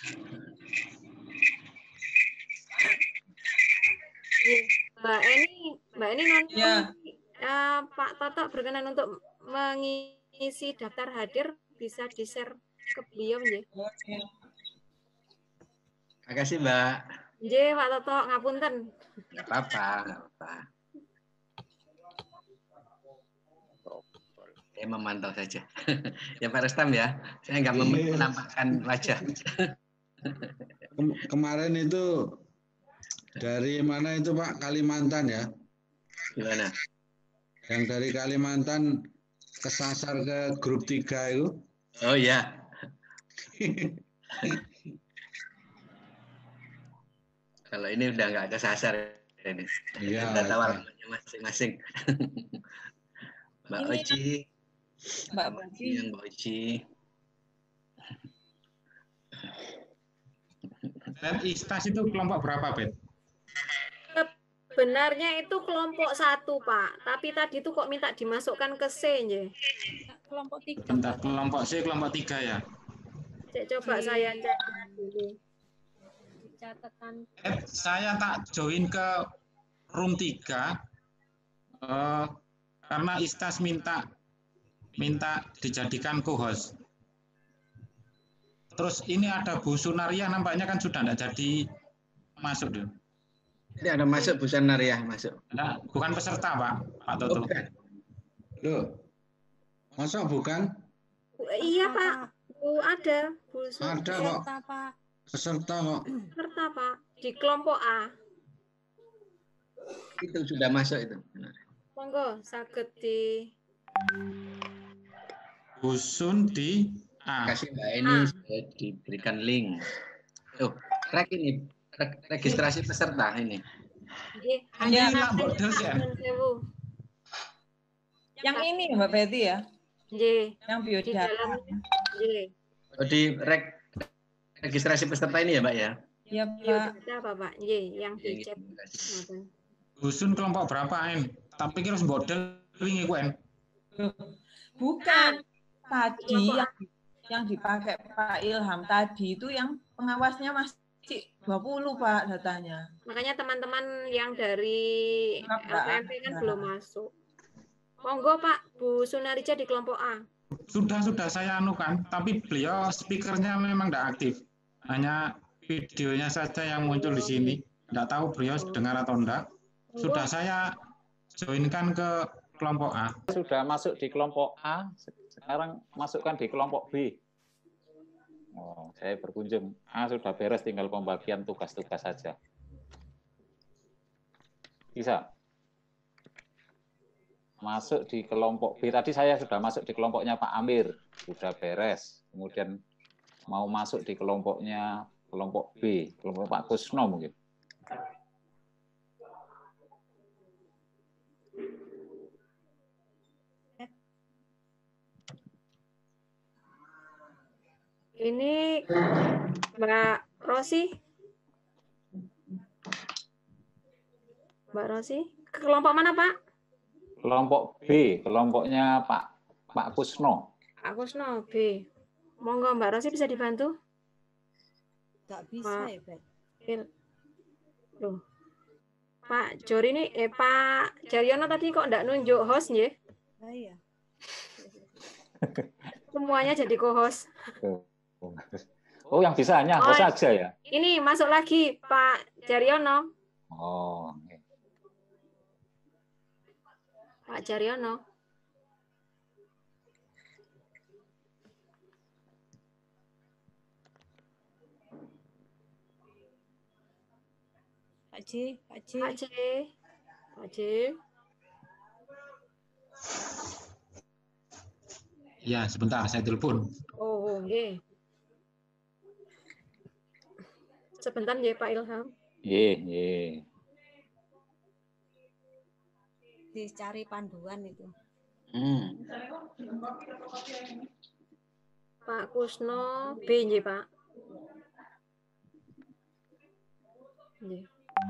Mbak Eni, Mbak Eni non Ya. eh, Pak Toto berkenan untuk mengisi daftar hadir, bisa di-share ke beliau nggih. Makasih Mbak. Nggih, Pak Toto, ngapunten. Nggak apa-apa, nggak apa. Saya memantau saja. Ya Pak Rustam ya, saya nggak mem- menampakkan wajah. Kem- kemarin itu dari mana itu Pak? Kalimantan ya? Gimana? Yang dari Kalimantan kesasar ke grup tiga itu. Oh iya. Kalau ini udah nggak kesasar ini. Iya. Udah tahu alamatnya masing-masing. Mbak Ini Oci. Mbak Oci. Yang Mbak Oci. Dan istas itu kelompok berapa, Bet? Sebenarnya itu kelompok satu, Pak. Tapi tadi tuh kok minta dimasukkan ke C, ya? Kelompok tiga. Bentar, kelompok C, kelompok tiga ya. Cek coba Di- saya cek dulu. Catatan. Eh, saya tak join ke room tiga eh, karena istas minta minta dijadikan co-host. Terus ini ada Bu Sunaria, nampaknya kan sudah tidak jadi masuk deh. Ini ada masuk Bu Sunaria masuk. Nah, bukan peserta, Pak. Pak Toto. Loh, masa bukan? Iya, Pak. Bu ada. Bu Su- Ada kok. peserta, Pak. Peserta kok. Peserta, Pak. Di kelompok A. Itu sudah masuk itu. Monggo, saged di Busun di A. Kasih Mbak ini sudah diberikan link. Tuh, rek ini rek- registrasi peserta ini. Nggih. Ya, Ada Mbak dosen. Sewu. Yang ini ya, Mbak Betty ya? Nggih. Yang Di biodata. dalam nggih. Oh, di rek registrasi peserta ini ya, Mbak ya? Iya, Biodata apa, Pak? Nggih, yang di chat. Ngoten. Busun kelompok berapa, En? Tapi kira model wingi ku, En. Bukan. Tadi yang yang dipakai Pak Ilham tadi itu yang pengawasnya masih dua puluh, Pak, datanya. Makanya teman-teman yang dari Mbak, L P M P kan ada. belum masuk. Monggo, Pak. Bu Sunarija di kelompok A. Sudah, sudah saya anukan, tapi beliau speakernya memang tidak aktif. Hanya videonya saja yang muncul di sini. Tidak tahu beliau dengar atau enggak. Sudah saya joinkan ke kelompok A. Sudah masuk di kelompok A, sekarang masukkan di kelompok B. Oh, saya berkunjung. A sudah beres, tinggal pembagian tugas-tugas saja. Bisa. Masuk di kelompok B. Tadi saya sudah masuk di kelompoknya Pak Amir. Sudah beres. Kemudian mau masuk di kelompoknya kelompok B. Kelompok Pak Kusno mungkin. Ini Mbak Rosi. Mbak Rosi. Ke kelompok mana, Pak? Kelompok B, kelompoknya Pak Pak Kusno. Aku Kusno B. Monggo Mbak Rosi bisa dibantu? Nggak bisa Pak. ya, Bet? Il. Loh. Pak Jori ini, eh Pak Jaryono tadi kok enggak nunjuk host, nggih? Ah, iya. Semuanya jadi co-host. Oh, yang bisa hanya host saja ya? Ini masuk lagi Pak Jaryono. Oh, Pak Jaryono. Pak J, Pak J. Pak J. Pak J. Ya, sebentar saya telepon. Oh, nggih. Sebentar nggih Pak Ilham. Nggih, nggih. Dicari panduan itu. Hmm. Pak Kusno B nggih, Pak. Nggih.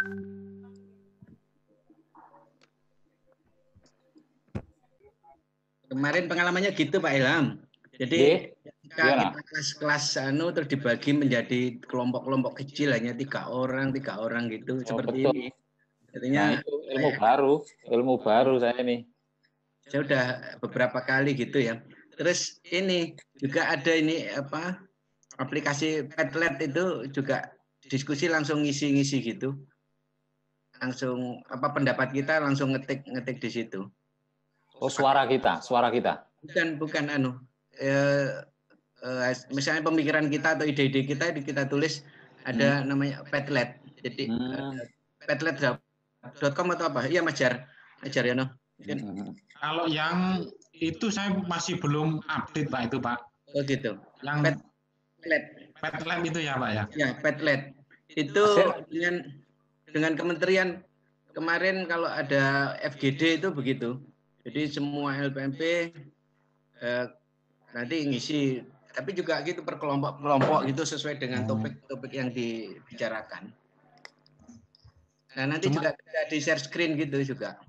Kemarin pengalamannya gitu Pak Ilham. Jadi Nggih. ketika Gimana? kita kelas-kelas anu terus dibagi menjadi kelompok-kelompok kecil hanya tiga orang, tiga orang gitu Oh, seperti betul. ini. Nah, Artinya itu ilmu baru, ilmu baru saya ini. saya udah beberapa kali gitu ya. Terus ini juga ada ini apa aplikasi Padlet itu juga diskusi langsung ngisi-ngisi gitu. Langsung apa pendapat kita langsung ngetik-ngetik di situ. Oh, suara kita, suara kita. Bukan bukan anu. Eh, eh, misalnya pemikiran kita atau ide-ide kita kita tulis ada namanya Padlet. Jadi Hmm. padlet dot com atau apa? Iya Mas Jar. Mas Jar ya no. Kalau yang itu saya masih belum update Pak itu Pak. Oh gitu. Yang Padlet. Padlet itu ya Pak ya. Ya, Padlet. Itu Saya- dengan dengan kementerian kemarin kalau ada F G D itu begitu. Jadi semua L P M P eh, nanti ngisi, tapi juga gitu per kelompok-kelompok gitu sesuai dengan topik-topik yang dibicarakan. Nah nanti Cuma, juga bisa di share screen gitu juga.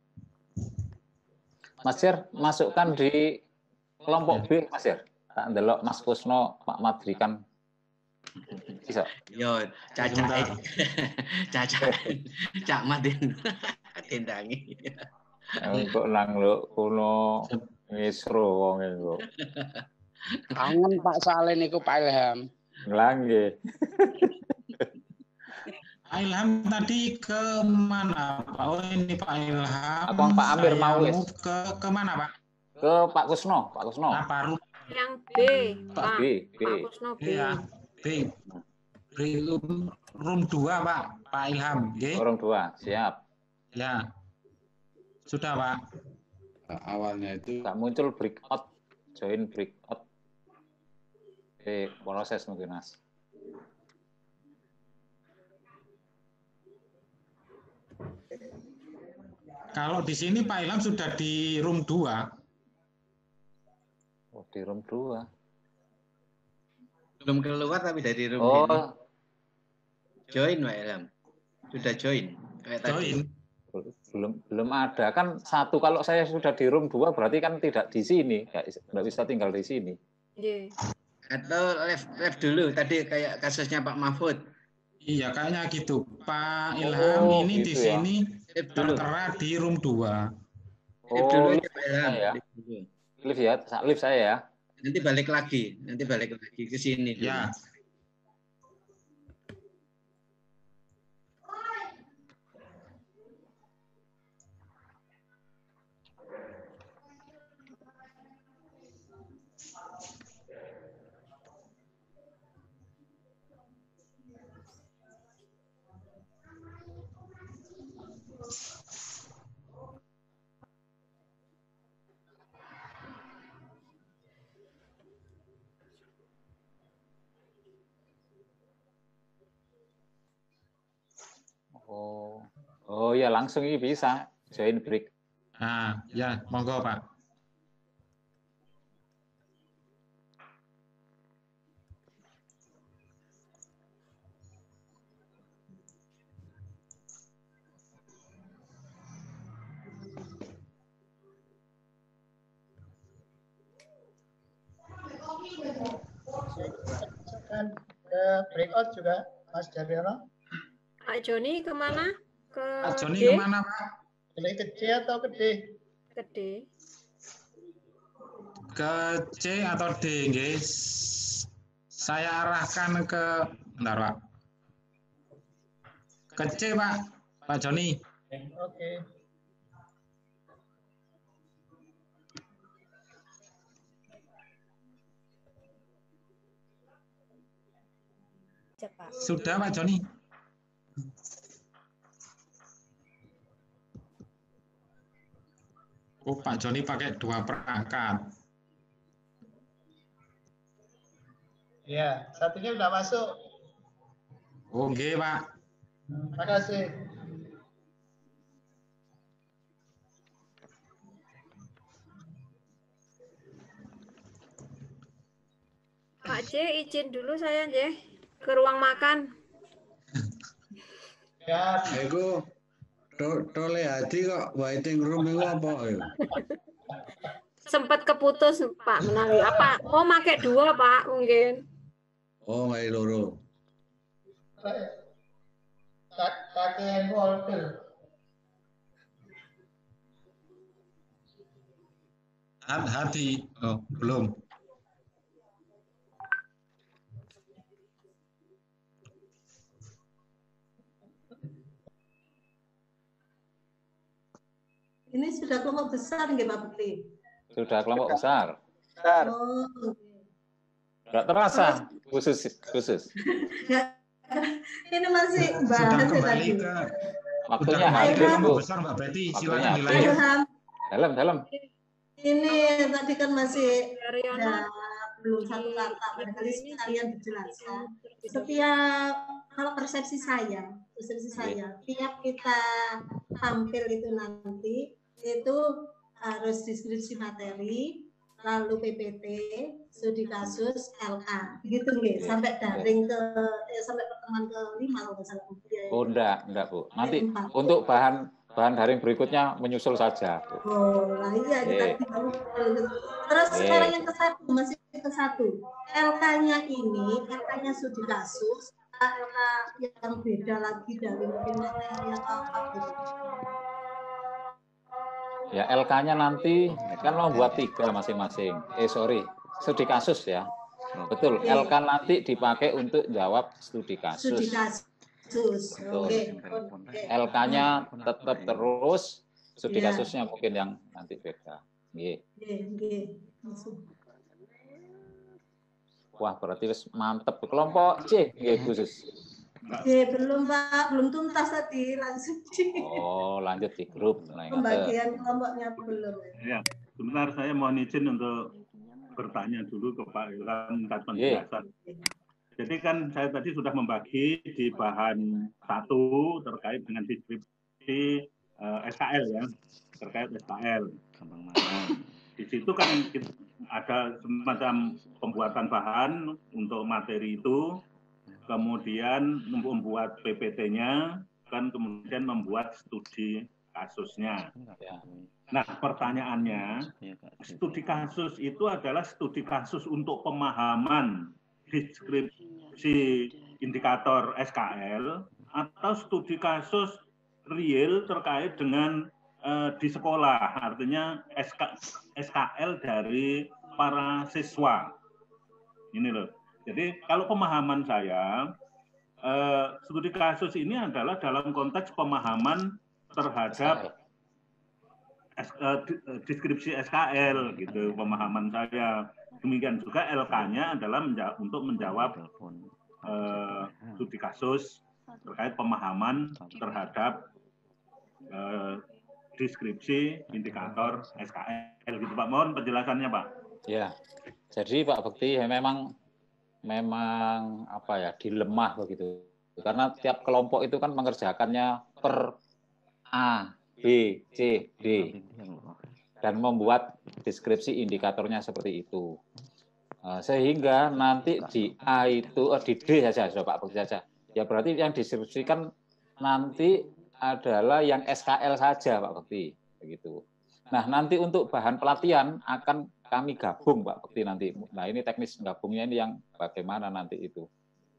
Mas Jer, masukkan di kelompok B, Mas Jer. Tak ndelok Mas Kusno, Pak Madri kan bisa. Yo, cacain, cacain, cak Madin, tindangi. Kok nang lo kuno misro wong iku. Kangen Pak Saleh niku Pak Ilham. Nglangge. Pak Ilham tadi ke mana Pak? Oh ini Pak Ilham. Abang Pak Amir mau wis. Ke ke mana Pak? Ke Pak Kusno, Pak Kusno. Apa room? Yang B, Pak. B, B. Pak Kusno B. Ya, B. Room, room dua Pak, Pak Ilham. Oke. Room dua, siap. Ya. Sudah Pak. Nah, awalnya itu nggak muncul breakout, join breakout. Oke, proses mungkin Mas. Kalau di sini Pak Ilham sudah di room dua. Oh, di room dua. Belum keluar tapi dari room oh. ini. Join Pak Ilham. Sudah join. Kayak join. Tadi. Belum belum ada. Kan satu kalau saya sudah di room dua berarti kan tidak di sini. Nggak bisa tinggal di sini. Yeah. Atau left left dulu tadi kayak kasusnya Pak Mahfud. Iya, kayaknya gitu. Pak Ilham oh, ini gitu di sini ya? Tertera di room dua. Oh, dulu lift Pak Ilham. ya. Lift ya, lift saya ya. Nanti balik lagi, nanti balik lagi ke sini. Ya. Dulu. Oh, oh ya langsung ini bisa join break. Ah, ya monggo Pak. Dan ke breakout juga Mas Daryono. Pak Joni kemana? Ke Pak Joni D? kemana Pak? Pilih ke C atau ke D? Ke D. Ke C atau D, guys? Saya arahkan ke, bentar Pak. Ke C Pak, Pak Joni. Oke. Cepat. Sudah Pak Joni. Oh, Pak Joni pakai dua perangkat. Ya, satunya sudah masuk. Oke, Pak. Terima kasih. Pak J, izin dulu saya, J, ke ruang makan. Ya. Aku tole hati kok waiting room itu apa ya? Sempat keputus Pak menawi apa? Oh, pakai dua Pak mungkin. Oh, nggak loro. Pakai folder. Hati, oh belum. Ini sudah kelompok besar nggih Pak Bekti? Sudah kelompok besar. Besar. Oh, Enggak terasa khusus khusus. Ini masih bahas Sudah kembali tadi. ke Waktunya kembali habis, ke kelompok Bu. besar Mbak Betty, Waktunya silakan habis. dilanjut. Dalam, dalam. Ini tadi kan masih ada belum satu kata, barangkali sekalian dijelaskan. Setiap kalau persepsi saya, persepsi saya, tiap kita tampil itu nanti itu harus deskripsi materi, lalu P P T, studi kasus, L K, gitu nggih, sampai daring ke eh, sampai pertemuan kelima kalau nggak salah. Oh enggak, enggak Bu. Nanti untuk bahan bahan daring berikutnya menyusul saja. Bu. Oh, nah iya kita Eh. baru terus Eh. sekarang yang ke satu masih ke satu. L K-nya ini, L K-nya studi kasus, L K yang beda lagi dari mungkin materi atau apa gitu. Ya L K-nya nanti kan membuat tiga masing-masing. Eh sorry, studi kasus ya. Betul. Oke. L K nanti dipakai untuk jawab studi kasus. Studi kasus. Betul. Oke. Oke. L K-nya tetap terus, studi Iya. kasusnya mungkin yang nanti beda. Nggih. Nggih, nggih. Langsung. Wah berarti wis mantep kelompok C nggih khusus. Oke, belum Pak, belum tuntas tadi langsung di Oh lanjut di grup. Nah, ingat. pembagian kelompoknya belum. Ya, sebentar saya mohon izin untuk bertanya dulu ke Pak Ilham minta penjelasan. Jadi kan saya tadi sudah membagi di bahan satu terkait dengan deskripsi uh, S K L ya, terkait S K L. Di situ kan ada semacam pembuatan bahan untuk materi itu, kemudian membuat P P T-nya, kan kemudian membuat studi kasusnya. Nah, pertanyaannya, studi kasus itu adalah studi kasus untuk pemahaman deskripsi indikator S K L atau studi kasus real terkait dengan uh, di sekolah, artinya S K L dari para siswa. Ini loh. Jadi kalau pemahaman saya, eh, studi kasus ini adalah dalam konteks pemahaman terhadap S, eh, deskripsi S K L, gitu pemahaman saya. Demikian juga L K-nya adalah menja untuk menjawab eh, studi kasus terkait pemahaman terhadap eh, deskripsi indikator S K L, gitu Pak. Mohon penjelasannya Pak. Ya, jadi Pak Bekti ya memang memang apa ya dilema begitu karena tiap kelompok itu kan mengerjakannya per A, B, C, D dan membuat deskripsi indikatornya seperti itu sehingga nanti di A itu oh, di D saja so, Pak Bekti saja ya berarti yang deskripsikan nanti adalah yang S K L saja Pak Bekti begitu. Nah nanti untuk bahan pelatihan akan kami gabung Pak Bekti nanti. Nah ini teknis gabungnya ini yang bagaimana nanti itu.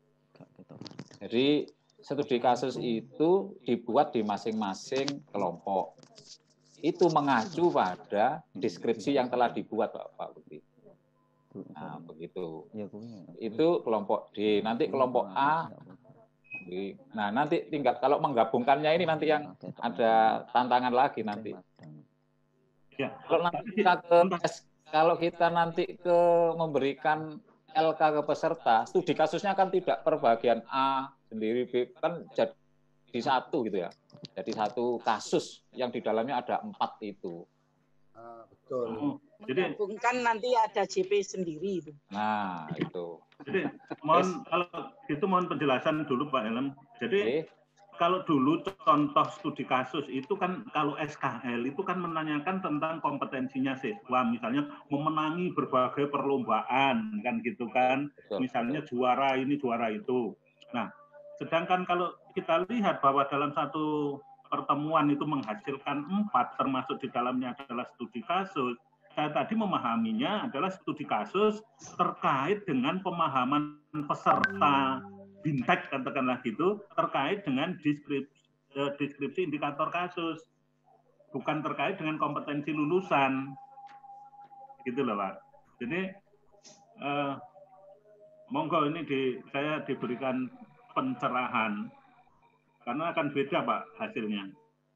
Jadi studi kasus itu dibuat di masing-masing kelompok. Itu mengacu pada deskripsi yang telah dibuat Pak, Pak Bekti. Nah begitu. Itu kelompok D. Nanti kelompok A. Nah nanti tinggal kalau menggabungkannya ini nanti yang ada tantangan lagi nanti. Ya. Kalau nanti kita ke kalau kita nanti ke memberikan L K ke peserta, studi kasusnya kan tidak per bagian A sendiri, B kan jadi satu gitu ya. Jadi satu kasus yang di dalamnya ada empat itu. Ah, betul. Jadi Menggabungkan nanti ada J P sendiri itu. Nah itu. Jadi mohon kalau itu mohon penjelasan dulu Pak Ilham. Jadi okay. Kalau dulu contoh studi kasus itu kan kalau S K L itu kan menanyakan tentang kompetensinya siswa, misalnya memenangi berbagai perlombaan kan gitu kan, misalnya juara ini juara itu. Nah, sedangkan kalau kita lihat bahwa dalam satu pertemuan itu menghasilkan empat, termasuk di dalamnya adalah studi kasus. Saya tadi memahaminya adalah studi kasus terkait dengan pemahaman peserta bintek katakanlah gitu terkait dengan deskripsi, deskripsi indikator kasus, bukan terkait dengan kompetensi lulusan, gitu loh Pak. Jadi eh, monggo ini di, saya diberikan pencerahan karena akan beda Pak hasilnya.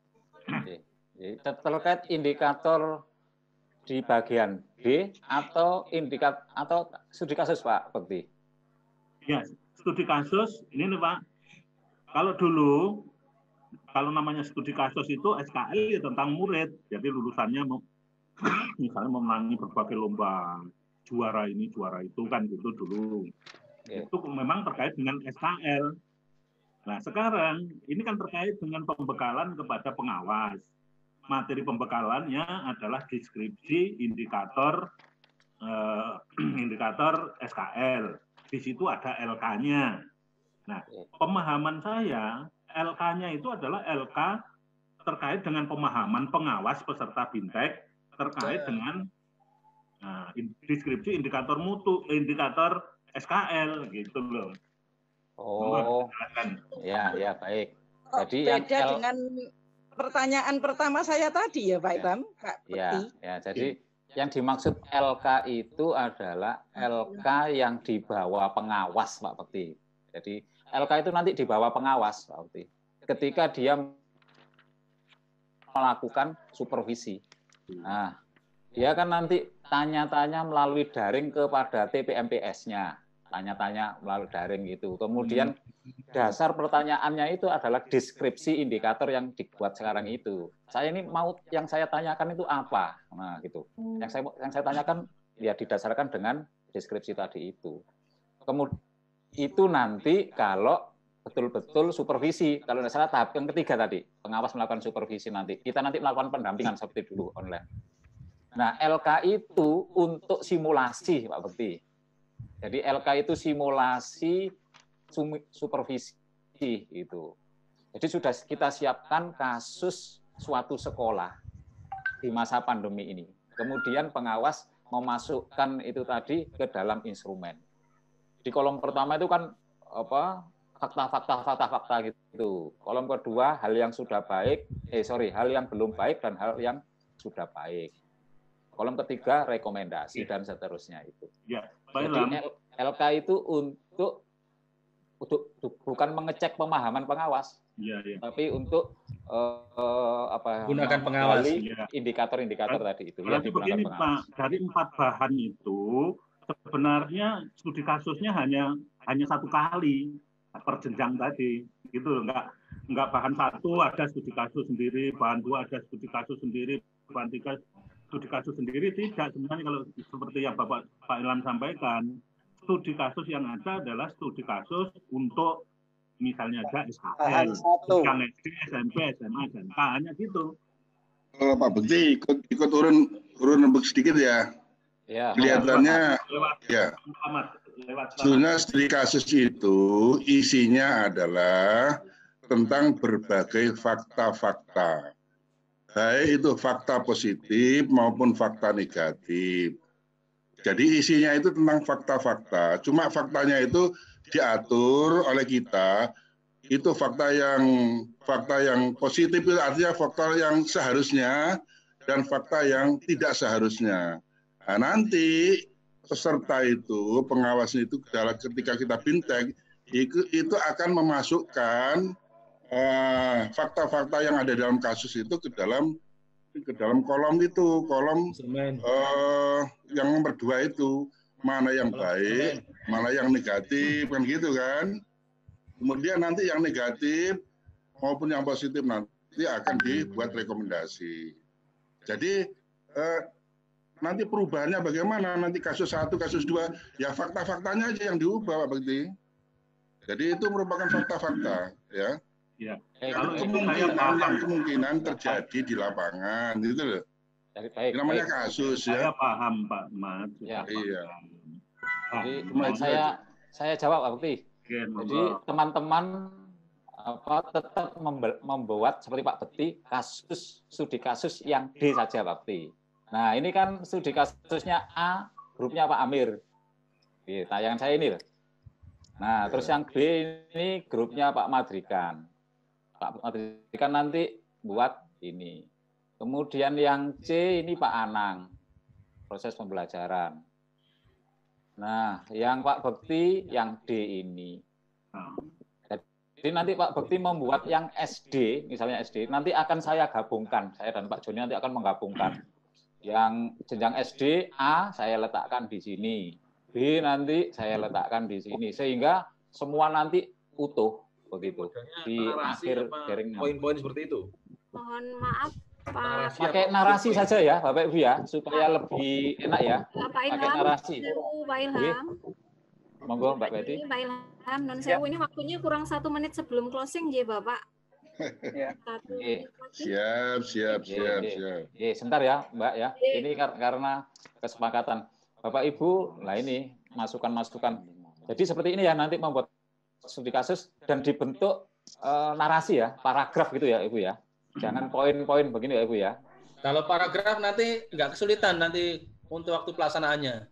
Terkait indikator di bagian B atau indikator atau studi kasus Pak Bekti? Ya. Studi kasus ini nih Pak, kalau dulu kalau namanya studi kasus itu S K L ya tentang murid, jadi lulusannya misalnya memenangi berbagai lomba, juara ini, juara itu kan gitu dulu. Itu memang terkait dengan S K L. Nah, sekarang ini kan terkait dengan pembekalan kepada pengawas. Materi pembekalannya adalah deskripsi indikator eh, indikator S K L. Di situ ada L K-nya. Nah, pemahaman saya L K-nya itu adalah L K terkait dengan pemahaman pengawas peserta bintek terkait dengan nah, deskripsi indikator mutu, indikator S K L gitu loh. Oh, ya, ya baik. Jadi Beda yang L... dengan pertanyaan pertama saya tadi ya Pak Ibam, Kak Ya, Bekti. ya, jadi yang dimaksud L K itu adalah L K yang di bawah pengawas, Pak Bekti. Jadi L K itu nanti di bawah pengawas, Pak Bekti. Ketika dia melakukan supervisi. Nah, dia kan nanti tanya-tanya melalui daring kepada T P M P S-nya. Tanya-tanya melalui daring gitu. Kemudian dasar pertanyaannya itu adalah deskripsi indikator yang dibuat sekarang itu. Saya ini mau yang saya tanyakan itu apa? Nah, gitu. Yang saya yang saya tanyakan ya didasarkan dengan deskripsi tadi itu. Kemudian itu nanti kalau betul-betul supervisi, kalau tidak salah tahap yang ketiga tadi, pengawas melakukan supervisi nanti. Kita nanti melakukan pendampingan seperti dulu online. Nah, L K itu untuk simulasi, Pak Bekti. Jadi L K itu simulasi supervisi itu. Jadi sudah kita siapkan kasus suatu sekolah di masa pandemi ini. Kemudian pengawas memasukkan itu tadi ke dalam instrumen. Di kolom pertama itu kan apa fakta-fakta fakta-fakta gitu. Kolom kedua hal yang sudah baik, eh sorry hal yang belum baik dan hal yang sudah baik. Kolom ketiga rekomendasi dan seterusnya itu. Ya, jadi L K itu untuk untuk bukan mengecek pemahaman pengawas, ya, ya. tapi untuk uh, apa? Gunakan pengawas. Indikator-indikator tadi itu. Berarti begini Pak, dari empat bahan itu sebenarnya studi kasusnya hanya hanya satu kali per jenjang tadi, gitu enggak enggak bahan satu ada studi kasus sendiri, bahan dua ada studi kasus sendiri, bahan tiga studi kasus sendiri, tidak. Sebenarnya kalau seperti yang Bapak Pak Ilham sampaikan, studi kasus yang ada adalah studi kasus untuk misalnya aja S K L, yang S D, S M P, S M A, S M K, hanya gitu. Kalau Pak Bekti ikut ikut turun turun nembek sedikit ya. Ya. Kelihatannya lewat, ya. Lewat, lewat, sebenarnya studi kasus itu isinya adalah tentang berbagai fakta-fakta. Baik itu fakta positif maupun fakta negatif. Jadi isinya itu tentang fakta-fakta. Cuma faktanya itu diatur oleh kita. Itu fakta yang fakta yang positif itu artinya fakta yang seharusnya dan fakta yang tidak seharusnya. Nah, nanti peserta itu, pengawas itu ketika kita bintek itu, itu akan memasukkan fakta-fakta uh, yang ada dalam kasus itu ke dalam ke dalam kolom itu, kolom uh, yang nomor dua itu, mana yang baik, mana yang negatif, kan gitu kan. Kemudian nanti yang negatif maupun yang positif nanti akan dibuat rekomendasi. Jadi uh, nanti perubahannya bagaimana, nanti kasus satu, kasus dua, ya fakta-faktanya aja yang diubah, Pak Bekti. Jadi itu merupakan fakta-fakta, ya. Ya. Eh, kalau kemungkinan yang kemungkinan terjadi di lapangan itu loh. Baik, namanya baik. kasus saya ya. Saya paham Pak Mat. Ya. Iya. Jadi nah, saya saya jawab Pak Bekti. Jadi teman-teman apa tetap membuat seperti Pak Bekti kasus studi kasus yang D saja Pak Bekti. Nah ini kan studi kasusnya A, grupnya Pak Amir. Di tayangan saya ini loh. Nah terus yang B ini grupnya Pak Madrikan. Pak Madrikan nanti buat ini. Kemudian yang C ini Pak Anang, proses pembelajaran. Nah, yang Pak Bekti yang D ini. Jadi nanti Pak Bekti membuat yang S D, misalnya S D, nanti akan saya gabungkan. Saya dan Pak Joni nanti akan menggabungkan. Yang jenjang S D A saya letakkan di sini, B nanti saya letakkan di sini, sehingga semua nanti utuh begitu di akhir jaring. Poin-poin seperti itu. Mohon maaf Pak Pakai narasi saja ya, Bapak Ibu ya, supaya lebih enak ya. Pak Pakai Ilham, narasi. Sewu, Pak Oke. Ilham. Monggo Mbak Betty. Ini Pak Ilham, non sewu ini waktunya kurang satu menit sebelum closing, ya Bapak. Satu Oke. menit lagi. Siap, siap, Oke, siap, oke. siap. Oke, sebentar ya, Mbak ya. Oke. Ini kar- karena kesepakatan Bapak Ibu. Nah ini masukan-masukan. Jadi seperti ini ya, nanti membuat studi kasus dan dibentuk eh, narasi ya, paragraf gitu ya, Ibu ya. Jangan poin-poin begini ya, Ibu ya. Kalau paragraf nanti nggak kesulitan nanti untuk waktu pelaksanaannya.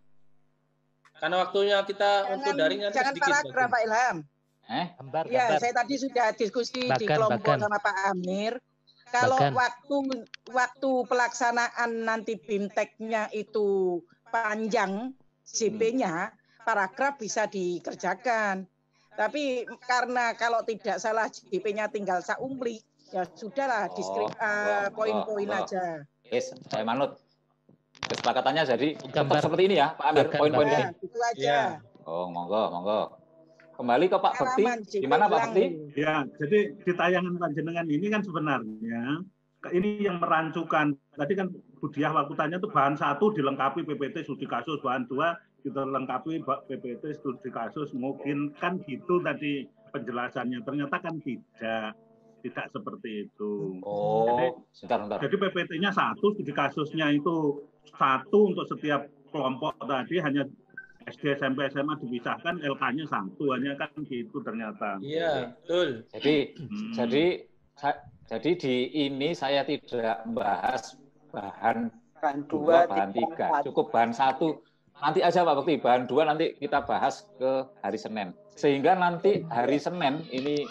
Karena waktunya kita Jangan, untuk daring nanti jangan sedikit. paragraf Pak Ilham. Eh? Gambar, Ya, gambar. saya tadi sudah diskusi di Bagan, kelompok bagan. sama Pak Amir. Kalau Bagan. waktu waktu pelaksanaan nanti bimteknya itu panjang, J P-nya, paragraf bisa dikerjakan. Tapi karena kalau tidak salah J P-nya tinggal saumpli, ya sudahlah, diskrip oh, poin-poin oh, oh. aja. Yes, saya manut. Kesepakatannya jadi Gambar. tetap seperti ini ya, Pak Amir, Bagan, poin-poin bagan. ini. Nah, itu aja. Ya. Oh, monggo, monggo. Kembali ke Pak Bekti. Pengalaman, J P Gimana Pak hilang Bekti? nih. Ya, jadi di tayangan panjenengan ini kan sebenarnya ini yang merancukan. Tadi kan Budiah waktu tanya itu bahan satu dilengkapi P P T studi kasus, bahan dua kita lengkapi P P T studi kasus. Mungkin kan gitu tadi penjelasannya. Ternyata kan tidak. Tidak seperti itu. Oh, jadi, sebentar, sebentar. jadi P P T-nya satu, studi kasusnya itu satu untuk setiap kelompok tadi, hanya S D, S M P, S M A dipisahkan, L K-nya satu, hanya kan gitu ternyata. Iya, betul. Jadi, Hmm. jadi, sa- jadi di ini saya tidak membahas bahan Bahan dua, dua, bahan tiga, tiga, empat. cukup bahan satu. Nanti aja Pak Bekti, bahan dua nanti kita bahas ke hari Senin. Sehingga nanti hari Senin ini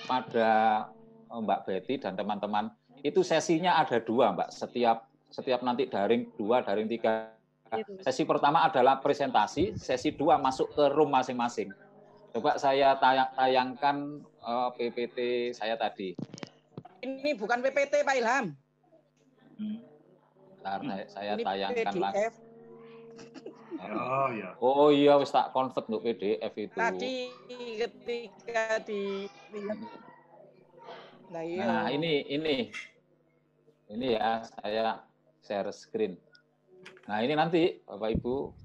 pada Mbak Betty dan teman-teman itu sesinya ada dua, Mbak. Setiap setiap nanti daring dua, daring tiga. Sesi pertama adalah presentasi, sesi dua masuk ke room masing-masing. Coba saya tayang, tayangkan uh, P P T saya tadi. Ini bukan P P T Pak Ilham. Bentar, saya, saya Ini tayangkan P D F. lagi. Oh ya. Oh iya, wis tak convert untuk P D F itu. Tadi ketika di Nah, iya. Nah, ini ini ini ya, saya share screen. Nah, ini nanti Bapak Ibu.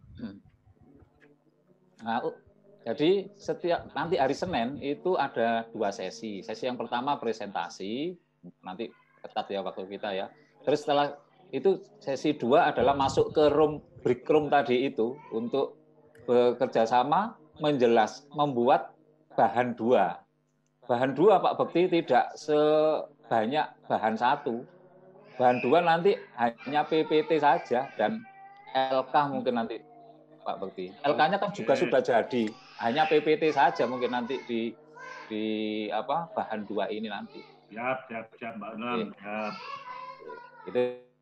Nah, jadi setiap nanti hari Senin itu ada dua sesi. Sesi yang pertama presentasi, nanti ketat ya waktu kita ya. Terus setelah itu sesi dua adalah masuk ke room break room tadi itu untuk bekerja sama menjelas membuat bahan dua. Bahan dua Pak Bekti tidak sebanyak bahan satu. Bahan dua nanti hanya P P T saja dan L K mungkin nanti Pak Bekti. L K-nya kan juga sudah jadi. Hanya P P T saja mungkin nanti di di apa bahan dua ini nanti. Siap, siap, siap Mbak Nun. Siap. Itu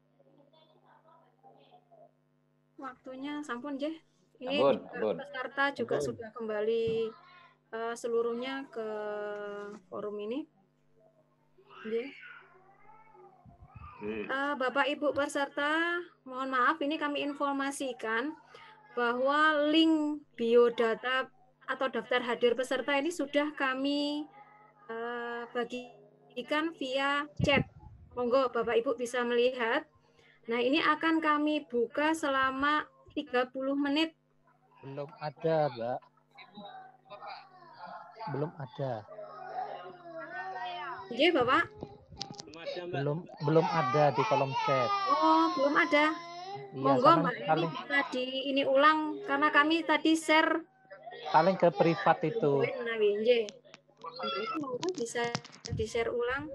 Waktunya sampun, Jeh. Ini Ampun, juga ampun. peserta juga Ampun. sudah kembali uh, seluruhnya ke forum ini. Jeh. Uh, Bapak Ibu peserta, mohon maaf ini kami informasikan bahwa link biodata atau daftar hadir peserta ini sudah kami uh, bagikan via chat. Monggo Bapak Ibu bisa melihat. Nah, ini akan kami buka selama tiga puluh menit. Belum ada, Mbak. Belum ada. Oke, Bapak. Belum belum ada di kolom chat. Oh, belum ada. Iya, Monggo sama Mbak ini paling bisa di ini ulang karena kami tadi share. paling ke privat itu. Nah, nggih. Itu monggo bisa di-share ulang.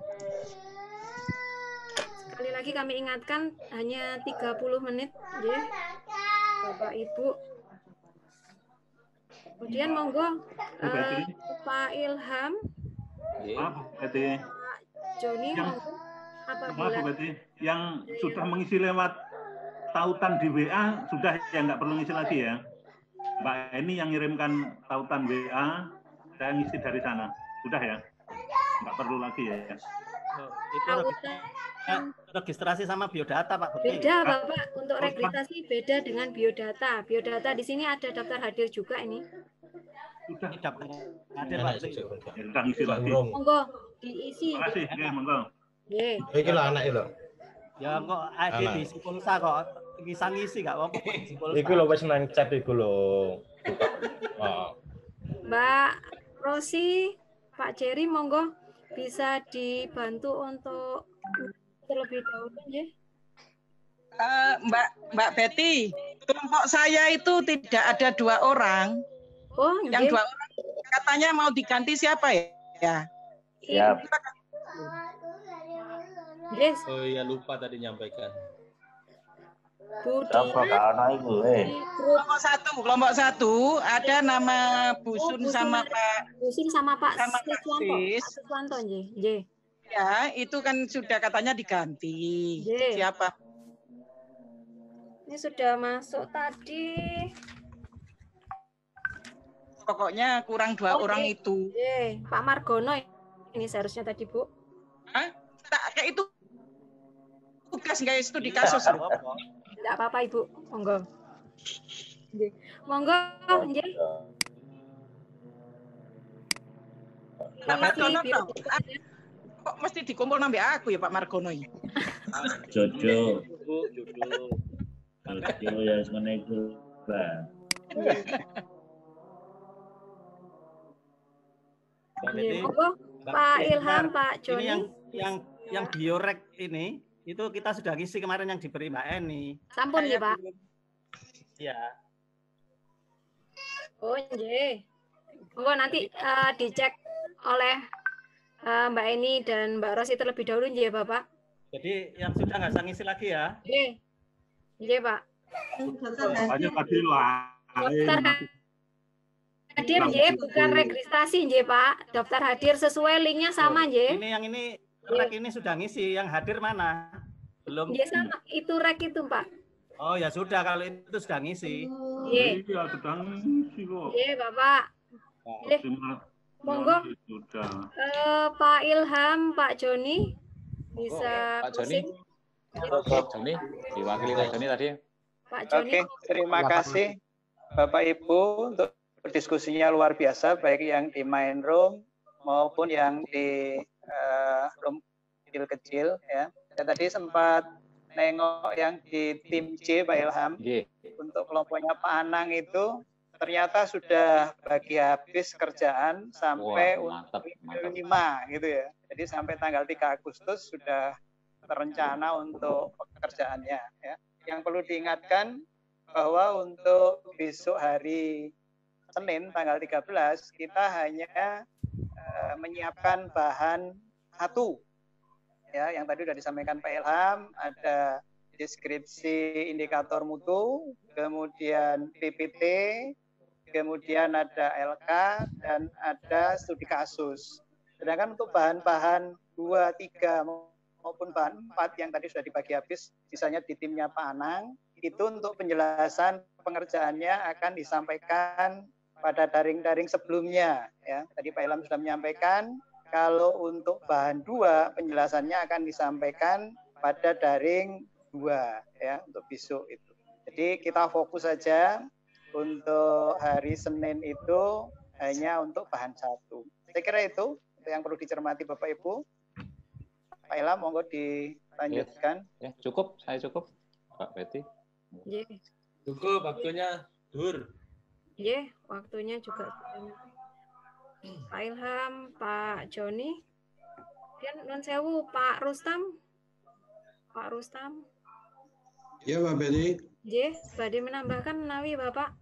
Sekali lagi kami ingatkan hanya tiga puluh menit, nggih. Bapak Ibu. Kemudian monggo eh, Pak Ilham, Maaf, Betty. Joni, Yang- monggo Maaf, apabila Bu Betty. Yang sudah mengisi lewat tautan di W A sudah ya, nggak perlu ngisi lagi ya. Mbak ini yang ngirimkan tautan W A, saya ngisi dari sana. Sudah ya? Nggak perlu lagi ya. Itu registrasi, registrasi sama biodata Pak Bekti. beda Bapak, untuk registrasi beda dengan biodata. Biodata di sini ada daftar hadir juga ini. Sudah daftar hadir Pak Bekti. Ya, sudah ngisi lagi. Monggo diisi. Terima kasih. Ya, monggo. Nggih. Iki lho anake lho. Ya kok ade di pulsa kok kisah ngisi gak apa-apa di pulsa. Iku lho wis nang chat iku lho. Oh. Mbak Rosi, Pak Jerry monggo bisa dibantu untuk terlebih dahulu ya. Uh, Mbak Mbak Betty, kelompok saya itu tidak ada dua orang. Oh, yang iya. dua orang katanya mau diganti siapa ya? Siap. Yes. Oh iya lupa tadi nyampaikan. Budi. Kelompok satu, kelompok satu ada nama Busun Oh, sama Pak Busun sama Pak sama Pak Siswanto. Sis. Pak Siswanto nggih. Nggih. Ya, itu kan sudah katanya diganti. Nggih. Siapa? Ini sudah masuk tadi. Pokoknya kurang dua Oh, orang nggih. itu. Nggih, Pak Margono ini seharusnya tadi, Bu. Hah? Tak kayak itu tugas guys itu di kasus. Enggak apa-apa, Ibu. Monggo. Nggih. Monggo, nggih. Pak Margono dong. Kok mesti dikumpul nambah aku ya Pak Margono ini? Jojo. Bu, Jojo. Jojo ya semuanya itu. Nggih, monggo Pak Ilham, Pak Ini Joni. yang yang yang biorek ini itu kita sudah ngisi kemarin yang diberi Mbak Eni. Sampun nggih, Pak. Iya. Oh, nggih. Monggo nanti eh, dicek oleh eh, Mbak Eni dan Mbak Rosi terlebih dahulu nggih, Bapak. Jadi yang sudah nggak usah ngisi lagi ya. Nggih. Nggih, Pak. Banyak tadi lah. Daftar hadir nggih, bukan registrasi nggih, Pak. Daftar hadir sesuai linknya sama nggih. Ini yang ini rek ini sudah ngisi, yang hadir mana? Belum. Nggih sama, itu rek itu, Pak. Oh ya sudah kalau itu sudah ngisi. Nggih. Iya, sedang ngisi kok. Nggih, Bapak. Nggih. Monggo. Sudah. Eh, Pak Ilham, Pak Joni bisa Pak Joni. closing. Pak Joni, diwakili Pak Joni tadi. Pak Joni. Oke, terima kasih Bapak Ibu untuk diskusinya luar biasa, baik yang di main room maupun yang di uh, room kecil-kecil ya. Saya tadi sempat nengok yang di tim C Pak Ilham. Yeah. Untuk kelompoknya Pak Anang itu ternyata sudah bagi habis kerjaan sampai Wah, mantap, untuk lima gitu ya. Jadi sampai tanggal tiga Agustus sudah terencana untuk pekerjaannya ya. Yang perlu diingatkan bahwa untuk besok hari Senin tanggal tiga belas kita hanya uh, menyiapkan bahan satu ya, yang tadi sudah disampaikan Pak Ilham, ada deskripsi indikator mutu, kemudian P P T, kemudian ada L K dan ada studi kasus. Sedangkan untuk bahan-bahan dua, tiga maupun bahan empat yang tadi sudah dibagi habis, misalnya di timnya Pak Anang, itu untuk penjelasan pengerjaannya akan disampaikan pada daring-daring sebelumnya ya. Tadi Pak Ilham sudah menyampaikan kalau untuk bahan dua penjelasannya akan disampaikan pada daring dua ya untuk besok itu. Jadi kita fokus saja untuk hari Senin itu hanya untuk bahan satu. Saya kira itu yang perlu dicermati Bapak Ibu. Pak Ilham monggo dilanjutkan. Ya, cukup, saya cukup. Pak Betty. Nggih. Cukup waktunya, Dur. Nggih, waktunya juga sudah. Pak Ilham, Pak Joni. Dan non sewu Pak Rustam. Pak Rustam. Ya, Pak Betty. Nggih, badhe menambahkan menawi Bapak.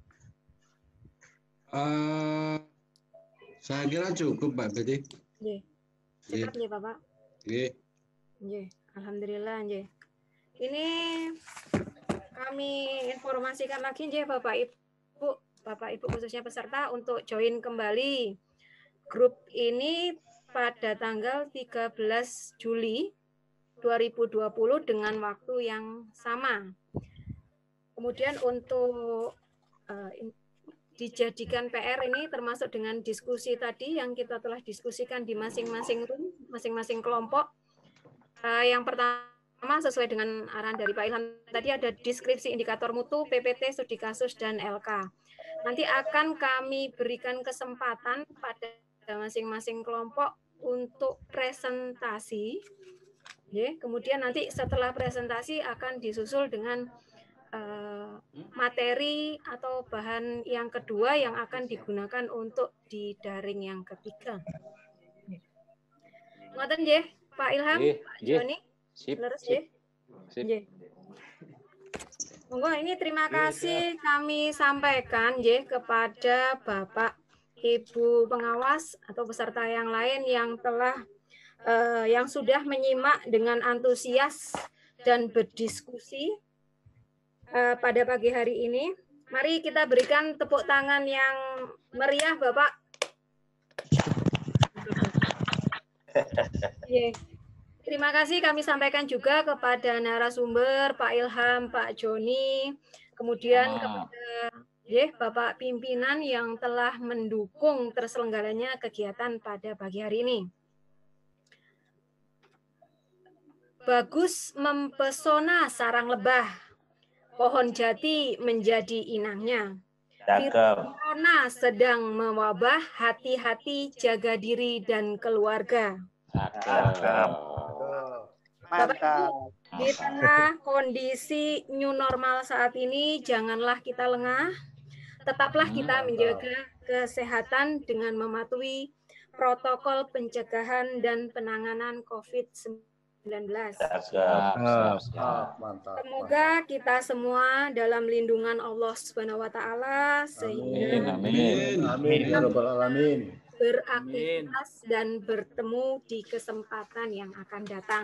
Uh, saya kira cukup, Pak Betty. Nggih. Cepat nggih, Bapak. Nggih. Nggih, alhamdulillah nggih. Ini kami informasikan lagi nggih Bapak Ibu, Bapak Ibu khususnya peserta untuk join kembali grup ini pada tanggal tiga belas Juli dua ribu dua puluh dengan waktu yang sama. Kemudian untuk uh, dijadikan P R ini termasuk dengan diskusi tadi yang kita telah diskusikan di masing-masing room, masing-masing kelompok. Uh, yang pertama sesuai dengan arahan dari Pak Ilham tadi ada deskripsi indikator mutu, P P T, studi kasus, dan L K. Nanti akan kami berikan kesempatan pada masing-masing kelompok untuk presentasi Ya, kemudian nanti setelah presentasi akan disusul dengan uh, materi atau bahan yang kedua yang akan digunakan untuk di daring yang ketiga. Ngoten nggih, Pak Ilham, Nggih, Pak nggih. Joni. Sip, Leres sip. nggih? Sip. Nggih. Monggo ini terima kasih kami sampaikan nggih kepada Bapak Ibu pengawas atau peserta yang lain yang telah eh, yang sudah menyimak dengan antusias dan berdiskusi eh, pada pagi hari ini. Mari kita berikan tepuk tangan yang meriah, Bapak. Yeah. Terima kasih kami sampaikan juga kepada narasumber Pak Ilham, Pak Joni, kemudian Ah. kepada ya, Bapak pimpinan yang telah mendukung terselenggaranya kegiatan pada pagi hari ini. Bagus mempesona sarang lebah, pohon jati menjadi inangnya. Virus corona sedang mewabah, hati-hati jaga diri dan keluarga. Bapak Ibu, di tengah kondisi new normal saat ini, janganlah kita lengah, tetaplah kita menjaga kesehatan dengan mematuhi protokol pencegahan dan penanganan COVID sembilan belas. Semoga kita semua dalam lindungan Allah Subhanahu wa taala sehingga Amin. Amin. Ya Rabbal Alamin. beraktivitas dan bertemu di kesempatan yang akan datang.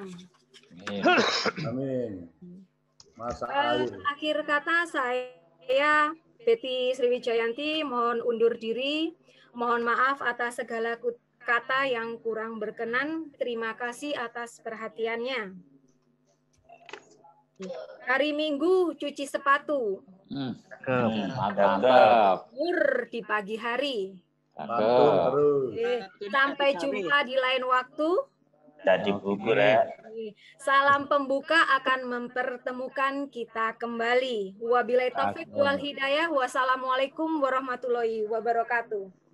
Amin. Masa Uh, air. akhir kata saya Betty Sriwijayanti mohon undur diri. Mohon maaf atas segala kata yang kurang berkenan. Terima kasih atas perhatiannya. Hari Minggu cuci sepatu. Hmm. Mantap. Mur di pagi hari. Mantap. Oke, sampai jumpa di lain waktu. Jadi bubur ya. Salam pembuka akan mempertemukan kita kembali. Wabillahi taufik wal hidayah. Wassalamualaikum warahmatullahi wabarakatuh.